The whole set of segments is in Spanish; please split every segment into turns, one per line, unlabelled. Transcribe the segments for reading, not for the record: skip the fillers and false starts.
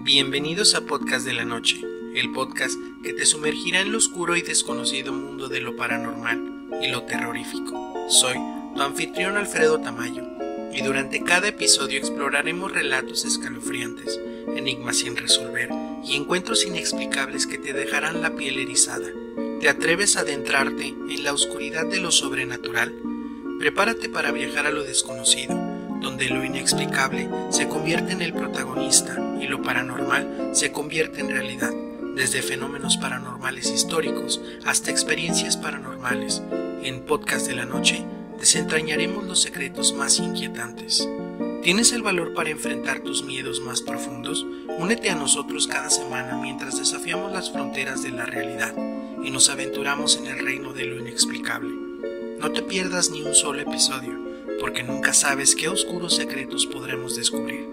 Bienvenidos a Podcast de la Noche, el podcast que te sumergirá en lo oscuro y desconocido mundo de lo paranormal y lo terrorífico. Soy tu anfitrión Alfredo Tamayo, y durante cada episodio exploraremos relatos escalofriantes, enigmas sin resolver y encuentros inexplicables que te dejarán la piel erizada. ¿Te atreves a adentrarte en la oscuridad de lo sobrenatural? Prepárate para viajar a lo desconocido, donde lo inexplicable se convierte en el protagonista y lo paranormal se convierte en realidad, desde fenómenos paranormales históricos hasta experiencias paranormales. En Podcast de la Noche desentrañaremos los secretos más inquietantes. ¿Tienes el valor para enfrentar tus miedos más profundos? Únete a nosotros cada semana mientras desafiamos las fronteras de la realidad y nos aventuramos en el reino de lo inexplicable. No te pierdas ni un solo episodio, porque nunca sabes qué oscuros secretos podremos descubrir.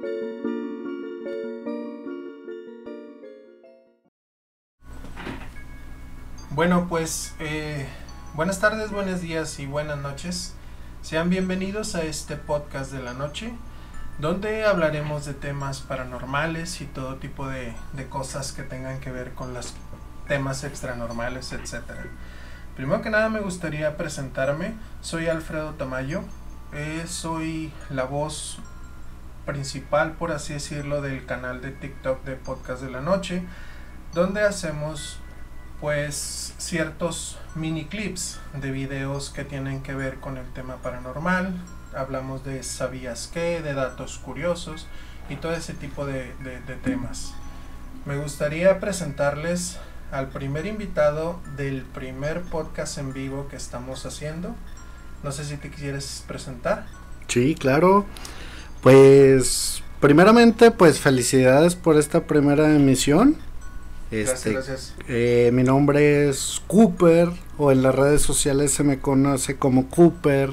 Bueno, pues buenas tardes, buenos días y buenas noches. Sean bienvenidos a este podcast de la noche, donde hablaremos de temas paranormales y todo tipo de cosas que tengan que ver con los temas extranormales, etc. Primero que nada me gustaría presentarme. Soy Alfredo Tamayo. Soy la voz principal, por así decirlo, del canal de TikTok de Podcast de la Noche, donde hacemos pues ciertos mini clips de videos que tienen que ver con el tema paranormal. Hablamos de sabías qué, de datos curiosos y todo ese tipo de temas. Me gustaría presentarles al primer invitado del primer podcast en vivo que estamos haciendo. No sé si te quisieras presentar.
Sí, claro. Pues primeramente, pues felicidades por esta primera emisión.
Gracias.
Mi nombre es Cooper, o en las redes sociales se me conoce como Cooper.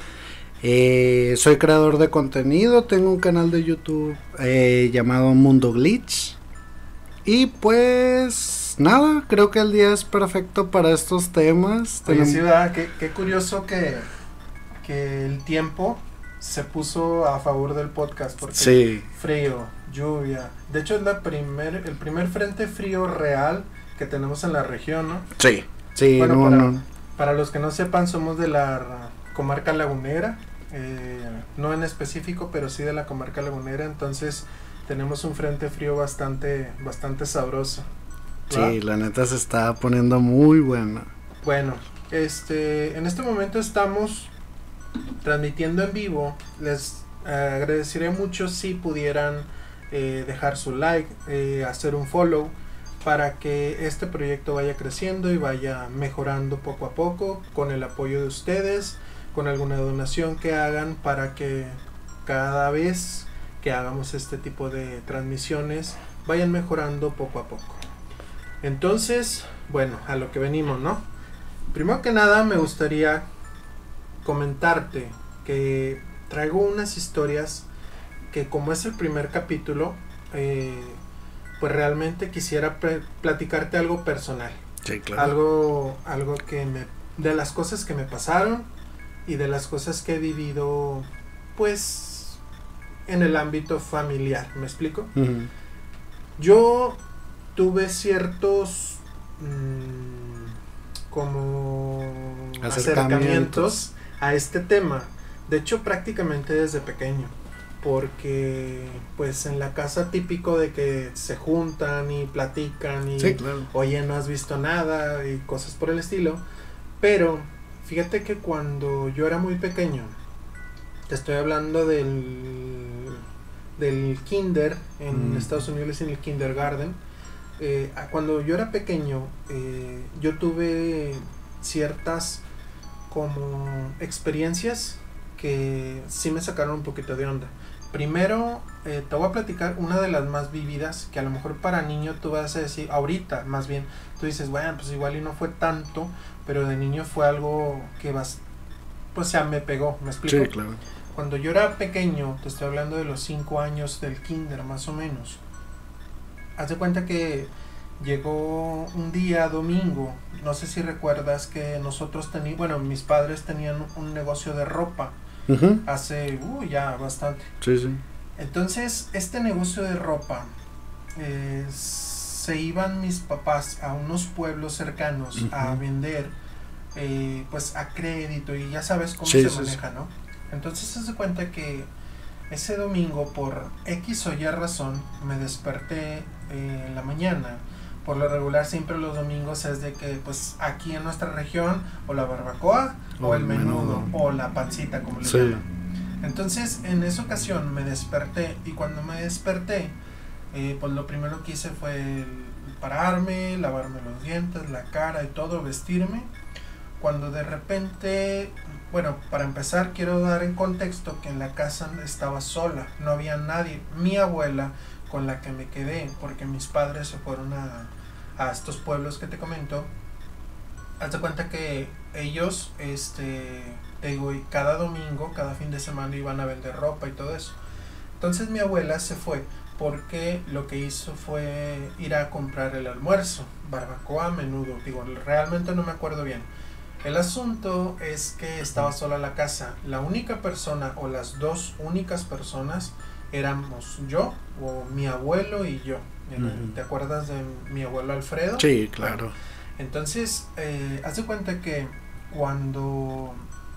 Soy creador de contenido, tengo un canal de YouTube llamado Mundo Glitch. Y pues nada, creo que el día es perfecto para estos temas.
Oye, sí, ¿verdad? Qué curioso que el tiempo se puso a favor del podcast, porque
sí.
Frío, lluvia. De hecho es el primer frente frío real que tenemos en la región, ¿no?
Sí,
bueno, para los que no sepan, somos de la comarca lagunera, no en específico, pero sí de la comarca lagunera. Entonces tenemos un frente frío bastante sabroso, ¿verdad?
Sí, la neta se está poniendo muy buena.
Bueno, en este momento estamos transmitiendo en vivo. Les agradeceré mucho si pudieran dejar su like, hacer un follow, para que este proyecto vaya creciendo y vaya mejorando poco a poco, con el apoyo de ustedes, con alguna donación que hagan, para que cada vez que hagamos este tipo de transmisiones vayan mejorando poco a poco. Entonces, bueno, a lo que venimos, ¿no? Primero que nada me gustaría comentarte que traigo unas historias que, como es el primer capítulo, pues realmente quisiera platicarte algo personal.
Sí, claro.
Algo que de las cosas que me pasaron y de las cosas que he vivido, pues en el ámbito familiar. ¿Me explico?
Uh-huh.
Yo tuve ciertos como acercamientos a este tema, de hecho prácticamente desde pequeño, porque pues en la casa típico de que se juntan y platican y
sí, claro.
Oye, no has visto nada y cosas por el estilo. Pero fíjate que cuando yo era muy pequeño, te estoy hablando del kinder, en Estados Unidos en el kindergarten, cuando yo era pequeño, yo tuve ciertas como experiencias que sí me sacaron un poquito de onda. Primero, te voy a platicar una de las más vividas, que a lo mejor para niño tú vas a decir, ahorita más bien, tú dices, bueno, pues igual y no fue tanto, pero de niño fue algo que pues ya me pegó, ¿me explico?
Sí, claro.
Cuando yo era pequeño, te estoy hablando de los 5 años del kinder más o menos, haz de cuenta que llegó un día domingo, no sé si recuerdas que nosotros mis padres tenían un negocio de ropa.
Uh-huh.
Hace ya bastante.
Sí.
Entonces este negocio de ropa se iban mis papás a unos pueblos cercanos a vender, pues a crédito, y ya sabes cómo se maneja, ¿no? Entonces se hace cuenta que ese domingo, por X o Y razón, me desperté en la mañana. Por lo regular siempre los domingos es de que pues aquí en nuestra región o la barbacoa o el menudo o la pancita, como le llaman. Entonces en esa ocasión me desperté, y cuando me desperté pues lo primero que hice fue pararme, lavarme los dientes, la cara y todo, vestirme. Cuando de repente, bueno, para empezar quiero dar en contexto que en la casa estaba sola, no había nadie. Mi abuela, con la que me quedé, porque mis padres se fueron a estos pueblos que te comento, haz de cuenta que ellos, te digo, cada domingo, cada fin de semana iban a vender ropa y todo eso. Entonces mi abuela se fue porque lo que hizo fue ir a comprar el almuerzo, barbacoa, menudo, digo, realmente no me acuerdo bien. El asunto es que estaba sola la casa, la única persona o las dos únicas personas éramos yo o mi abuelo y yo. ¿Te acuerdas de mi abuelo Alfredo?
Sí, claro.
Entonces, haz de cuenta que cuando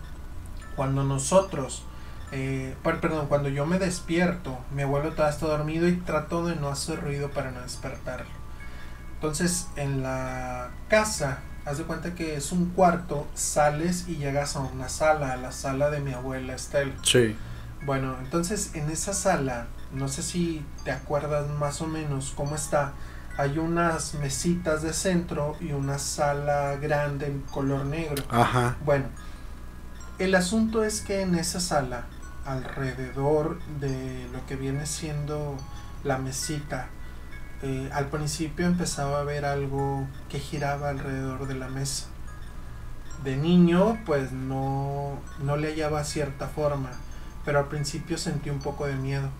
nosotros, cuando yo me despierto, mi abuelo todavía está dormido y trato de no hacer ruido para no despertarlo. Entonces, en la casa, haz de cuenta que es un cuarto, sales y llegas a una sala, a la sala de mi abuela Estela.
Sí.
Bueno, entonces en esa sala, no sé si te acuerdas más o menos cómo está. Hay unas mesitas de centro y una sala grande en color negro.
Ajá.
Bueno, el asunto es que en esa sala, alrededor de lo que viene siendo la mesita, al principio empezaba a ver algo que giraba alrededor de la mesa. De niño, pues no le hallaba cierta forma, pero al principio sentí un poco de miedo.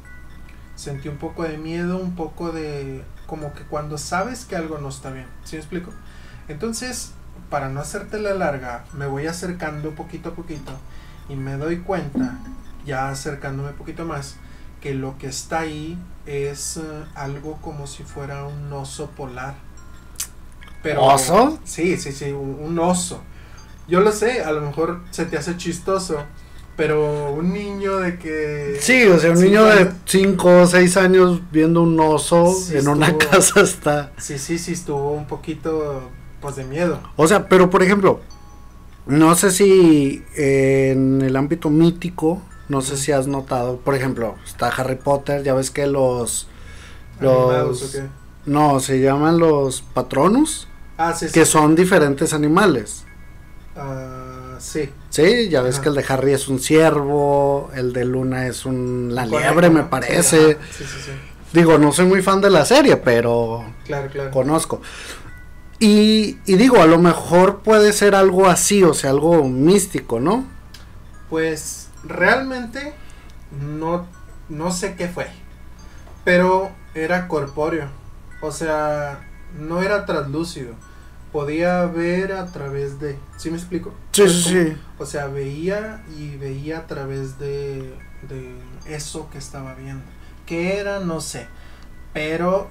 Un poco de como que cuando sabes que algo no está bien. ¿Sí me explico? Entonces, para no hacerte la larga, me voy acercando poquito a poquito y me doy cuenta, ya acercándome un poquito más, que lo que está ahí es algo como si fuera un oso polar. Pero,
¿oso?
Sí, un oso. Yo lo sé, a lo mejor se te hace chistoso, pero un niño de que...
Sí, o sea, un niño de 5 o 6 años viendo un oso en una casa está...
Sí, estuvo un poquito, pues, de miedo.
O sea, pero por ejemplo, no sé si en el ámbito mítico, no sé si has notado, por ejemplo, está Harry Potter, ya ves que los
¿Animados o qué?
No, se llaman los patronus,
Sí.
Que son diferentes animales.
Sí.
Sí, ya ves que el de Harry es un ciervo, el de Luna es la liebre, me parece.
Sí.
Digo, no soy muy fan de la serie, pero
Claro.
conozco. Y digo, a lo mejor puede ser algo así, o sea, algo místico, ¿no?
Pues realmente no sé qué fue, pero era corpóreo, o sea, no era translúcido. Podía ver a través de... ¿Sí me explico?
Sí.
O sea, veía a través de eso que estaba viendo. ¿Qué era? No sé. Pero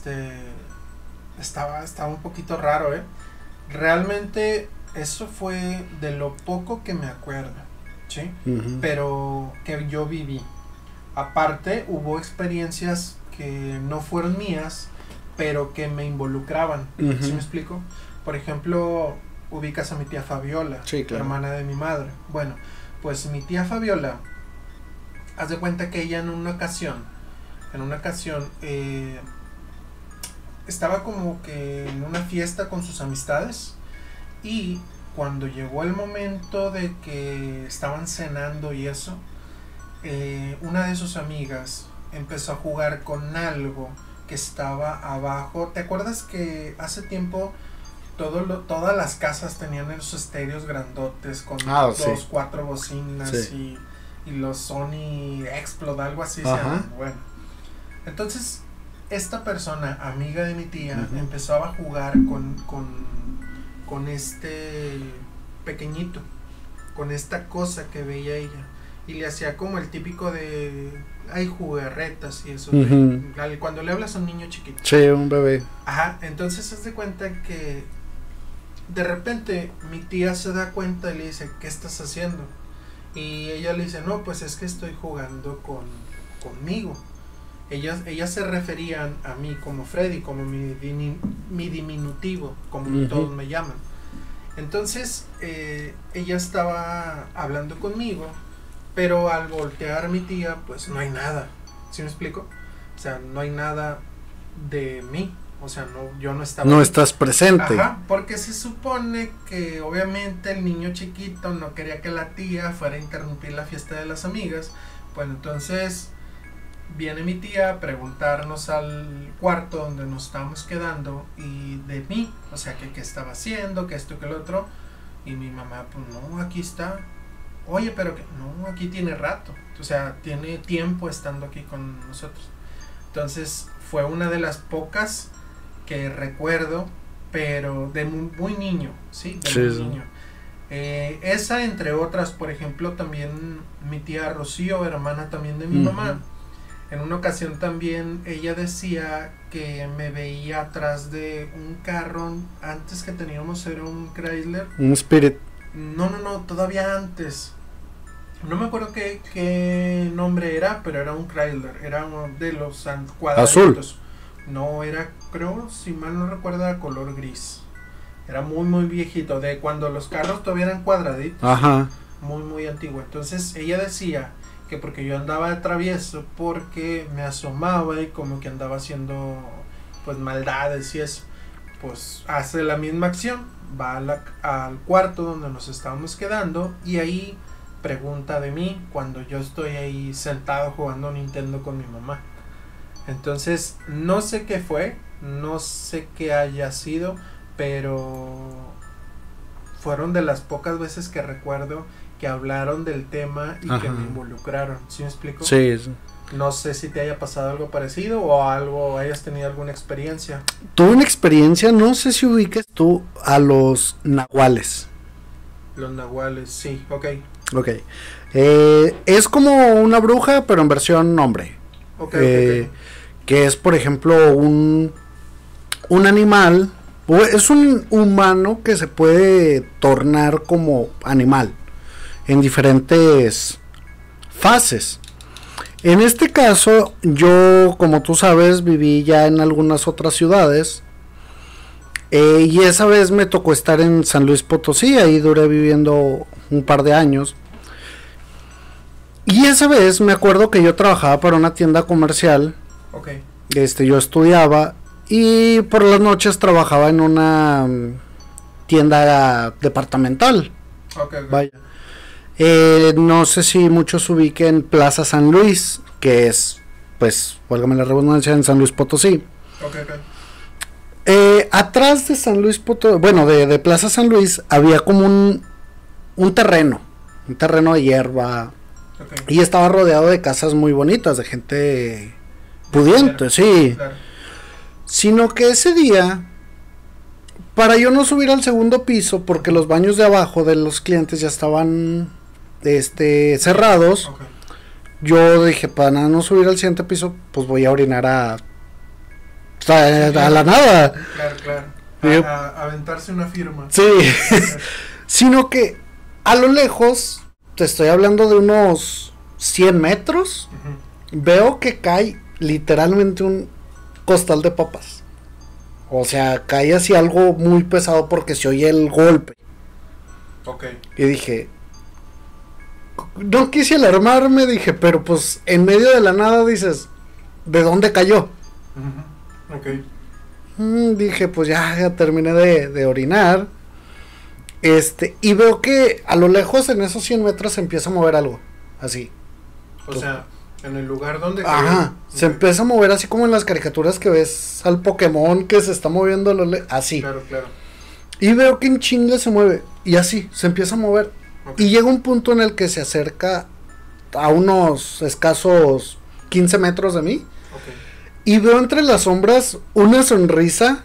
estaba un poquito raro, Realmente eso fue de lo poco que me acuerdo, ¿sí?
Uh-huh.
Pero que yo viví. Aparte, hubo experiencias que no fueron mías, pero que me involucraban.
Uh-huh.
¿Sí me explico? Por ejemplo, ubicas a mi tía Fabiola,
sí, claro,
hermana de mi madre. Bueno, pues mi tía Fabiola, haz de cuenta que ella en una ocasión, estaba como que en una fiesta con sus amistades, y cuando llegó el momento de que estaban cenando y eso, una de sus amigas empezó a jugar con algo que estaba abajo. ¿Te acuerdas que hace tiempo todas las casas tenían esos estéreos grandotes con 4 bocinas,
sí,
y los Sony Explode, algo así? Bueno, entonces esta persona, amiga de mi tía, uh-huh, empezó a jugar con este pequeñito, con esta cosa que veía ella, y le hacía como el típico de, hay jugarretas y eso, cuando le hablas a un niño chiquito.
Sí, un bebé.
Ajá, entonces haz de cuenta que de repente mi tía se da cuenta y le dice, ¿qué estás haciendo? Y ella le dice, no, pues es que estoy jugando conmigo. Ellas se referían a mí como Freddy, como mi diminutivo, como todos me llaman. Entonces, ella estaba hablando conmigo, pero al voltear mi tía, pues no hay nada. ¿Sí me explico? O sea, no hay nada de mí. O sea, yo no estaba...
No ahí. Estás presente.
Ajá, porque se supone que obviamente el niño chiquito no quería que la tía fuera a interrumpir la fiesta de las amigas. Pues entonces viene mi tía a preguntarnos al cuarto donde nos estábamos quedando y de mí, o sea, que qué estaba haciendo, que esto, que el otro. Y mi mamá, pues no, aquí está. Oye, pero que no, aquí tiene rato. O sea, tiene tiempo estando aquí con nosotros. Entonces fue una de las pocas que recuerdo, pero de muy niño, ¿sí? De muy niño. Esa, entre otras, por ejemplo, también mi tía Rocío, hermana también de mi mamá, en una ocasión también ella decía que me veía atrás de un carro, antes que teníamos era un Chrysler.
Un Spirit.
No, todavía antes. No me acuerdo qué nombre era, pero era un Chrysler, era uno de los cuadraditos.
Azul.
No, era, creo, si mal no recuerdo, era color gris. Era muy viejito, de cuando los carros todavía eran cuadraditos.
Ajá.
Muy antiguo. Entonces ella decía que porque yo andaba de travieso, porque me asomaba y como que andaba haciendo pues maldades y eso. Pues hace la misma acción, va al cuarto donde nos estábamos quedando y ahí pregunta de mí cuando yo estoy ahí sentado jugando Nintendo con mi mamá. Entonces no sé qué fue, no sé qué haya sido, pero fueron de las pocas veces que recuerdo que hablaron del tema y que me involucraron. ¿Sí me explico?
Sí.
No sé si te haya pasado algo parecido o algo, hayas tenido alguna experiencia.
Tuve una experiencia, no sé si ubiques tú a los nahuales.
Los nahuales, sí, ok.
Es como una bruja, pero en versión hombre.
Okay.
Que es, por ejemplo, un animal, es un humano que se puede tornar como animal en diferentes fases. En este caso, yo, como tú sabes, viví ya en algunas otras ciudades, y esa vez me tocó estar en San Luis Potosí, ahí duré viviendo un par de años. Y esa vez me acuerdo que yo trabajaba para una tienda comercial.
Okay.
Yo estudiaba y por las noches trabajaba en una tienda departamental.
Okay.
Vaya. No sé si muchos ubiquen Plaza San Luis, que es, pues, válgame la redundancia, en San Luis Potosí.
Okay.
Atrás de San Luis Potosí, bueno, de Plaza San Luis había como un terreno de hierba. Okay. Y estaba rodeado de casas muy bonitas, de gente pudiente, claro, sí. Claro. Sino que ese día, para yo no subir al segundo piso, porque los baños de abajo de los clientes ya estaban cerrados, okay, yo dije, para no subir al siguiente piso, pues voy a orinar a la nada.
Claro. A aventarse una firma.
Sí. Sino que a lo lejos, te estoy hablando de unos 100 metros, veo que cae literalmente un costal de papas. O sea, cae así algo muy pesado porque se oye el golpe.
Okay.
Y dije, no quise alarmarme, dije, pero pues en medio de la nada dices, ¿de dónde cayó?
Okay.
Dije, pues ya terminé de orinar. Y veo que a lo lejos en esos 100 metros se empieza a mover algo, así.
O sea, en el lugar donde...
Ajá, se empieza a mover así como en las caricaturas que ves al Pokémon que se está moviendo, así.
Claro.
Y veo que en chinga se mueve, y así, se empieza a mover. Okay. Y llega un punto en el que se acerca a unos escasos 15 metros de mí.
Okay.
Y veo entre las sombras una sonrisa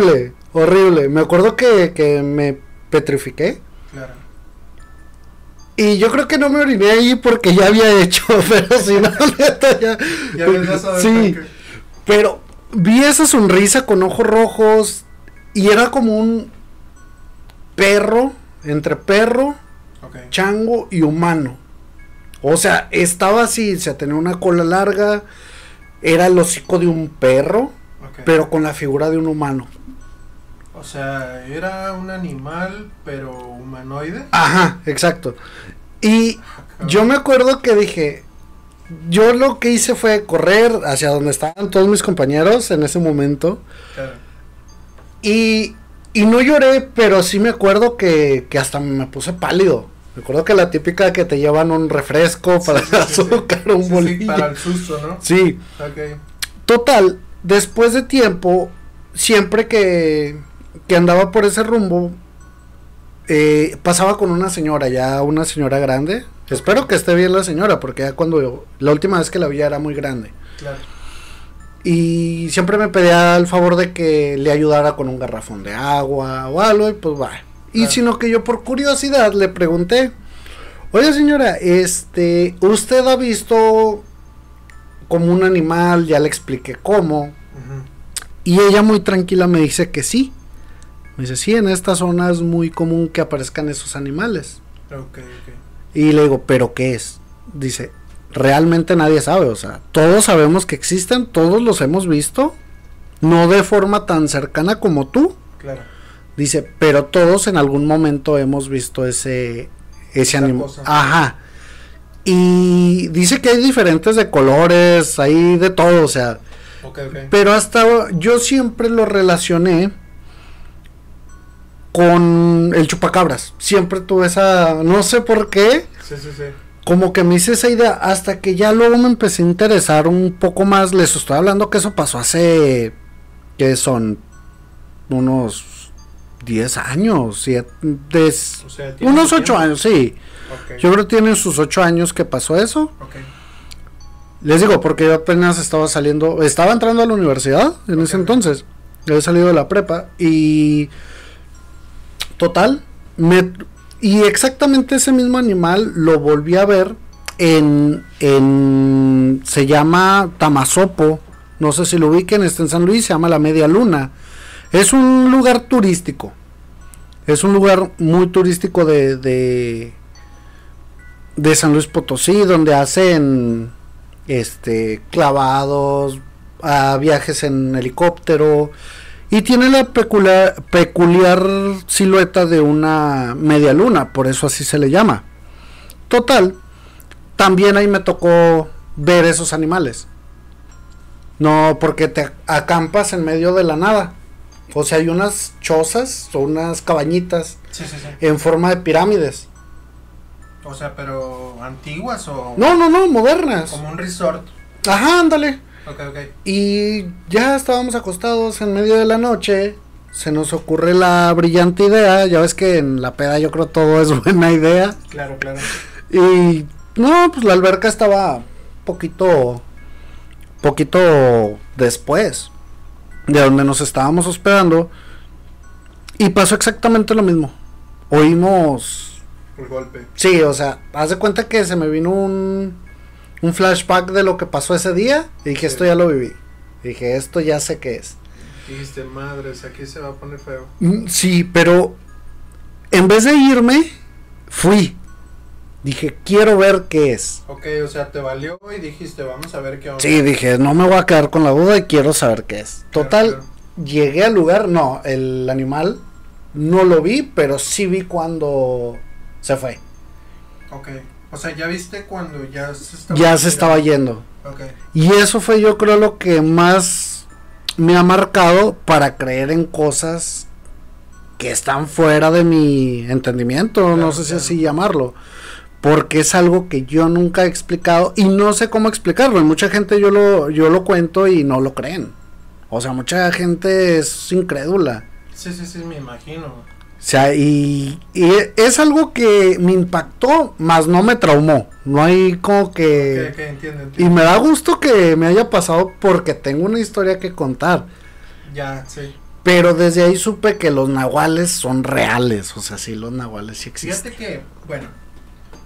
horrible. Me acuerdo que me petrifiqué.
Claro.
Y yo creo que no me oriné ahí porque ya había hecho, pero si no, neta,
Ya ves, vas a ver
sí,
que-
pero vi esa sonrisa con ojos rojos y era como un perro, entre perro,
Ok.
chango y humano. O sea, estaba así, o sea, tenía una cola larga, era el hocico de un perro,
Ok.
pero con la figura de un humano.
O sea, era un animal, pero humanoide.
Ajá, exacto. Y
cabrón.
yo me acuerdo que dije, yo lo que hice fue correr hacia donde estaban todos mis compañeros en ese momento.
Claro.
Y no lloré, pero sí me acuerdo que hasta me puse pálido. Me acuerdo que la típica que te llevan un refresco para
Sí,
el
sí, sí,
azúcar,
sí.
un
Sí, sí,
bolillo.
para el susto, ¿no?
Sí,
Ok.
total, después de tiempo, siempre que andaba por ese rumbo, pasaba con una señora, ya una señora grande. Espero que esté bien la señora, porque ya la última vez que la vi ya era muy grande.
Claro.
Y siempre me pedía el favor de que le ayudara con un garrafón de agua o algo, y pues va. Y
Claro.
sino que yo por curiosidad le pregunté, oye señora, ¿usted ha visto como un animal? Ya le expliqué cómo.
Ujú.
Y ella muy tranquila me dice que sí. Me dice, sí, en esta zona es muy común que aparezcan esos animales.
Ok.
Y le digo, ¿pero qué es? Dice, realmente nadie sabe, o sea, todos sabemos que existen, todos los hemos visto, no de forma tan cercana como tú.
Claro.
Dice, pero todos en algún momento hemos visto ese animal.
cosa.
Ajá. Y dice que hay diferentes de colores, hay de todo, o sea,
Ok.
pero hasta yo siempre lo relacioné con el chupacabras. Siempre tuve esa, no sé por qué,
Sí.
como que me hice esa idea hasta que ya luego me empecé a interesar un poco más. Les estoy hablando que eso pasó hace, que son unos 10 años,
O sea, ¿tiene
unos
su
8
tiempo?
años, sí.
Ok.
Yo creo que tienen sus 8 años que pasó eso.
Ok.
Les digo, porque yo apenas estaba entrando a la universidad en ese
Ok.
entonces. Yo había salido de la prepa y total, y exactamente ese mismo animal lo volví a ver se llama Tamazopo, no sé si lo ubiquen, está en San Luis, se llama la Media Luna. Es un lugar turístico. Es un lugar muy turístico de San Luis Potosí, donde hacen clavados, viajes en helicóptero, y tiene la peculiar silueta de una media luna, por eso así se le llama. Total, también ahí me tocó ver esos animales. No, porque te acampas en medio de la nada. O sea, hay unas chozas o unas cabañitas
Sí.
en forma de pirámides.
O sea, pero antiguas o
No, modernas.
como un resort.
Ajá, ándale.
Ok.
Y ya estábamos acostados en medio de la noche. Se nos ocurre la brillante idea. Ya ves que en la peda yo creo todo es buena idea.
Claro.
Y no, pues la alberca estaba poquito después de donde nos estábamos hospedando. Y pasó exactamente lo mismo. Oímos,
El golpe.
sí, o sea, haz de cuenta que se me vino un flashback de lo que pasó ese día. Y dije,
Sí.
esto ya lo viví. Dije, esto ya sé qué es.
Dijiste, madres, aquí se va a poner feo.
Sí, pero en vez de irme, fui. Dije, quiero ver qué es.
Ok, o sea, te valió y dijiste, vamos a ver qué onda.
Sí, dije, no me voy a quedar con la duda y quiero saber qué es.
Claro,
Total,
claro.
llegué al lugar, no, el animal no lo vi, pero sí vi cuando se fue.
Ok. O sea, ya viste cuando ya se estaba
Ya se estaba yendo.
Ok.
Y eso fue, yo creo, lo que más me ha marcado para creer en cosas que están fuera de mi entendimiento,
Claro,
no sé si
claro.
así llamarlo. Porque es algo que yo nunca he explicado y no sé cómo explicarlo. Y mucha gente yo lo cuento y no lo creen. O sea, mucha gente es incrédula.
Sí, me imagino.
O sea, y es algo que me impactó, más no me traumó. No hay como que...
Ok, entiendo.
Y me da gusto que me haya pasado porque tengo una historia que contar.
Ya, sí.
Pero desde ahí supe que los nahuales son reales. O sea, sí, los nahuales sí existen.
Fíjate que, bueno,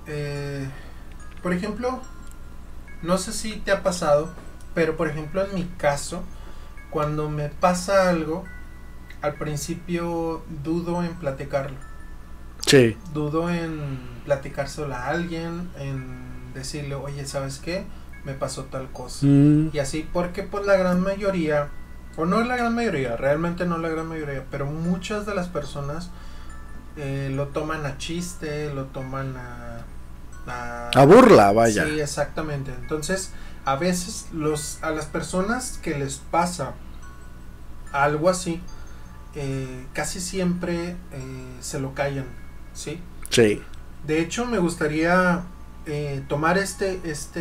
por ejemplo, no sé si te ha pasado, pero por ejemplo en mi caso, cuando me pasa algo, al principio dudo en platicarlo.
Sí.
Dudo en platicárselo a alguien, en decirle, oye, ¿sabes qué? Me pasó tal cosa. Y así, porque pues la gran mayoría, o no la gran mayoría, realmente no la gran mayoría, pero muchas de las personas lo toman a chiste, lo toman a
burla, vaya.
Sí, exactamente. Entonces, a veces a las personas que les pasa algo así, casi siempre se lo callan, ¿sí?
Sí.
De hecho, me gustaría tomar este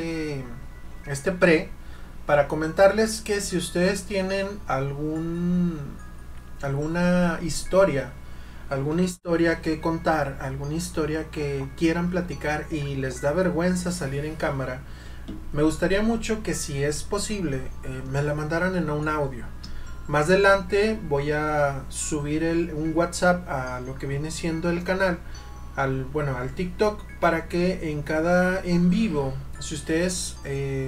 para comentarles que si ustedes tienen alguna historia que contar, alguna historia que quieran platicar y les da vergüenza salir en cámara, me gustaría mucho que, si es posible, me la mandaran en un audio. Más adelante voy a subir un WhatsApp a lo que viene siendo el canal, al TikTok, para que en cada en vivo, si ustedes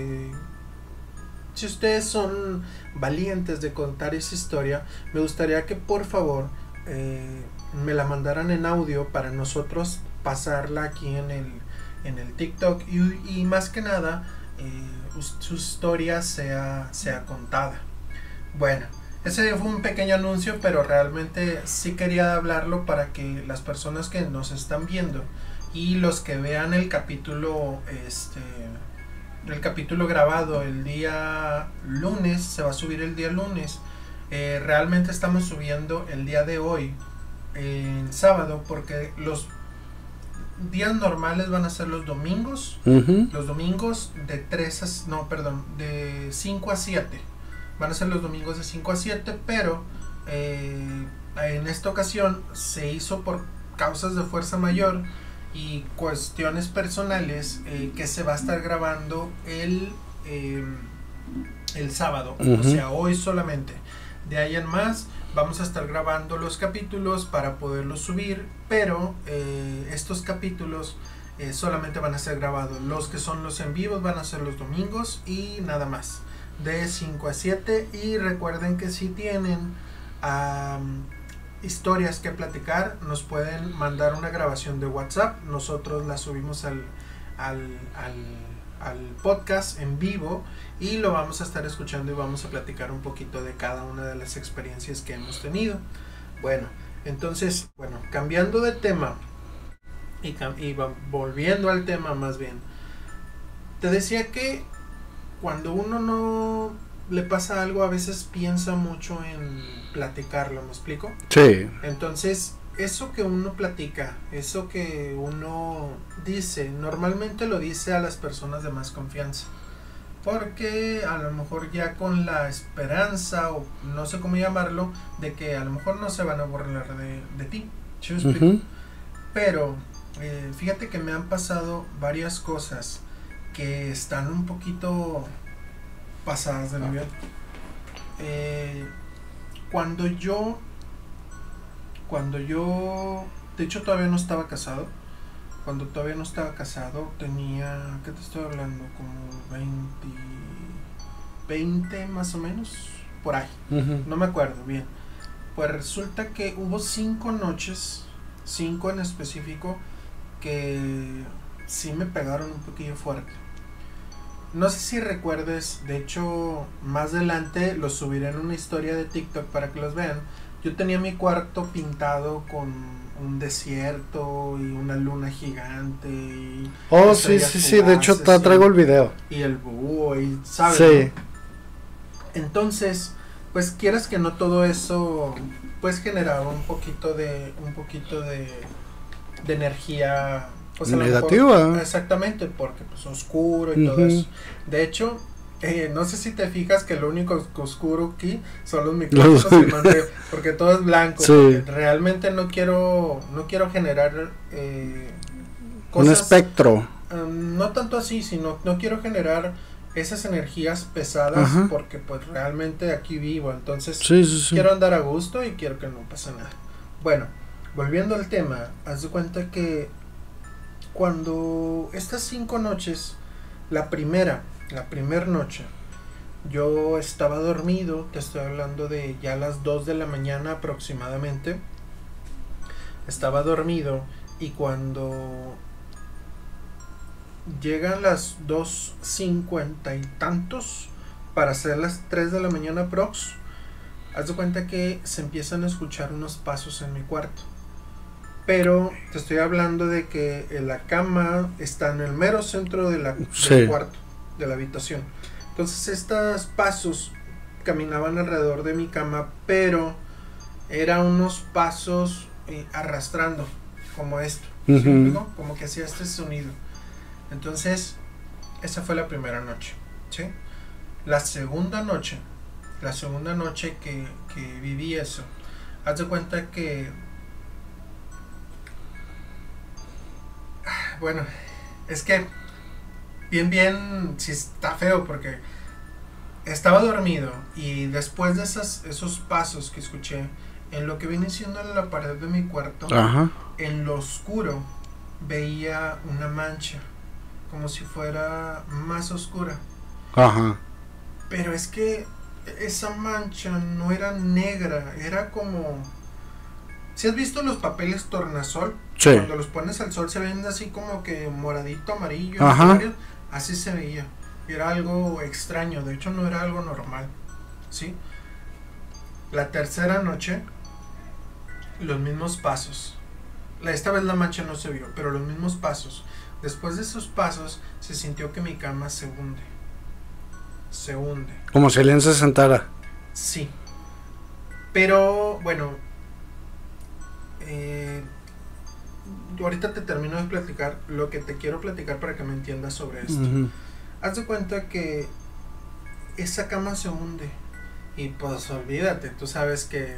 son valientes de contar esa historia, me gustaría que por favor me la mandaran en audio para nosotros pasarla aquí en el TikTok y más que nada su historia sea contada. Bueno, ese fue un pequeño anuncio, pero realmente sí quería hablarlo para que las personas que nos están viendo y los que vean el capítulo grabado el día lunes, se va a subir el día lunes. Realmente estamos subiendo el día de hoy, en sábado, porque los días normales van a ser los domingos. Los domingos de 5 a 7. Van a ser los domingos de 5 a 7, pero en esta ocasión se hizo por causas de fuerza mayor y cuestiones personales, que se va a estar grabando el sábado, o sea, hoy solamente. De ahí en más vamos a estar grabando los capítulos para poderlos subir, pero estos capítulos solamente van a ser grabados. Los que son los en vivos van a ser los domingos y nada más, de 5 a 7. Y recuerden que si tienen historias que platicar, nos pueden mandar una grabación de WhatsApp. Nosotros la subimos al podcast en vivo y lo vamos a estar escuchando y vamos a platicar un poquito de cada una de las experiencias que hemos tenido. Bueno, entonces, cambiando de tema y volviendo al tema, más bien, te decía que cuando uno no le pasa algo, a veces piensa mucho en platicarlo, ¿me explico?
Sí.
Entonces, eso que uno platica, eso que uno dice, normalmente lo dice a las personas de más confianza, porque a lo mejor ya con la esperanza, o no sé cómo llamarlo, de que a lo mejor no se van a burlar de ti, ¿sí me explico? Pero fíjate que me han pasado varias cosas que están un poquito pasadas de nivel. Cuando yo, de hecho todavía no estaba casado. Cuando todavía no estaba casado, tenía, ¿qué te estoy hablando? Como 20 más o menos, por ahí. No me acuerdo bien. Pues resulta que hubo 5 noches, 5 en específico, que sí me pegaron un poquillo fuerte. No sé si recuerdes, de hecho, más adelante los subiré en una historia de TikTok para que los vean. Yo tenía mi cuarto pintado con un desierto y una luna gigante y
sí, de hecho traigo el video.
Y el búho, y ¿sabes?
Sí.
¿No? Entonces, pues quieras que no, todo eso pues generaba un poquito de energía, o sea,
negativa.
Mejor, exactamente, porque pues oscuro y todo eso. De hecho, no sé si te fijas que lo único oscuro aquí son los micrófonos que mandé, porque todo es blanco.
Sí.
Realmente no quiero generar cosas,
un espectro.
No tanto así, sino no quiero generar esas energías pesadas. Ajá. Porque pues realmente aquí vivo, entonces quiero andar a gusto y quiero que no pase nada. Bueno, volviendo al tema, haz de cuenta que cuando estas 5 noches, la primera noche, yo estaba dormido, te estoy hablando de ya las 2 de la mañana aproximadamente, estaba dormido y cuando llegan las 2:50 y tantos para ser las 3 de la mañana prox, haz de cuenta que se empiezan a escuchar unos pasos en mi cuarto. Pero te estoy hablando de que la cama está en el mero centro del cuarto, de la habitación. Entonces estos pasos caminaban alrededor de mi cama, pero eran unos pasos arrastrando, como esto, ¿sí? Como que hacía este sonido. Entonces, esa fue la primera noche, ¿sí? La segunda noche que viví eso, haz de cuenta que, bueno, es que bien, sí está feo porque estaba dormido y después de esos pasos que escuché, en lo que viene siendo la pared de mi cuarto,
Ajá.
en lo oscuro, veía una mancha, como si fuera más oscura.
Ajá.
Pero es que esa mancha no era negra, era como... ¿Si has visto los papeles tornasol?
Sí.
Cuando los pones al sol se ven así como que moradito, amarillo,
Ajá.
así se veía. Era algo extraño, de hecho no era algo normal, ¿sí? La tercera noche, los mismos pasos. Esta vez la mancha no se vio, pero los mismos pasos. Después de esos pasos, se sintió que mi cama se hunde. Se hunde.
Como si alguien se sentara.
Sí. Pero, bueno, ahorita te termino de platicar lo que te quiero platicar para que me entiendas sobre esto. Haz de cuenta que esa cama se hunde y pues olvídate, tú sabes que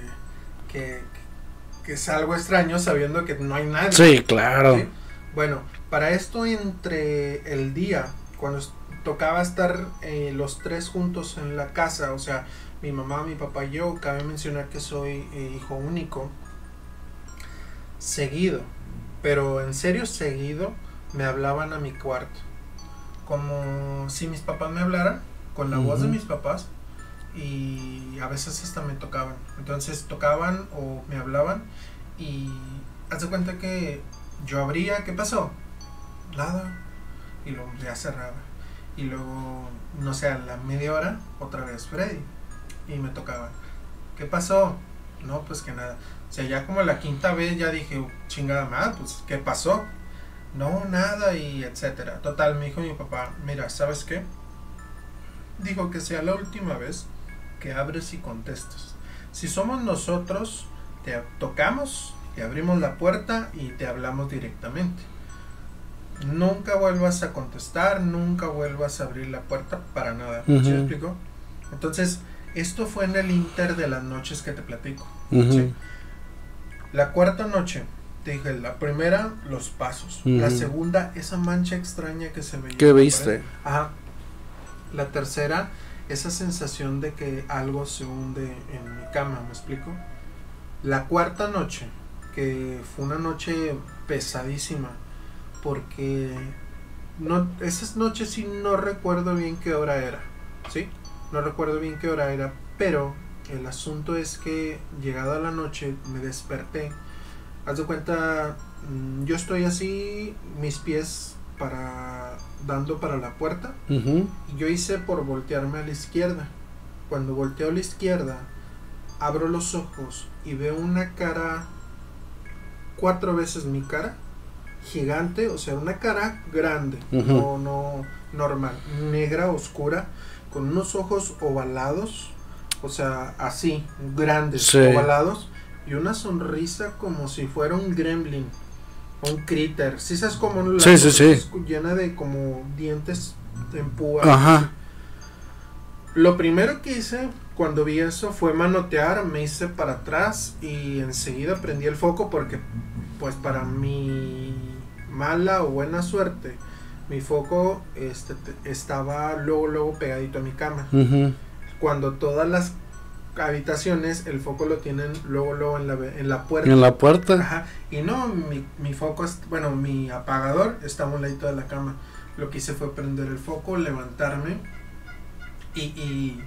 es algo extraño sabiendo que no hay nadie.
Sí, claro.
¿Sí? Bueno, para esto entre el día, cuando tocaba estar los tres juntos en la casa, o sea, mi mamá, mi papá y yo, cabe mencionar que soy hijo único, seguido, pero en serio seguido, me hablaban a mi cuarto, como si mis papás me hablaran, con la voz de mis papás, y a veces hasta me tocaban. Entonces tocaban o me hablaban y haz de cuenta que yo abría, ¿qué pasó? Nada, y luego ya cerraba. Y luego, no sé, a la media hora, otra vez Freddy, y me tocaban. ¿Qué pasó? No, pues que nada. O sea, ya como la quinta vez ya dije, chingada madre, pues ¿qué pasó? No, nada, y etcétera. Total, me dijo mi papá, mira, ¿sabes qué? Dijo que sea la última vez que abres y contestas. Si somos nosotros, te tocamos, te abrimos la puerta y te hablamos directamente. Nunca vuelvas a contestar, nunca vuelvas a abrir la puerta para nada. ¿Sí me explico? Entonces, esto fue en el inter de las noches que te platico. ¿Sí? La cuarta noche, te dije, la primera, los pasos. La segunda, esa mancha extraña que se veía.
¿Qué viste?
Ajá. La tercera, esa sensación de que algo se hunde en mi cama, ¿me explico? La cuarta noche, que fue una noche pesadísima, porque esas noches sí no recuerdo bien qué hora era, ¿sí? No recuerdo bien qué hora era, pero el asunto es que llegada la noche me desperté. Haz de cuenta, yo estoy así, mis pies dando para la puerta, y yo hice por voltearme a la izquierda. Cuando volteo a la izquierda, abro los ojos y veo una cara 4 veces mi cara, gigante, o sea, una cara grande, no normal, negra, oscura, con unos ojos ovalados, o sea, así, grandes, sí, ovalados, y una sonrisa como si fuera un gremlin, un critter, ¿sí sabes? Como la llena de como dientes en púa.
Ajá.
Lo primero que hice cuando vi eso fue manotear, me hice para atrás y enseguida prendí el foco porque, pues, para mi mala o buena suerte, mi foco estaba luego pegadito a mi cama. Cuando todas las habitaciones el foco lo tienen luego en la puerta.
En la puerta.
Ajá. Y no, mi foco, mi apagador estaba a un ladito de la cama. Lo que hice fue prender el foco, levantarme y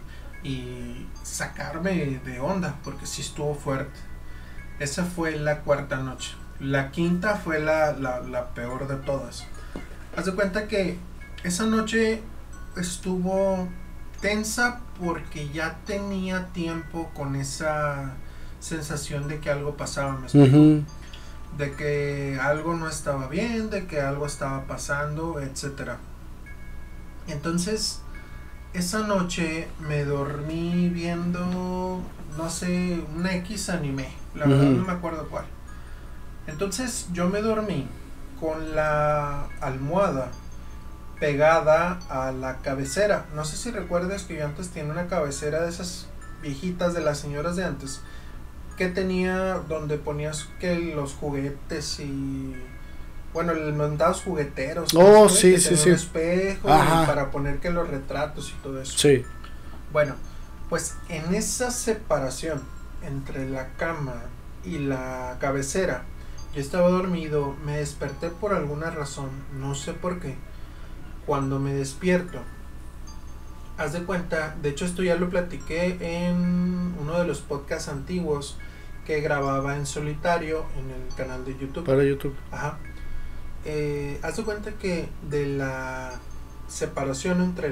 sacarme de onda, porque sí estuvo fuerte. Esa fue la cuarta noche. La quinta fue la peor de todas. Haz de cuenta que esa noche estuvo tensa porque ya tenía tiempo con esa sensación de que algo pasaba, ¿me explico?
Uh-huh.
De que algo no estaba bien, de que algo estaba pasando, etcétera. Entonces, esa noche me dormí viendo, no sé, un X anime, la verdad no me acuerdo cuál. Entonces, yo me dormí con la almohada pegada a la cabecera. No sé si recuerdas que yo antes tenía una cabecera de esas viejitas de las señoras de antes, que tenía donde ponías que los juguetes y bueno, los montados jugueteros.
Oh,
sí,
sí, sí.
Un espejo para poner que los retratos y todo eso.
Sí.
Bueno, pues en esa separación entre la cama y la cabecera, yo estaba dormido, me desperté por alguna razón, no sé por qué. Cuando me despierto, haz de cuenta, de hecho esto ya lo platiqué en uno de los podcasts antiguos que grababa en solitario en el canal de YouTube.
Para YouTube.
Ajá. Haz de cuenta que de la separación entre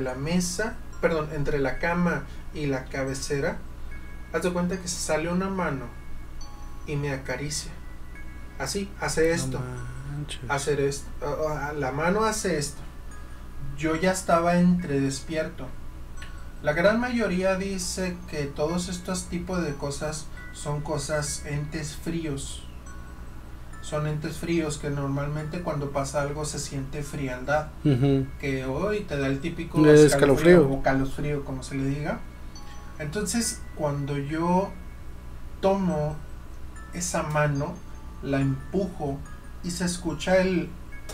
entre la cama y la cabecera, haz de cuenta que se sale una mano y me acaricia. Así, hace esto.
No
hacer esto. La mano hace esto. Yo ya estaba entre despierto. La gran mayoría dice que todos estos tipos de cosas son entes fríos. Son entes fríos que normalmente cuando pasa algo se siente frialdad.
Uh-huh.
Que hoy te da el típico
escalofrío
o calofrío, como se le diga. Entonces, cuando yo tomo esa mano, la empujo y se escucha el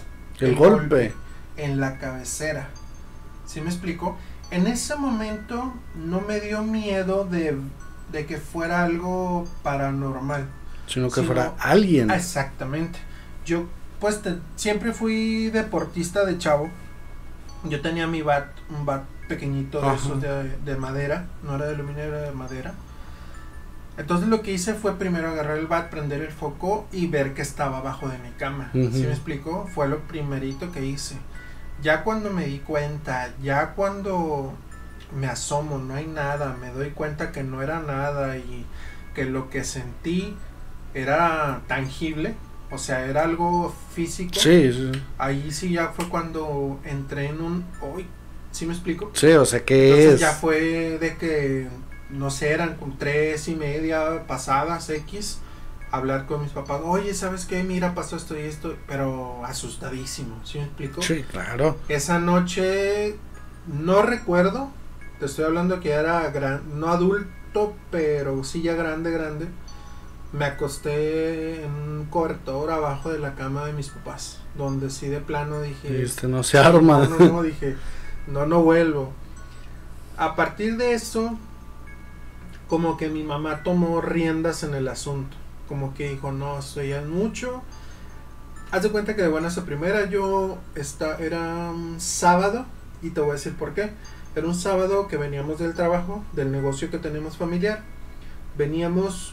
golpe
en la cabecera. ¿Sí me explico? En ese momento no me dio miedo de que fuera algo paranormal,
sino que fuera alguien.
Exactamente. Yo pues siempre fui deportista de chavo. Yo tenía un bat pequeñito de esos de madera, no era de aluminio, era de madera. Entonces lo que hice fue primero agarrar el bat, prender el foco y ver que estaba abajo de mi cama.
Uh-huh.
¿Sí me explico? Fue lo primerito que hice. Ya cuando me di cuenta, ya cuando me asomo, no hay nada, me doy cuenta que no era nada y que lo que sentí era tangible, o sea, era algo físico.
Sí.
Ahí sí ya fue cuando entré en un... ¿Sí me explico?
Sí, o sea, que
entonces ya fue de que... no sé, eran con 3:30 pasadas X, hablar con mis papás, oye, ¿sabes qué? Mira, pasó esto y esto, pero asustadísimo, ¿sí me explico?
Sí, claro.
Esa noche, no recuerdo, te estoy hablando que era no adulto, pero sí ya grande, me acosté en un cobertor abajo de la cama de mis papás, donde sí de plano dije,
no se arma.
No, dije, no vuelvo. A partir de eso, como que mi mamá tomó riendas en el asunto, como que dijo, no, esto ya es mucho. Haz de cuenta que de buenas a primera era un sábado, y te voy a decir por qué. Era un sábado que veníamos del trabajo, del negocio que tenemos familiar. Veníamos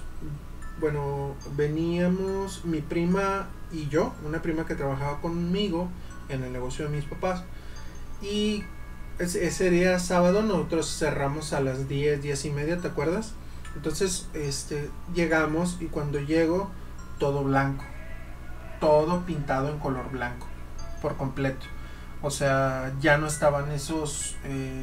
mi prima y yo, una prima que trabajaba conmigo en el negocio de mis papás, y ese día sábado nosotros cerramos a las 10:30, ¿te acuerdas? Entonces llegamos, y cuando llego, todo blanco, todo pintado en color blanco por completo. O sea, ya no estaban esos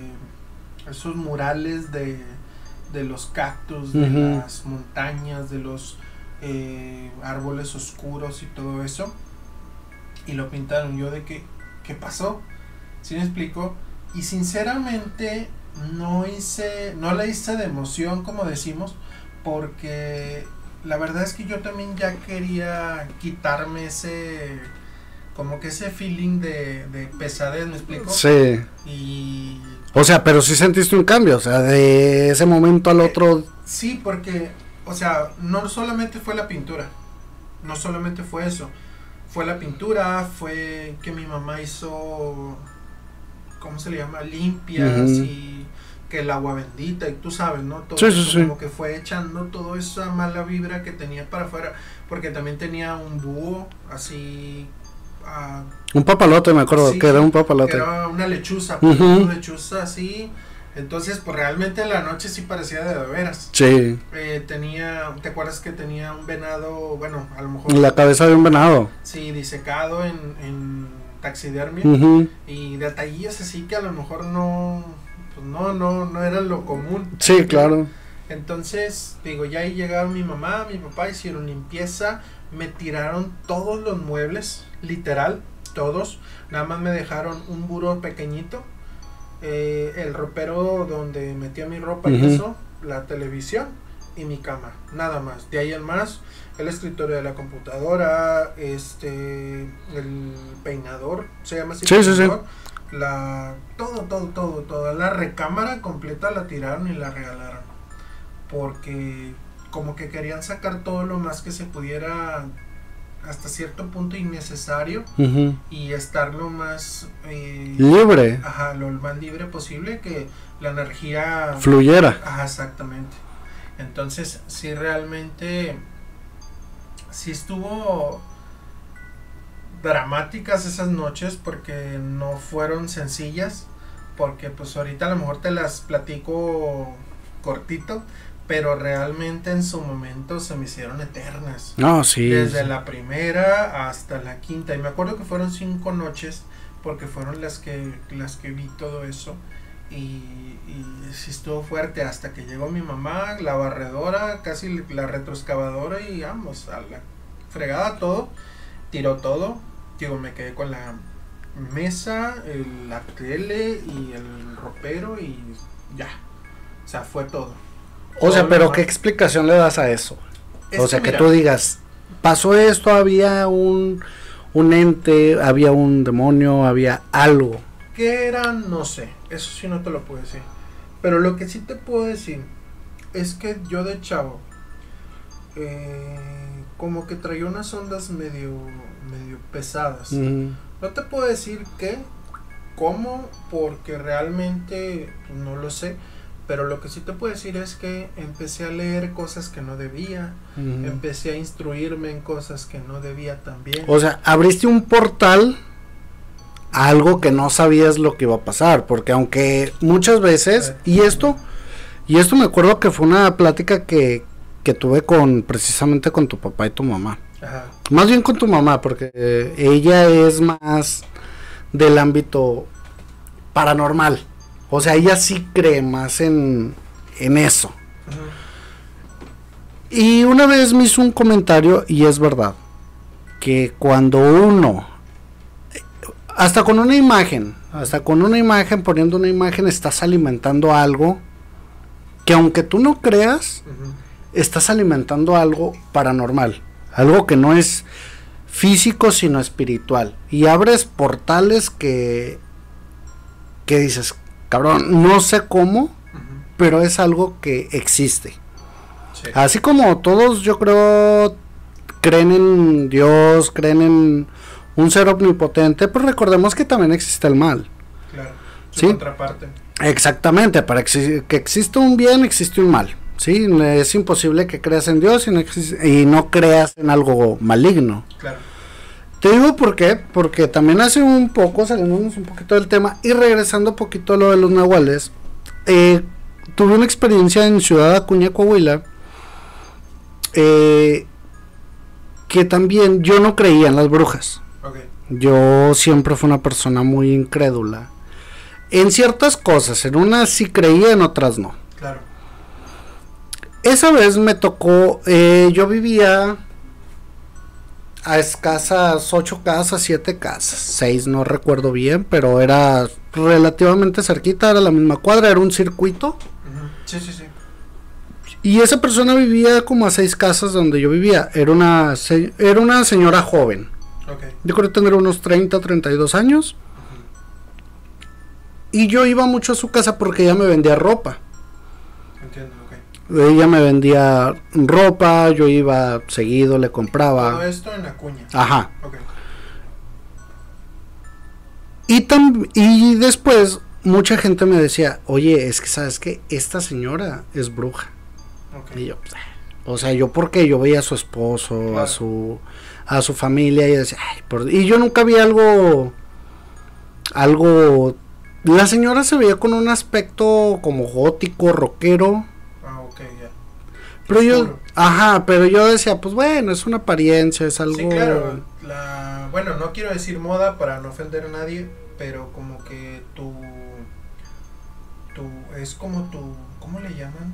murales de los cactus, de las montañas, de los árboles oscuros y todo eso, y lo pintaron. Yo de que, ¿qué pasó? ¿Sí me explico? Y sinceramente no la hice de emoción, como decimos, porque la verdad es que yo también ya quería quitarme como que ese feeling de pesadez, ¿me explico?
Sí.
Y...
O sea, pero sí sentiste un cambio, o sea, de ese momento al otro.
Sí, porque, o sea, no solamente fue la pintura, no solamente fue eso, fue la pintura, fue que mi mamá hizo, ¿cómo se le llama? Limpias y que el agua bendita y tú sabes, ¿no? Todo eso como que fue echando toda esa mala vibra que tenía para afuera, porque también tenía un búho así...
un papalote, me acuerdo,
sí,
que era un papalote.
Que era una lechuza, una lechuza así. Entonces, pues realmente la noche sí parecía de veras.
Sí.
Tenía, ¿te acuerdas que tenía un venado? Bueno, a lo mejor.
La cabeza de un venado.
Sí, disecado en taxidermia. Y detallillos así que a lo mejor no, pues no era lo común.
Sí, claro.
Entonces, digo, ya ahí llegaron mi mamá, mi papá, hicieron limpieza, me tiraron todos los muebles, literal, todos. Nada más me dejaron un buró pequeñito. El ropero donde metía mi ropa y eso, la televisión y mi cama, nada más. De ahí en más, el escritorio de la computadora, el peinador, se llama así.
Sí.
Toda la recámara completa la tiraron y la regalaron. Porque como que querían sacar todo lo más que se pudiera, hasta cierto punto innecesario, y estar lo más
libre,
lo más libre posible, que la energía
fluyera.
Exactamente. Entonces sí, realmente sí estuvo dramáticas esas noches, porque no fueron sencillas, porque pues ahorita a lo mejor te las platico cortito, pero realmente en su momento se me hicieron eternas.
No, sí.
Desde la primera hasta la quinta. Y me acuerdo que fueron 5 noches, porque fueron las que vi todo eso. Y sí estuvo fuerte, hasta que llegó mi mamá, la barredora, casi la retroexcavadora, y vamos, a la fregada todo. Tiró todo. Digo, me quedé con la mesa, la tele y el ropero y ya. O sea, fue todo.
O sea, pero ¿qué explicación le das a eso? O sea, que tú digas, pasó esto, había un ente, había un demonio, había algo.
¿Qué era? No sé, eso sí no te lo puedo decir. Pero lo que sí te puedo decir es que yo de chavo, como que traía unas ondas medio pesadas. No te puedo decir cómo, porque realmente no lo sé. Pero lo que sí te puedo decir es que empecé a leer cosas que no debía, empecé a instruirme en cosas que no debía también.
O sea, abriste un portal a algo que no sabías lo que iba a pasar, porque aunque muchas veces, y esto me acuerdo que fue una plática que tuve precisamente con tu papá y tu mamá.
Ajá.
Más bien con tu mamá, porque ella es más del ámbito paranormal. O sea, ella sí cree más en eso. Y una vez me hizo un comentario, y es verdad, que cuando uno, hasta con una imagen, poniendo una imagen, estás alimentando algo que, aunque tú no creas, estás alimentando algo paranormal, algo que no es físico sino espiritual, y abres portales que dices, cabrón, no sé cómo, pero es algo que existe. Sí. Así como todos, yo creo, creen en Dios, creen en un ser omnipotente, pues recordemos que también existe el mal.
Claro,
su
contraparte.
Exactamente, para que exista un bien, existe un mal. Sí, es imposible que creas en Dios y no creas en algo maligno.
Claro.
Te digo por qué, porque también hace un poco, salimos un poquito del tema, y regresando un poquito a lo de los nahuales, tuve una experiencia en Ciudad Acuña, Coahuila, que también yo no creía en las brujas.
Okay.
Yo siempre fui una persona muy incrédula. En ciertas cosas, en unas sí creía, en otras no.
Claro.
Esa vez me tocó, yo vivía a escasas 8 casas, 7 casas, 6 no recuerdo bien, pero era relativamente cerquita, era la misma cuadra, era un circuito.
Sí.
Y esa persona vivía como a 6 casas donde yo vivía, era una señora joven.
Ok.
Yo creo que tendré unos 30, 32 años. Y yo iba mucho a su casa porque ella me vendía ropa.
Entiendo, ok.
Ella me vendía ropa, yo iba seguido, le compraba.
Todo esto en Acuña.
Ajá.
Ok.
Y después mucha gente me decía, oye, es que sabes que esta señora es bruja.
Okay.
Y yo, pues, o sea, yo porque yo veía a su esposo, claro, a su familia y decía, ay, y yo nunca vi algo, la señora se veía con un aspecto como gótico, rockero.
Ah, ok, ya.
Pero pero yo decía, pues bueno, es una apariencia, es algo.
Sí, claro, bueno, no quiero decir moda para no ofender a nadie, pero como que es como ¿cómo le llaman?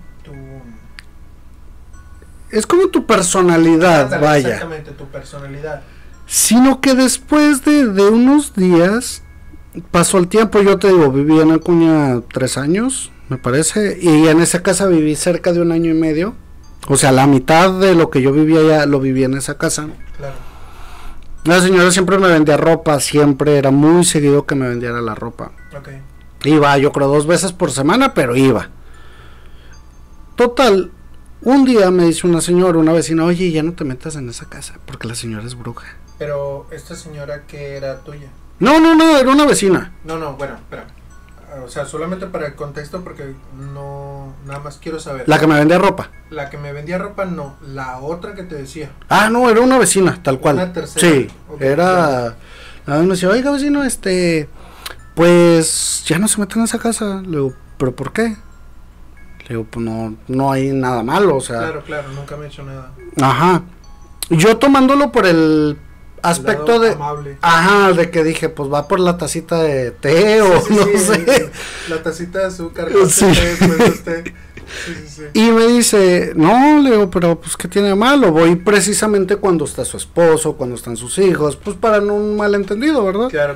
Es como tu personalidad, vaya.
Exactamente, tu personalidad.
Sino que después de unos días, pasó el tiempo, yo te digo, viví en Acuña 3 años, me parece, y en esa casa viví cerca de 1 año y medio. O sea, la mitad de lo que yo vivía ya lo viví en esa casa.
Claro.
La señora siempre me vendía ropa, siempre, era muy seguido que me vendiera la ropa.
Ok.
Iba, yo creo 2 veces por semana, pero iba. Total, un día me dice una señora, una vecina, oye, ya no te metas en esa casa, porque la señora es bruja.
Pero, ¿esta señora que era tuya?
No, era una vecina.
No, bueno, espera. O sea, solamente para el contexto, porque no, nada más quiero saber.
La que me vendía ropa.
La que me vendía ropa, no, la otra que te decía.
Ah, no, era una vecina, tal cual.
Una tercera.
Sí,
Okay,
era,
claro.
Nada más me decía, oiga vecino, pues, ya no se metan en esa casa. Le digo, ¿pero por qué? Le digo, pues no hay nada malo, o sea.
Claro, nunca me he hecho nada.
Ajá. Yo tomándolo por el aspecto de
amable.
Ajá, de que dije, pues va por la tacita de té o no sé.
La tacita de azúcar,
Sí.
té. Sí.
Y me dice, no, le digo, pero pues ¿qué tiene de malo? Voy precisamente cuando está su esposo, cuando están sus hijos, pues para no un malentendido, ¿verdad?
Claro.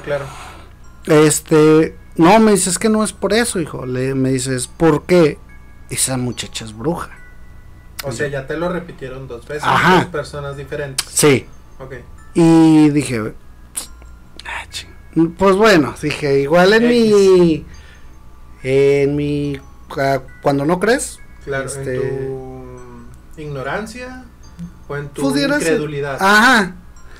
No, me dice, es que no es por eso, hijo. Me dices, ¿por qué? Esa muchacha es bruja.
O sea, ya te lo repitieron 2 veces.
Ajá.
2 personas diferentes.
Sí.
Ok.
Y dije, pues bueno, dije, igual en mi cuando no crees,
claro, en tu ignorancia o en tu
pudieras,
incredulidad.
Ajá.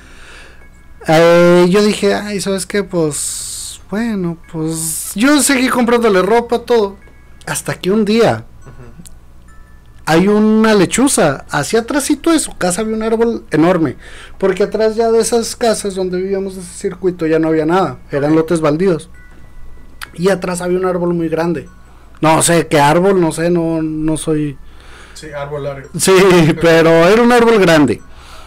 Yo dije, ay, ¿sabes qué? Pues bueno, pues yo seguí comprándole ropa, todo, hasta que un día hay una lechuza, hacia atrásito de su casa había un árbol enorme, porque atrás ya de esas casas donde vivíamos, de ese circuito, ya no había nada, eran lotes baldíos, y atrás había un árbol muy grande, no sé qué árbol, no sé, no soy...
Sí, árbol largo.
Sí, pero era un árbol grande,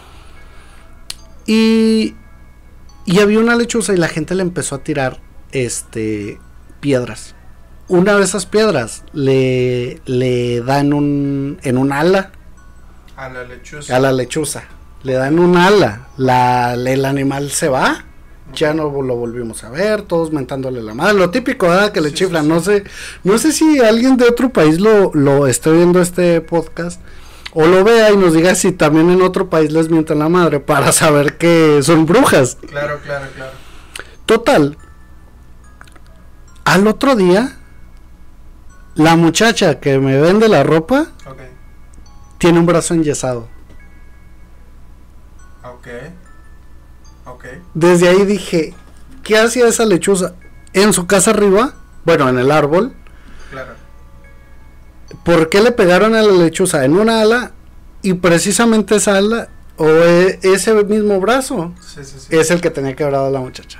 y había una lechuza y la gente le empezó a tirar, piedras. Una de esas piedras le da en un ala.
A la lechuza.
A la lechuza. Le da en un ala. El animal se va. Ya no lo volvimos a ver. Todos mentándole la madre. Lo típico, ¿verdad? Que le chiflan. Sí. No sé si alguien de otro país lo esté viendo este podcast. O lo vea y nos diga si también en otro país les mientan la madre. Para saber que son brujas.
Claro.
Total. Al otro día, la muchacha que me vende la ropa tiene un brazo enyesado.
Ok.
Desde ahí dije, ¿qué hacía esa lechuza? En su casa arriba, bueno, en el árbol.
Claro.
¿Por qué le pegaron a la lechuza en una ala? Y precisamente esa ala, o ese mismo brazo,
Sí.
es el que tenía quebrado a la muchacha.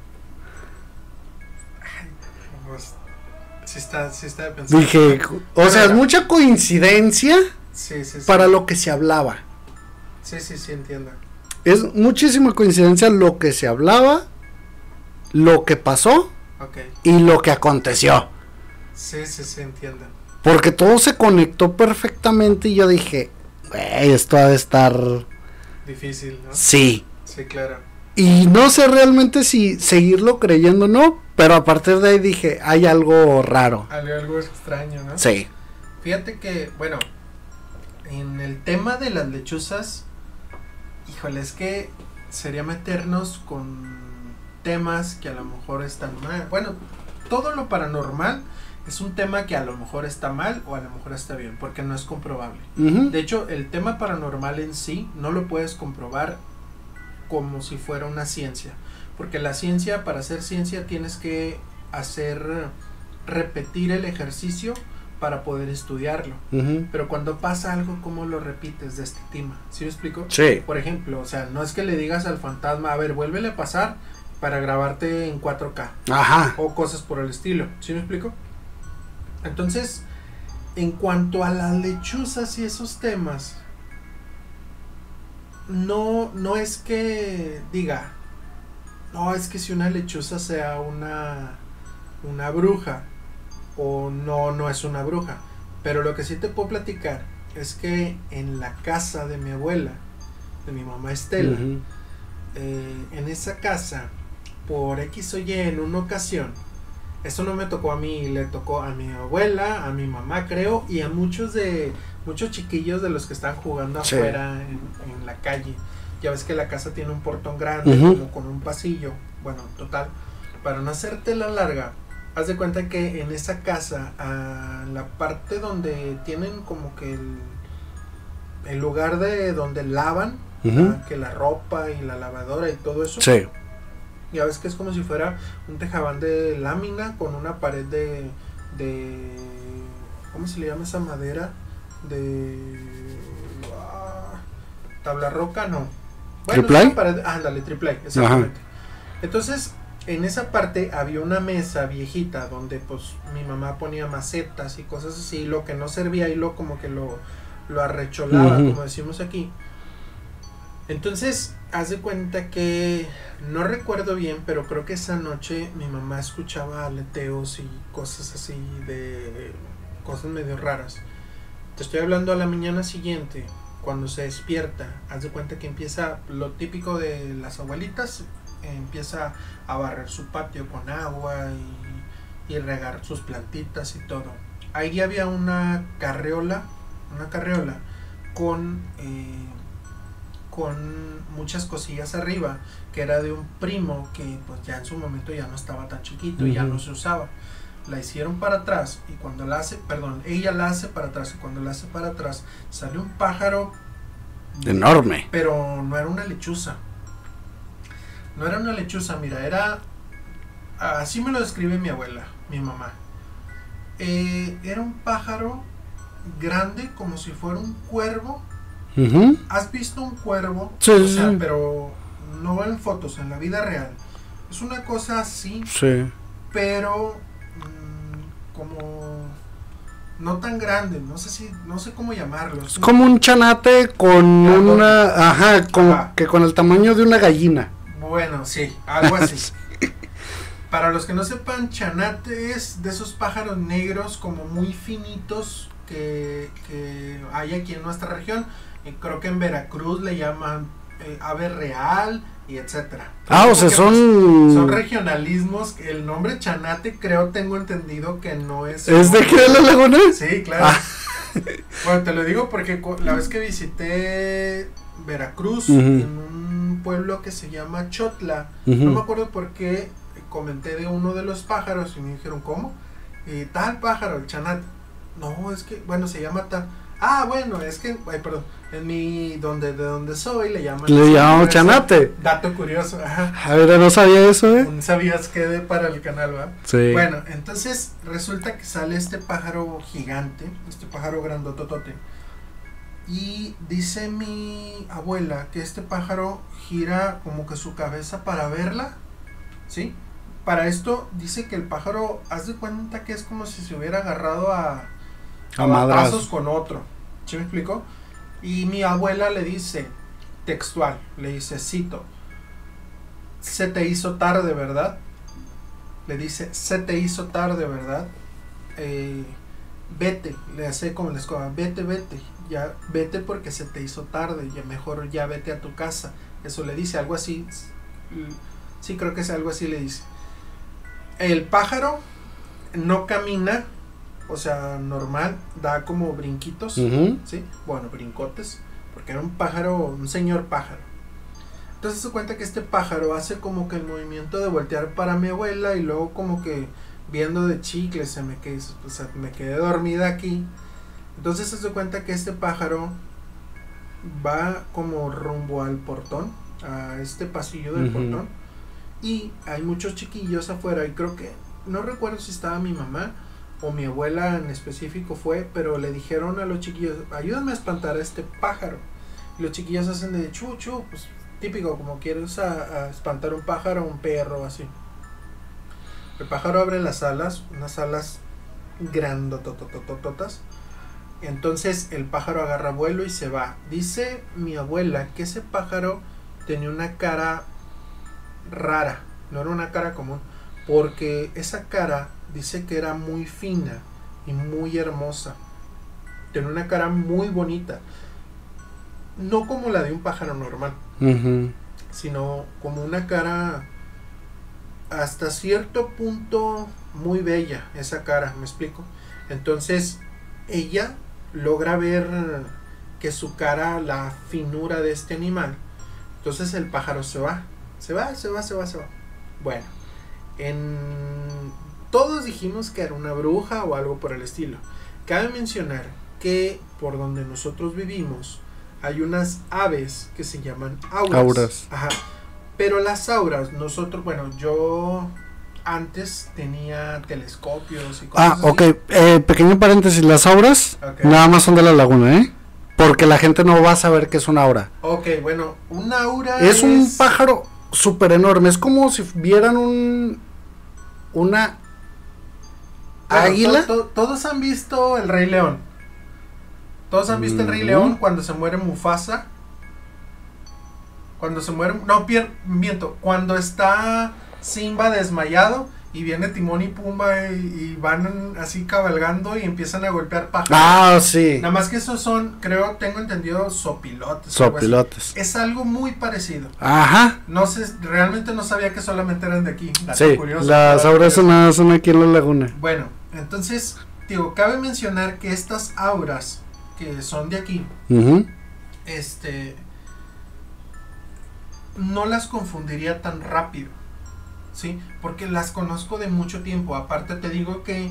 Sí está pensando.
Dije, o sea, es mucha coincidencia
Sí.
para lo que se hablaba.
Sí, entiendo.
Es muchísima coincidencia lo que se hablaba, lo que pasó y lo que aconteció.
Sí, entiendo.
Porque todo se conectó perfectamente y yo dije, güey, esto ha de estar
difícil, ¿no?
Sí.
Sí, claro.
Y no sé realmente si seguirlo creyendo o no, pero a partir de ahí dije, hay algo raro.
Algo extraño, ¿no?
Sí.
Fíjate que, bueno, en el tema de las lechuzas, híjole, es que sería meternos con temas que a lo mejor están mal. Bueno, todo lo paranormal es un tema que a lo mejor está mal o a lo mejor está bien, porque no es comprobable. De hecho, el tema paranormal en sí no lo puedes comprobar como si fuera una ciencia, porque la ciencia, para hacer ciencia tienes que repetir el ejercicio para poder estudiarlo. Pero cuando pasa algo, ¿cómo lo repites? Desestima. ¿Sí me explico?
Sí.
Por ejemplo, o sea, no es que le digas al fantasma, a ver, vuélvele a pasar para grabarte en 4K.
Ajá.
O cosas por el estilo. ¿Sí me explico? Entonces, en cuanto a las lechuzas y esos temas, no es que diga, no, es que si una lechuza sea una bruja, o no es una bruja. Pero lo que sí te puedo platicar es que en la casa de mi abuela, de mi mamá Estela, en esa casa, por X o Y, en una ocasión, eso no me tocó a mí, le tocó a mi abuela, a mi mamá creo, y a muchos chiquillos de los que están jugando afuera en la calle. Ya ves que la casa tiene un portón grande, como con un pasillo. Bueno, total, para no hacerte la larga, haz de cuenta que en esa casa, a la parte donde tienen como que el lugar de donde lavan, que la ropa y la lavadora y todo eso.
Sí.
Ya ves que es como si fuera un tejabán de lámina con una pared de ¿cómo se le llama esa madera? Tabla roca, no. Bueno,
¿Triple
A? Ándale, triple A, exactamente. Entonces, en esa parte había una mesa viejita donde pues mi mamá ponía macetas y cosas así, lo que no servía y como que lo arrecholaba, como decimos aquí. Entonces, haz de cuenta que no recuerdo bien, pero creo que esa noche mi mamá escuchaba aleteos y cosas así, de cosas medio raras. Te estoy hablando a la mañana siguiente, cuando se despierta, haz de cuenta que empieza lo típico de las abuelitas, empieza a barrer su patio con agua y regar sus plantitas y todo. Ahí había una carriola con muchas cosillas arriba, que era de un primo que pues ya en su momento ya no estaba tan chiquito y ya no se usaba. La hicieron para atrás y cuando ella la hace para atrás y cuando la hace para atrás sale un pájaro
enorme,
pero no era una lechuza. Mira, era así me lo describe mi abuela, mi mamá. Era un pájaro grande como si fuera un cuervo. ¿Has visto un cuervo?
Sí,
o sea, pero no en fotos, en la vida real. Es una cosa así, pero como no tan grande, no sé cómo llamarlo.
Es como un chanate con que con el tamaño de una gallina.
Bueno, sí, algo así. Para los que no sepan, chanate es de esos pájaros negros como muy finitos que hay aquí en nuestra región. Creo que en Veracruz le llaman ave real y etcétera.
O sea,
son regionalismos. El nombre chanate tengo entendido que no es...
¿Es de aquí de la laguna?
Sí, claro. Bueno, te lo digo porque la vez que visité Veracruz, en un pueblo que se llama Chotla, no me acuerdo por qué comenté de uno de los pájaros y me dijeron, ¿cómo? Tal pájaro, el chanate. No, es que, bueno, se llama tal... bueno, es que, de donde soy le llaman
chanate.
Dato curioso,
A ver, no sabía eso,
¿Sabías que para el canal, va?
Sí.
Bueno, entonces resulta que sale este pájaro gigante, este pájaro grandototote. Y dice mi abuela que este pájaro gira como que su cabeza para verla, ¿sí? Para esto dice que el pájaro, haz de cuenta que es como si se hubiera agarrado a madrazos con otro. ¿Sí me explico? Y mi abuela le dice, textual, le dice, cito, se te hizo tarde, ¿verdad? Le dice, se te hizo tarde, ¿verdad? Vete, le hace como la escoba, vete, ya vete porque se te hizo tarde, ya mejor ya vete a tu casa. Eso le dice, algo así. Sí, creo que es algo así le dice. El pájaro no camina, o sea, normal, da como brinquitos, ¿sí? Bueno, brincotes, porque era un señor pájaro. Entonces se cuenta que este pájaro hace como que el movimiento de voltear para mi abuela y luego como que viendo de chicle me quedé dormida aquí. Entonces se cuenta que este pájaro va como rumbo al portón, a este pasillo del portón, y hay muchos chiquillos afuera y creo que, no recuerdo si estaba mi mamá o mi abuela en específico fue, pero le dijeron a los chiquillos, ayúdame a espantar a este pájaro. Y los chiquillos hacen de chu, pues típico, como quieres a espantar un pájaro o un perro, así. El pájaro abre las alas, unas alas grandotototototas. Entonces el pájaro agarra vuelo y se va. Dice mi abuela que ese pájaro tenía una cara rara, no era una cara común, porque esa cara dice que era muy fina y muy hermosa. Tenía una cara muy bonita. No como la de un pájaro normal, sino como una cara hasta cierto punto muy bella, esa cara, ¿me explico? Entonces ella logra ver que su cara, la finura de este animal. Entonces el pájaro se va. Bueno, todos dijimos que era una bruja o algo por el estilo. Cabe mencionar que por donde nosotros vivimos hay unas aves que se llaman auras. Ajá. Pero las auras, yo antes tenía telescopios y cosas así.
Ok, pequeño paréntesis, las auras nada más son de la laguna, porque la gente no va a saber qué es una aura.
Ok, bueno, una aura
es un pájaro súper enorme, es como si vieran una águila.
Todos han visto el Rey León. Todos han visto el Rey León cuando se muere Mufasa. Cuando está Simba desmayado y viene Timón y Pumba y van así cabalgando y empiezan a golpear pájaros.
Sí.
Nada más que esos son, tengo entendido, sopilotes.
Sopilotes.
Es algo muy parecido.
Ajá.
No sé, realmente no sabía que solamente eran de aquí.
Sí, curioso, las auras son aquí en la laguna.
Bueno, entonces, cabe mencionar que estas auras que son de aquí, no las confundiría tan rápido, ¿sí? Porque las conozco de mucho tiempo. Aparte te digo que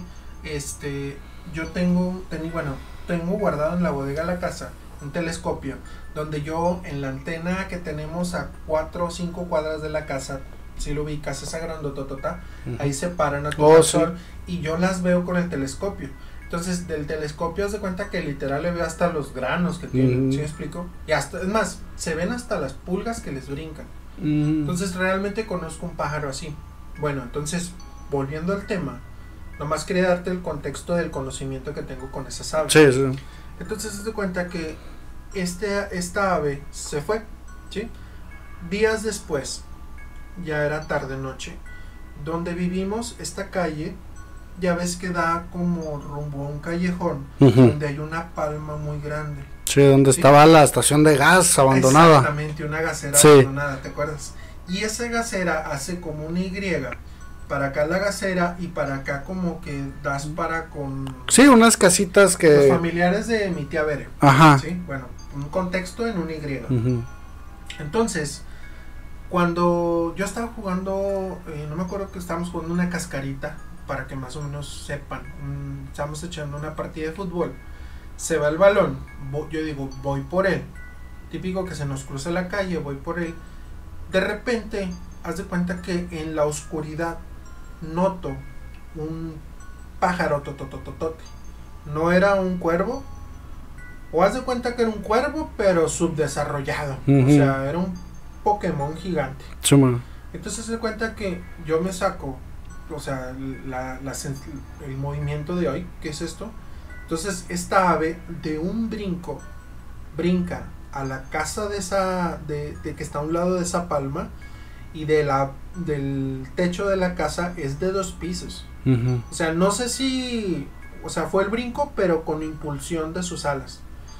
yo tengo guardado en la bodega de la casa un telescopio donde yo en la antena que tenemos a 4 o 5 cuadras de la casa, si lo ubicas, esa grandototota, ahí se paran a tu sol y yo las veo con el telescopio. Entonces del telescopio haz de cuenta que literal le veo hasta los granos que tienen, ¿sí me explico? Y hasta, es más, se ven hasta las pulgas que les brincan. Entonces realmente conozco un pájaro así. Bueno, entonces volviendo al tema, nomás quería darte el contexto del conocimiento que tengo con esas aves.
Sí.
Entonces haz de cuenta que esta ave se fue, ¿sí? Días después, ya era tarde noche, donde vivimos, esta calle, ya ves que da como rumbo a un callejón donde hay una palma muy grande.
Sí, donde estaba la estación de gas abandonada.
Exactamente, una gasera abandonada, ¿te acuerdas? Y esa gasera hace como una Y, para acá la gasera y para acá como que das para con...
Sí, unas casitas que...
Los familiares de mi tía Bere.
Ajá.
Sí, bueno, un contexto en un Y. Entonces, cuando yo estaba jugando, no me acuerdo que estábamos jugando una cascarita, para que más o menos sepan, estamos echando una partida de fútbol, se va el balón, yo digo, voy por él, típico que se nos cruza la calle, voy por él, de repente, haz de cuenta que en la oscuridad noto un pájaro totototote, no era un cuervo, o haz de cuenta que era un cuervo, pero subdesarrollado, o sea, era un Pokémon gigante. Entonces haz de cuenta que yo me saco, o sea, el movimiento de hoy, ¿qué es esto? Entonces esta ave de un brinco brinca a la casa de que está a un lado de esa palma, y del techo de la casa es de 2 pisos. O sea, no sé si, o sea, fue el brinco, pero con impulsión de sus alas.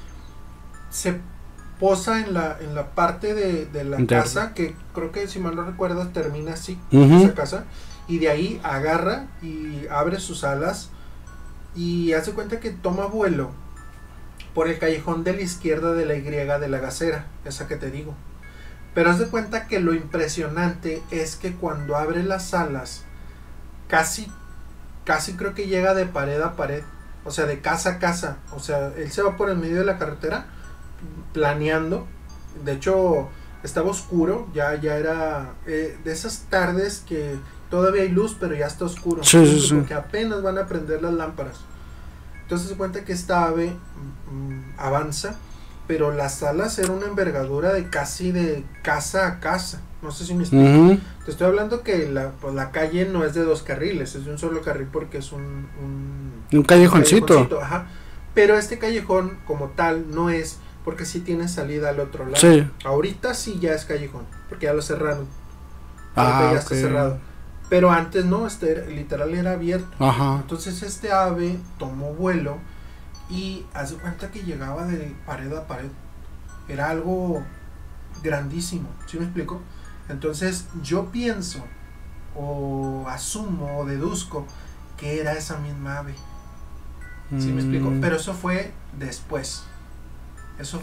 Se posa en la parte de la casa, que creo que si mal no recuerdo termina así, esa casa. Y de ahí agarra y abre sus alas y hace cuenta que toma vuelo por el callejón de la izquierda de la Y de la gasera, esa que te digo. Pero haz de cuenta que lo impresionante es que cuando abre las alas, casi creo que llega de pared a pared, o sea, de casa a casa. O sea, él se va por el medio de la carretera planeando. De hecho, estaba oscuro, ya era de esas tardes que todavía hay luz, pero ya está oscuro.
Sí.
Porque apenas van a prender las lámparas. Entonces se cuenta que esta ave avanza, pero las alas eran una envergadura de casi de casa a casa. No sé si me explico.
Uh-huh.
Te estoy hablando que la calle no es de 2 carriles, es de un solo carril porque es un
callejoncito.
Ajá. Pero este callejón como tal no es, porque sí tiene salida al otro lado.
Sí.
Ahorita sí ya es callejón, porque ya lo cerraron.
Ah,
ya está cerrado. Pero antes no, literal era abierto.
Ajá.
Entonces este ave tomó vuelo y hace cuenta que llegaba de pared a pared. Era algo grandísimo, ¿sí me explico? Entonces yo pienso o asumo o deduzco que era esa misma ave. ¿Sí me explico? Pero eso fue después. Eso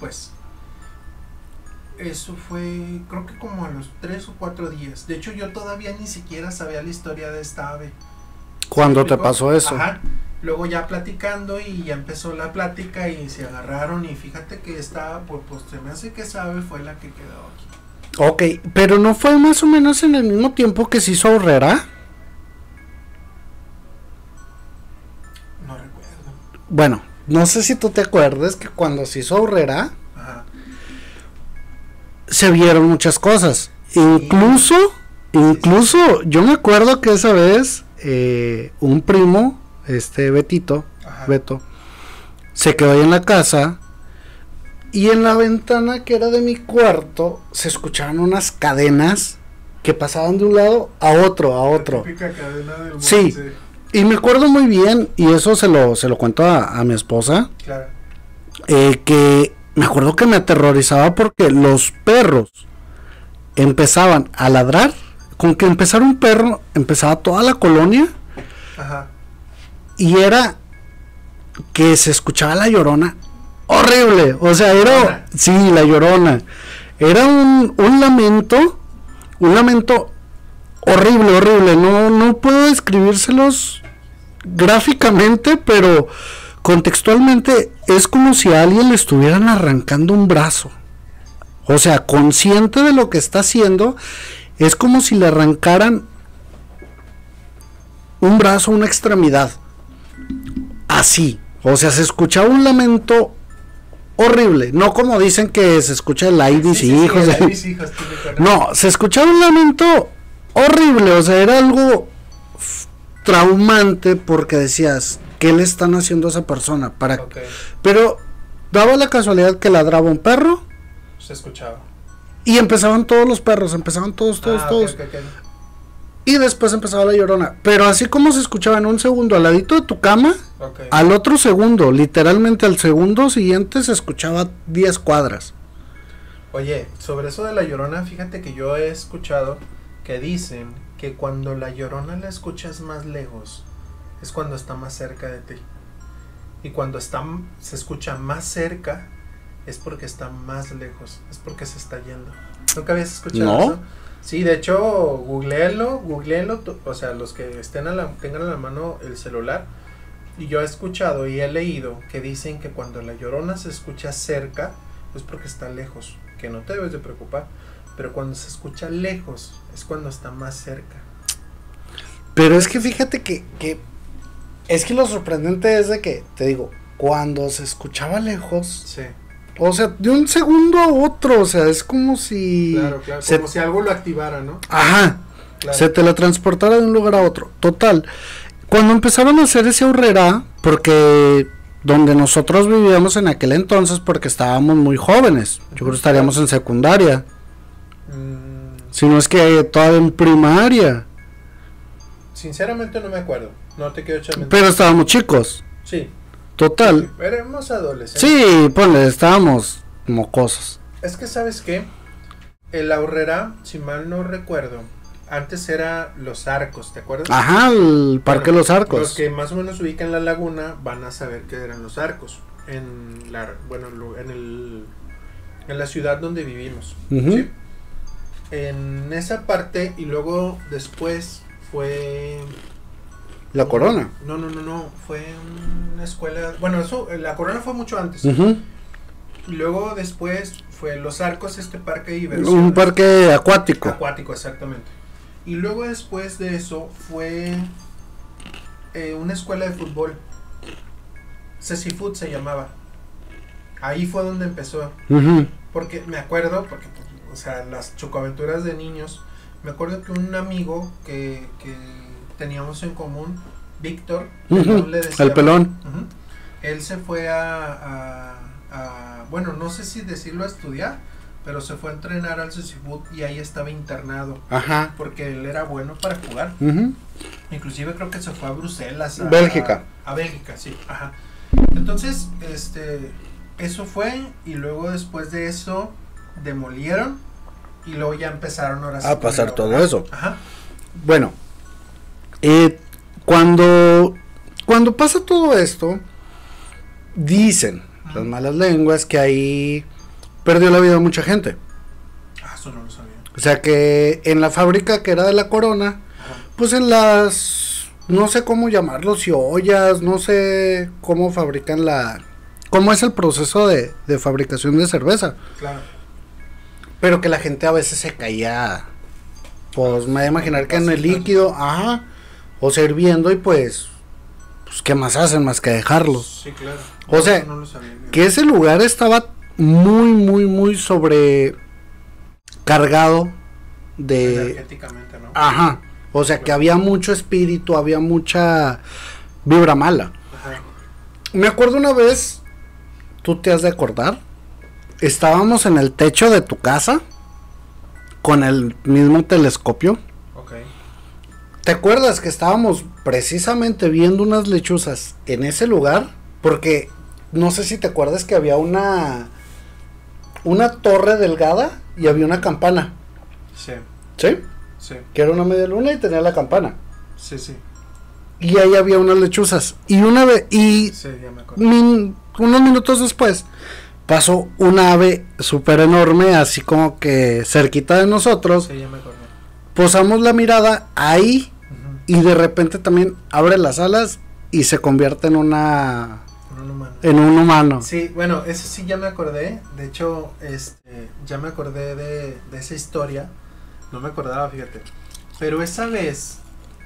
fue creo que como a los 3 o 4 días. De hecho yo todavía ni siquiera sabía la historia de esta ave.
¿Cuándo te pasó eso?
Ajá. Luego ya platicando y ya empezó la plática y se agarraron y fíjate que esta, pues se me hace que esa ave fue la que quedó aquí.
Ok, pero ¿no fue más o menos en el mismo tiempo que se hizo Aurrera?
No recuerdo.
Bueno, no sé si tú te acuerdas que cuando se hizo Aurrera,
Ajá.
se vieron muchas cosas. Incluso, yo me acuerdo que esa vez un primo, Betito,
Ajá.
Beto, se quedó ahí en la casa y en la ventana que era de mi cuarto se escuchaban unas cadenas que pasaban de un lado a otro.
La típica cadena del
Sí.
Monte.
Y me acuerdo muy bien, y eso se lo cuento a mi esposa,
Claro.
que me acuerdo que me aterrorizaba porque los perros empezaban a ladrar. Con que empezara un perro, empezaba toda la colonia.
Ajá.
Y era que se escuchaba la llorona horrible. O sea, era... Sí, la llorona. Era un lamento horrible. No puedo describírselos gráficamente, pero contextualmente es como si a alguien le estuvieran arrancando un brazo. O sea, consciente de lo que está haciendo, es como si le arrancaran un brazo, una extremidad. Así. O sea, se escuchaba un lamento horrible. No como dicen que se escucha el ay mis hijos. No, se escuchaba un lamento horrible. O sea, era algo traumante porque decías, ¿qué le están haciendo a esa persona?
Okay.
Pero daba la casualidad que ladraba un perro.
Se escuchaba.
Y empezaban todos los perros, empezaban todos.
Okay.
Y después empezaba la llorona. Pero así como se escuchaba en un segundo al ladito de tu cama,
Okay.
al otro segundo, literalmente al segundo siguiente se escuchaba 10 cuadras.
Oye, sobre eso de la llorona, fíjate que yo he escuchado que dicen que cuando la llorona la escuchas más lejos, es cuando está más cerca de ti. Y cuando se escucha más cerca, es porque está más lejos, es porque se está yendo. ¿Nunca habías escuchado eso? Sí, de hecho, googleelo, o sea, los que tengan a la mano el celular. Y yo he escuchado y he leído que dicen que cuando la llorona se escucha cerca, es porque está lejos, que no te debes de preocupar. Pero cuando se escucha lejos, es cuando está más cerca.
Pero es que fíjate que es que lo sorprendente es de que, te digo, cuando se escuchaba lejos,
Sí.
o sea, de un segundo a otro, o sea, es como si...
Claro, como si algo lo activara, ¿no?
Ajá,
Claro.
se teletransportara de un lugar a otro. Total, cuando empezaron a hacer ese Aurrera, porque donde nosotros vivíamos en aquel entonces, porque estábamos muy jóvenes, yo creo que estaríamos en secundaria, si no es que todavía en primaria.
Sinceramente no me acuerdo, no te quiero echar mentiras.
Pero estábamos chicos,
Sí,
total.
éramos adolescentes.
Sí, ponle, estábamos mocosos.
Es que, ¿sabes qué? El Aurrera, si mal no recuerdo, antes era Los Arcos, ¿te acuerdas?
Ajá, el Parque
Bueno,
Los Arcos.
Los que más o menos ubican la laguna van a saber que eran Los Arcos. En la ciudad donde vivimos.
Ujú.
¿Sí? en esa parte y luego después fue...
La Corona.
No, fue una escuela... Bueno, eso, la Corona fue mucho antes.
Uh-huh.
Y luego después fue Los Arcos, este parque de diversión.
Un parque acuático.
Acuático, exactamente. Y luego después de eso fue una escuela de fútbol. Cecifoot se llamaba. Ahí fue donde empezó.
Uh-huh.
Porque me acuerdo, porque, o sea, las chocoaventuras de niños, me acuerdo que un amigo que teníamos en común, Víctor,
uh-huh.
le decía,
el pelón.
uh-huh, él se fue bueno, no sé si decirlo a estudiar, pero se fue a entrenar al Cecifoot y ahí estaba internado.
Ajá.
Porque él era bueno para jugar.
Uh-huh.
Inclusive creo que se fue a Bruselas.
Bélgica.
A Bélgica, sí. Ajá. Entonces, eso fue y luego después de eso demolieron y luego ya empezaron ahora sí
a pasar todo eso.
Ajá.
Bueno, cuando pasa todo esto, dicen las malas lenguas que ahí perdió la vida mucha gente.
Eso no lo sabía.
O sea que en la fábrica que era de la Corona,
Ajá,
pues en las, no sé cómo llamarlos, si ollas, no sé cómo fabrican cómo es el proceso de fabricación de cerveza.
claro.
Pero que la gente a veces se caía, pues me voy a imaginar que en el líquido, ajá, o sea, hirviendo y pues ¿qué más hacen más que dejarlos?
Sí, claro.
O sea,
no lo sabía.
Que ese lugar estaba muy sobrecargado de...
Energéticamente, ¿no?
Ajá, o sea, que había mucho espíritu, había mucha vibra mala.
Ajá.
Me acuerdo una vez, tú te has de acordar, estábamos en el techo de tu casa con el mismo telescopio.
Okay.
¿Te acuerdas que estábamos precisamente viendo unas lechuzas en ese lugar? Porque no sé si te acuerdas que había una torre delgada y había una campana.
Sí.
¿Sí?
Sí.
Que era una media luna y tenía la campana.
Sí, sí.
Y ahí había unas lechuzas. Y una vez,
Sí, ya me acuerdo.
unos minutos después, pasó una ave súper enorme, así como que cerquita de nosotros.
Sí, ya me acuerdo.
Posamos la mirada ahí.
Uh-huh.
Y de repente también abre las alas y se convierte en un humano.
Sí, bueno, eso sí ya me acordé. De hecho, ya me acordé de esa historia. No me acordaba, fíjate. Pero esa vez,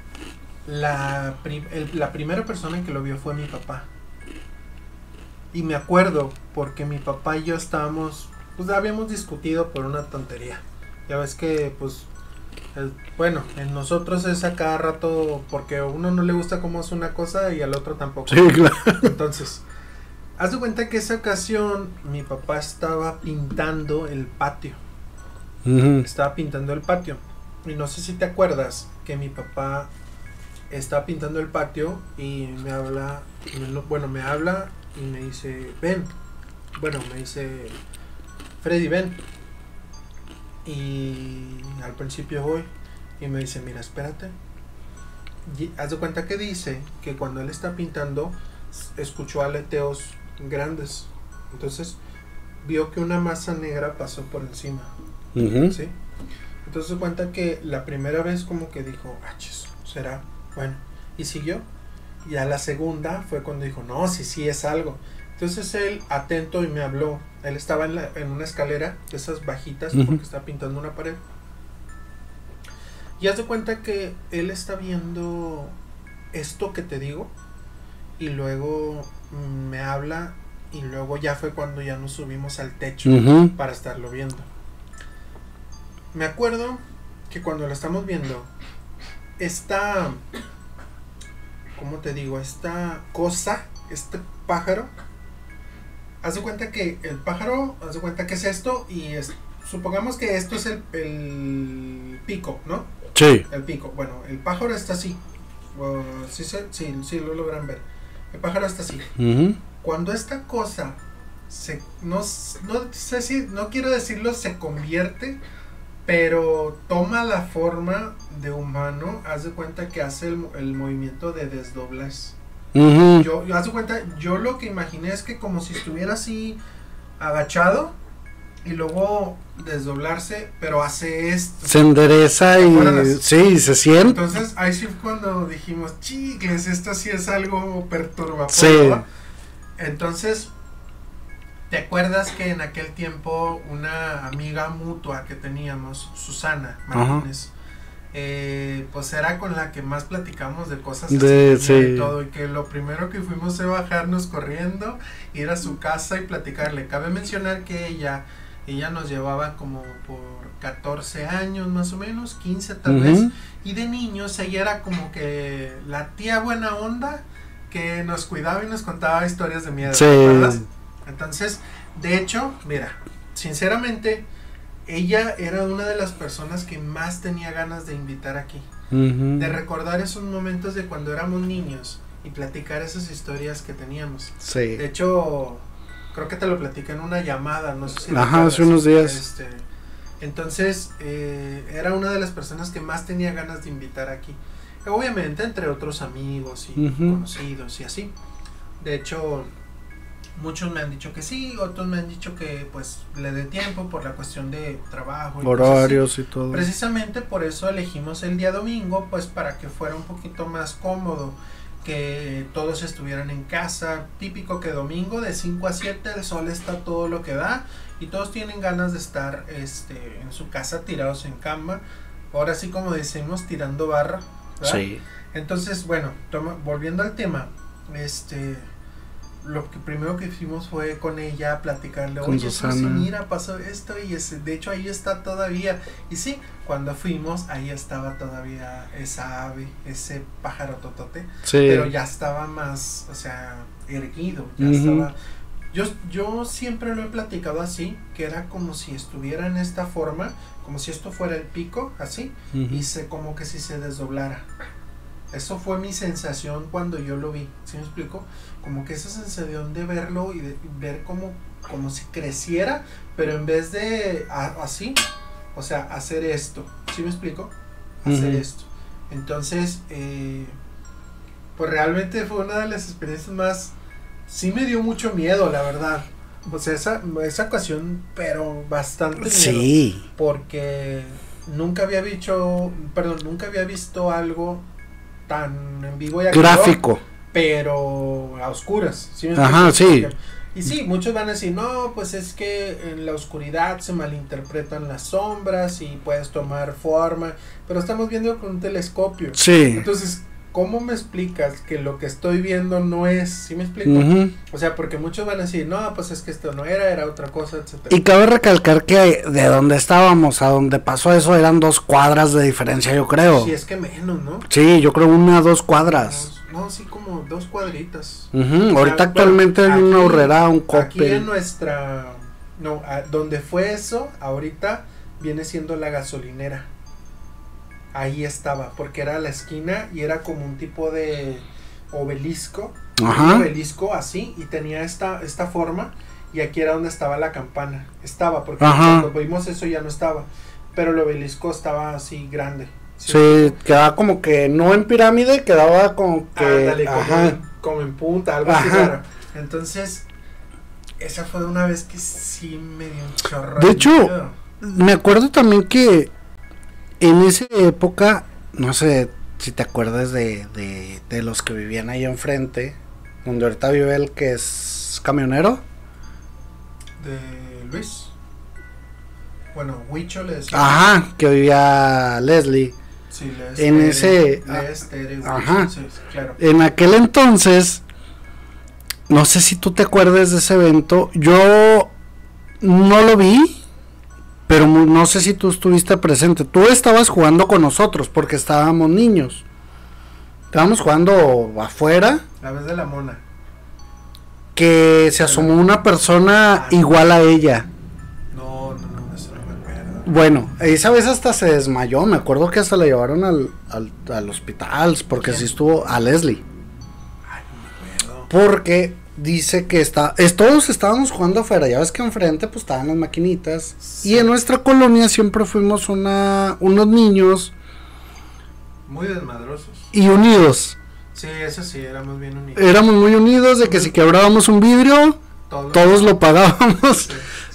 la primera persona que lo vio fue mi papá. Y me acuerdo porque mi papá y yo estábamos, pues habíamos discutido por una tontería. Ya ves que, pues, bueno, en nosotros es a cada rato porque a uno no le gusta cómo es una cosa y al otro tampoco.
Sí, claro.
Entonces, haz de cuenta que esa ocasión mi papá estaba pintando el patio.
Uh-huh.
Estaba pintando el patio. Y no sé si te acuerdas que mi papá estaba pintando el patio y me habla y me dice, ven. Bueno, me dice, Freddy, ven. Y al principio voy y me dice, mira, espérate. Y haz de cuenta que dice que cuando él está pintando escuchó aleteos grandes. Entonces vio que una masa negra pasó por encima.
Uh-huh.
¿Sí? Entonces se cuenta que la primera vez como que dijo, será, bueno, y siguió. Y a la segunda fue cuando dijo, no, sí es algo. Entonces él, atento, y me habló. Él estaba en una escalera de esas bajitas,
uh-huh,
porque está pintando una pared. Y haz de cuenta que él está viendo esto que te digo, y luego me habla, y luego ya fue cuando ya nos subimos al techo
uh-huh,
para estarlo viendo. Me acuerdo que cuando lo estamos viendo, esta, ¿cómo te digo? Esta cosa, este pájaro, haz de cuenta que el pájaro, haz de cuenta que es esto, y supongamos que esto es el pico, ¿no?
Sí.
El pico, bueno, el pájaro está así, sí lo logran ver, el pájaro está así.
Uh-huh.
Cuando esta cosa no sé si, no quiero decirlo, se convierte, pero toma la forma de humano, haz de cuenta que hace el movimiento de desdoblez.
Uh-huh.
Haz de cuenta, yo lo que imaginé es que como si estuviera así agachado y luego desdoblarse, pero hace esto.
Se endereza y sí, se siente.
Entonces ahí sí fue cuando dijimos, chicles, esto sí es algo perturbador.
Sí.
Entonces, ¿te acuerdas que en aquel tiempo una amiga mutua que teníamos, Susana Martínez, pues era con la que más platicamos de cosas así y todo, y que lo primero que fuimos fue bajarnos corriendo, ir a su casa y platicarle? Cabe mencionar que ella nos llevaba como por 14 años más o menos, 15 tal vez, y de niños ella era como que la tía buena onda que nos cuidaba y nos contaba historias de miedo, ¿verdad? Entonces, de hecho, mira, sinceramente, ella era una de las personas que más tenía ganas de invitar aquí, de recordar esos momentos de cuando éramos niños y platicar esas historias que teníamos.
Sí.
De hecho, creo que te lo platicé en una llamada, no sé si
hace unos días.
Entonces, era una de las personas que más tenía ganas de invitar aquí. Obviamente, entre otros amigos y conocidos y así. De hecho, muchos me han dicho que sí, otros me han dicho que pues le dé tiempo por la cuestión de trabajo.
Horarios y todo.
Precisamente por eso elegimos el día domingo, pues para que fuera un poquito más cómodo, que todos estuvieran en casa. Típico que domingo de 5 a 7 el sol está todo lo que da y todos tienen ganas de estar en su casa tirados en cama. Ahora sí, como decimos, tirando barra, ¿verdad? Sí. Entonces, bueno, volviendo al tema, lo que primero que hicimos fue con ella platicarle,
con
oye,
Susana.
Sí, mira, pasó esto y de hecho ahí está todavía. Y sí, cuando fuimos, ahí estaba todavía esa ave, ese pájaro totote, pero ya estaba más, o sea, erguido, ya estaba. Yo siempre lo he platicado así, que era como si estuviera en esta forma, como si esto fuera el pico, así, y como que si se desdoblara. Eso fue mi sensación cuando yo lo vi, ¿sí me explico? Como que esa sensación de verlo y de ver como si creciera, pero en vez de así, o sea, hacer esto, ¿sí me explico? Hacer esto. Entonces, pues realmente fue una de las experiencias más, sí me dio mucho miedo, la verdad. O sea, esa ocasión, pero bastante miedo.
Sí.
Porque nunca había visto algo tan en vivo y
gráfico,
pero a oscuras, ¿sí?
Sí.
Y sí, muchos van a decir, no, pues es que en la oscuridad se malinterpretan las sombras y puedes tomar forma, pero estamos viendo con un telescopio.
Sí.
Entonces, ¿cómo me explicas que lo que estoy viendo no es? ¿Sí me explico? O sea, porque muchos van a decir, no, pues es que esto no era otra cosa, etcétera.
Y cabe recalcar que de donde estábamos a donde pasó eso eran 2 cuadras de diferencia, yo creo.
Sí, es que menos, ¿no?
Sí, yo creo 1 o 2 cuadras.
No, sí, como 2 cuadritas.
Ahorita actualmente hay una horrera, un Coppel.
Aquí en donde fue eso, ahorita viene siendo la gasolinera. Ahí estaba, porque era la esquina y era como un tipo de obelisco. Un obelisco así, y tenía esta forma, y aquí era donde estaba la campana. Estaba, porque cuando vimos eso ya no estaba, pero el obelisco estaba así grande.
Sí, quedaba como que no en pirámide, quedaba como que
como en punta, algo así raro. Entonces, esa fue una vez que sí me dio un chorro.
De hecho, me acuerdo también que en esa época, no sé si te acuerdas de los que vivían ahí enfrente, donde ahorita vive el que es camionero.
De Luis. Bueno, Huicho le decía.
Que vivía Leslie.
Sí,
en ese.
Sí, claro.
En aquel entonces, no sé si tú te acuerdas de ese evento. Yo no lo vi, pero no sé si tú estuviste presente. Tú estabas jugando con nosotros porque estábamos niños. Estábamos jugando afuera.
La vez de la mona.
Que se asomó una persona igual a ella.
No, eso no me acuerdo.
Bueno, esa vez hasta se desmayó. Me acuerdo que hasta la llevaron al hospital porque sí estuvo a Leslie.
Ay, no me acuerdo.
Porque dice que todos estábamos jugando afuera. Ya ves que enfrente pues estaban las maquinitas. Sí. Y en nuestra colonia siempre fuimos unos niños
muy desmadrosos
y unidos.
Sí, eso sí, éramos bien unidos.
Éramos muy unidos, de que si quebrábamos un vidrio, todos lo pagábamos.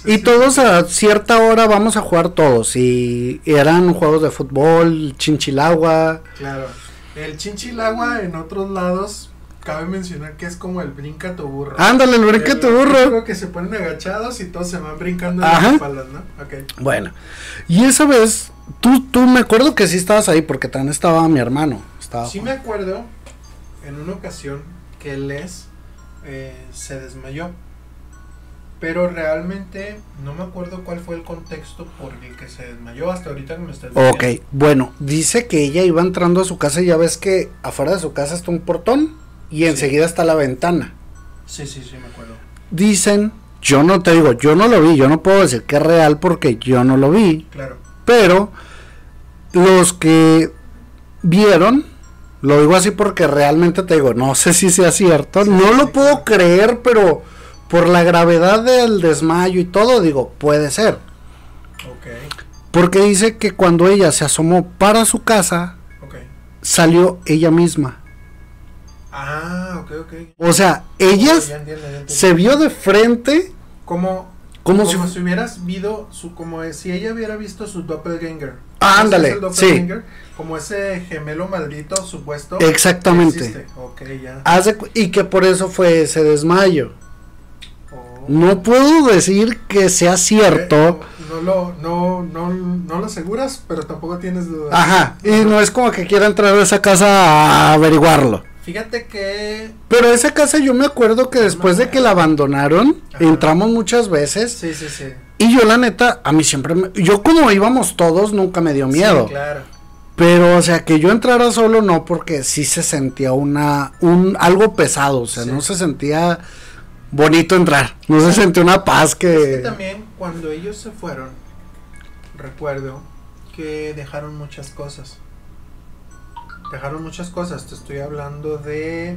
Y todos a cierta hora vamos a jugar todos. Y eran juegos de fútbol, chinchilagua.
Claro. El chinchilagua en otros lados, cabe mencionar que es como el brinca tu burro.
Ándale, el brinca tu burro.
Creo que se ponen agachados y todos se van brincando en las espaldas, ¿no? Okay.
Bueno, y esa vez, tú me acuerdo que sí estabas ahí, porque también estaba mi hermano.
Sí me acuerdo, en una ocasión, que Les se desmayó. Pero realmente no me acuerdo cuál fue el contexto por el que se desmayó hasta ahorita que me estás diciendo.
Ok, bueno, dice que ella iba entrando a su casa y ya ves que afuera de su casa está un portón y enseguida está la ventana.
Sí, me acuerdo.
Dicen, yo no te digo, yo no lo vi, yo no puedo decir que es real porque yo no lo vi.
Claro.
Pero los que vieron, lo digo así porque realmente te digo, no sé si sea cierto, no lo puedo creer, pero por la gravedad del desmayo y todo, digo, puede ser.
Okay.
Porque dice que cuando ella se asomó para su casa, salió ella misma.
Ah, ok.
O sea, ella se vio de frente
como si hubieras visto como si ella hubiera visto su doppelganger.
Ándale, sí.
Como ese gemelo maldito supuesto.
Exactamente.
Okay, ya.
Y que por eso fue ese desmayo. No puedo decir que sea cierto.
No lo aseguras, pero tampoco tienes dudas.
Ajá, y no es como que quiera entrar a esa casa a averiguarlo.
Fíjate que...
Pero esa casa yo me acuerdo que después de que la abandonaron, entramos muchas veces.
Sí.
Y yo la neta, a mí siempre yo como íbamos todos, nunca me dio miedo.
Sí, claro.
Pero, o sea, que yo entrara solo no, porque sí se sentía algo pesado, o sea, no se sentía bonito entrar, no se sentía una paz que...
Es que también cuando ellos se fueron, recuerdo que dejaron muchas cosas. Te estoy hablando de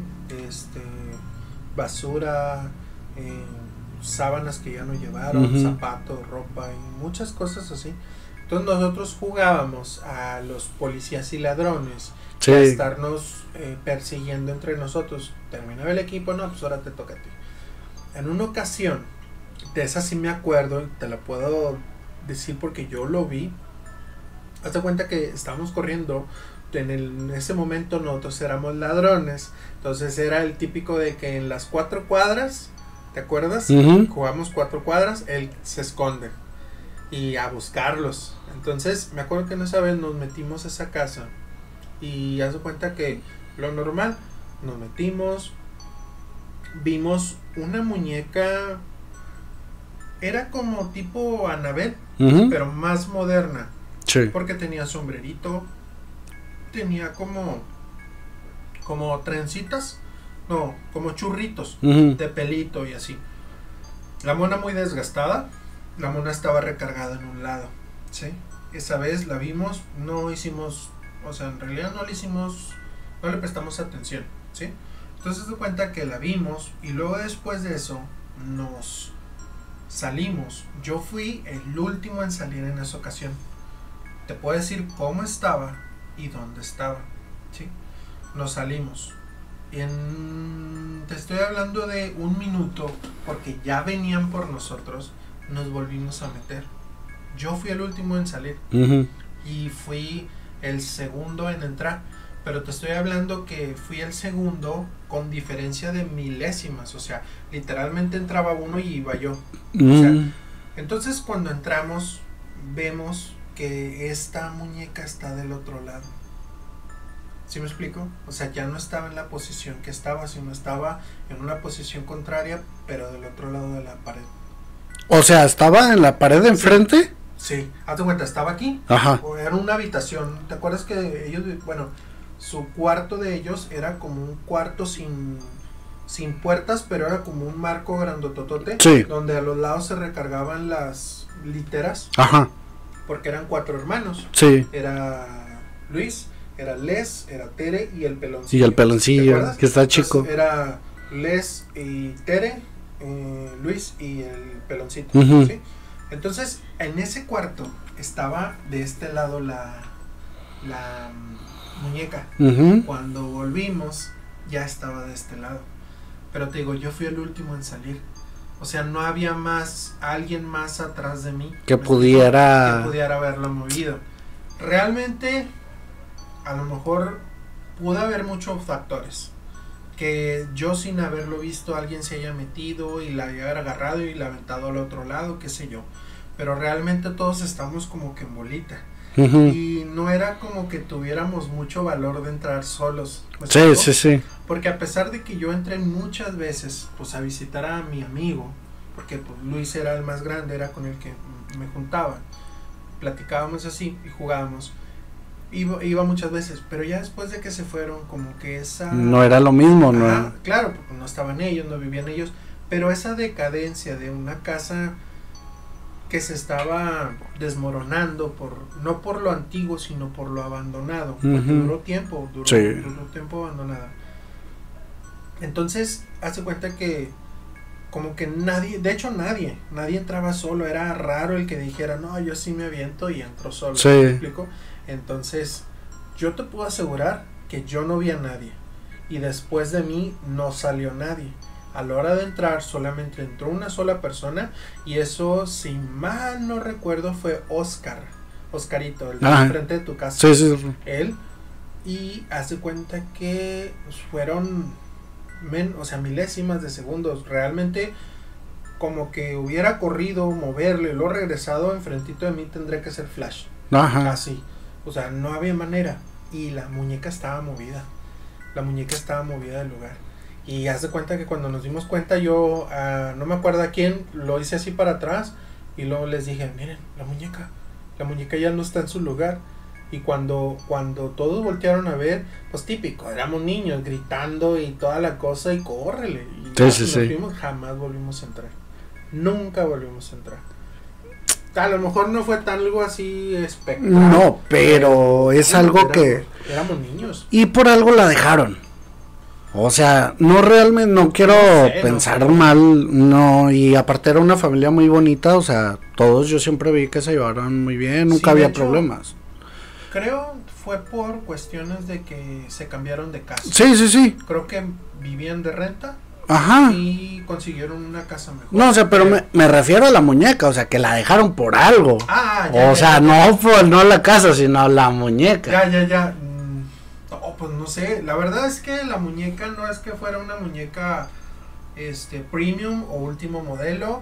basura, sábanas que ya no llevaron, zapatos, ropa y muchas cosas así. Entonces nosotros jugábamos a los policías y ladrones, a estarnos persiguiendo entre nosotros. Terminaba el equipo, no, pues ahora te toca a ti. En una ocasión, de esa sí me acuerdo, y te la puedo decir porque yo lo vi. Hazte cuenta que estábamos corriendo, en ese momento nosotros éramos ladrones, entonces era el típico de que en las 4 cuadras, ¿te acuerdas? Jugamos 4 cuadras, él se esconde y a buscarlos. Entonces me acuerdo que en esa vez nos metimos a esa casa y hazte cuenta que lo normal, nos metimos, vimos una muñeca, era como tipo Annabelle, pero más moderna, porque tenía sombrerito, tenía como trencitas, no, como churritos de pelito y así. La mona muy desgastada, la mona estaba recargada en un lado, ¿sí? Esa vez la vimos, no hicimos, o sea, en realidad no le prestamos atención, ¿sí? Entonces se cuenta que la vimos y luego después de eso nos salimos. Yo fui el último en salir en esa ocasión. Te puedo decir cómo estaba y dónde estaba, ¿sí? Nos salimos. Te estoy hablando de 1 minuto porque ya venían por nosotros. Nos volvimos a meter. Yo fui el último en salir y fui el segundo en entrar. Pero te estoy hablando que fui el segundo con diferencia de milésimas. O sea, literalmente entraba uno y iba yo. O sea, entonces cuando entramos, vemos que esta muñeca está del otro lado. ¿Sí me explico? O sea, ya no estaba en la posición que estaba, sino estaba en una posición contraria, pero del otro lado de la pared.
O sea, ¿estaba en la pared de enfrente?
Sí, hazte cuenta, estaba aquí.
Ajá.
Era una habitación. ¿Te acuerdas que ellos, su cuarto de ellos era como un cuarto sin puertas, pero era como un marco grandototote, donde a los lados se recargaban las literas?
Ajá.
Porque eran 4 hermanos.
Sí.
Era Luis, era Les, era Tere y el peloncillo.
Y el peloncillo, que está chico.
Entonces, era Les y Tere, Luis y el peloncito, ¿sí? Entonces, en ese cuarto estaba de este lado la muñeca. Cuando volvimos, ya estaba de este lado. Pero te digo, yo fui el último en salir. O sea, no había alguien más atrás de mí
que pudiera
haberlo movido. Realmente, a lo mejor pudo haber muchos factores. Que yo, sin haberlo visto, alguien se haya metido y la haya agarrado y la aventado al otro lado, qué sé yo. Pero realmente todos estamos como que en bolita. Y no era como que tuviéramos mucho valor de entrar solos.
Sí.
Porque a pesar de que yo entré muchas veces pues a visitar a mi amigo, porque pues Luis era el más grande, era con el que me juntaba, platicábamos así y jugábamos, iba muchas veces, pero ya después de que se fueron, como que esa...
No era lo mismo, ¿no?
Claro, porque no estaban ellos, no vivían ellos, pero esa decadencia de una casa que se estaba desmoronando, no por lo antiguo, sino por lo abandonado, porque duró tiempo abandonada. Entonces, hace cuenta que como que nadie entraba solo, era raro el que dijera, no, yo sí me aviento y entro solo, ¿me explico? Entonces, yo te puedo asegurar que yo no vi a nadie, y después de mí no salió nadie. A la hora de entrar solamente entró una sola persona, y eso, si mal no recuerdo, fue Oscarito, el de enfrente de tu casa.
Sí.
Él, y hace cuenta que fueron milésimas de segundos. Realmente, como que hubiera corrido, moverle, lo regresado enfrentito de mí, tendría que ser Flash. Así, o sea, no había manera. Y la muñeca estaba movida del lugar. Y haz de cuenta que cuando nos dimos cuenta, yo no me acuerdo a quién, lo hice así para atrás, y luego les dije, miren, la muñeca ya no está en su lugar. Y cuando todos voltearon a ver, pues típico, éramos niños gritando y toda la cosa, y córrele. Y jamás volvimos a entrar. Nunca volvimos a entrar. A lo mejor no fue tan algo así espectacular.
No, pero es algo que...
Éramos niños.
Y por algo la dejaron. O sea, no quiero pensar mal, no, y aparte era una familia muy bonita, o sea, todos yo siempre vi que se llevaron muy bien, nunca había problemas.
Creo fue por cuestiones de que se cambiaron de casa.
Sí.
Creo que vivían de renta. Y consiguieron una casa mejor.
No, o sea, pero me refiero a la muñeca, o sea, que la dejaron por algo. No la casa, sino la muñeca.
Ya. No, pues no sé, la verdad es que la muñeca no es que fuera una muñeca premium o último modelo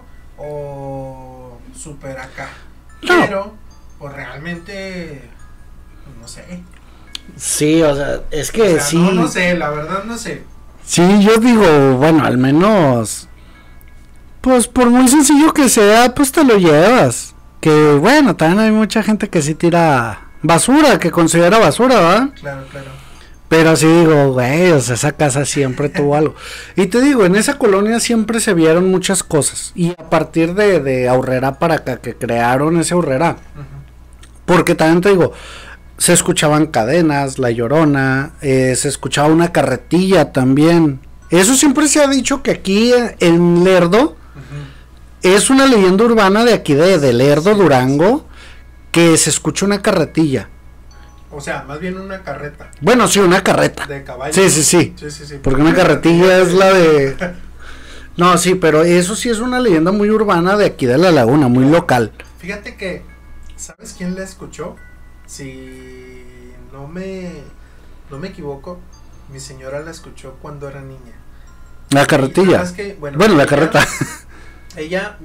o super acá. No. Pero pues realmente pues no sé.
Sí, o sea, es que sí.
No sé, la verdad no sé.
Sí, yo digo, bueno, al menos pues por muy sencillo que sea, pues te lo llevas. Que bueno, también hay mucha gente que sí tira basura, que considera basura, ¿verdad?
Claro.
Pero así digo, güey, o sea, esa casa siempre tuvo algo. Y te digo, en esa colonia siempre se vieron muchas cosas. Y a partir de Aurrera para acá, que crearon ese Aurrera. Porque también te digo, se escuchaban cadenas, La Llorona, se escuchaba una carretilla también. Eso siempre se ha dicho que aquí en Lerdo, es una leyenda urbana de aquí de Lerdo, Durango, que se escucha una carretilla.
O sea, más bien una carreta.
Bueno, sí, una carreta.
De caballo.
Sí. Porque una carretilla es la de... No, sí, pero eso sí es una leyenda muy urbana de aquí de la laguna, muy local.
Fíjate que, ¿sabes quién la escuchó? Si no me equivoco, mi señora la escuchó cuando era niña.
La carretilla. Bueno, la carreta.
Ella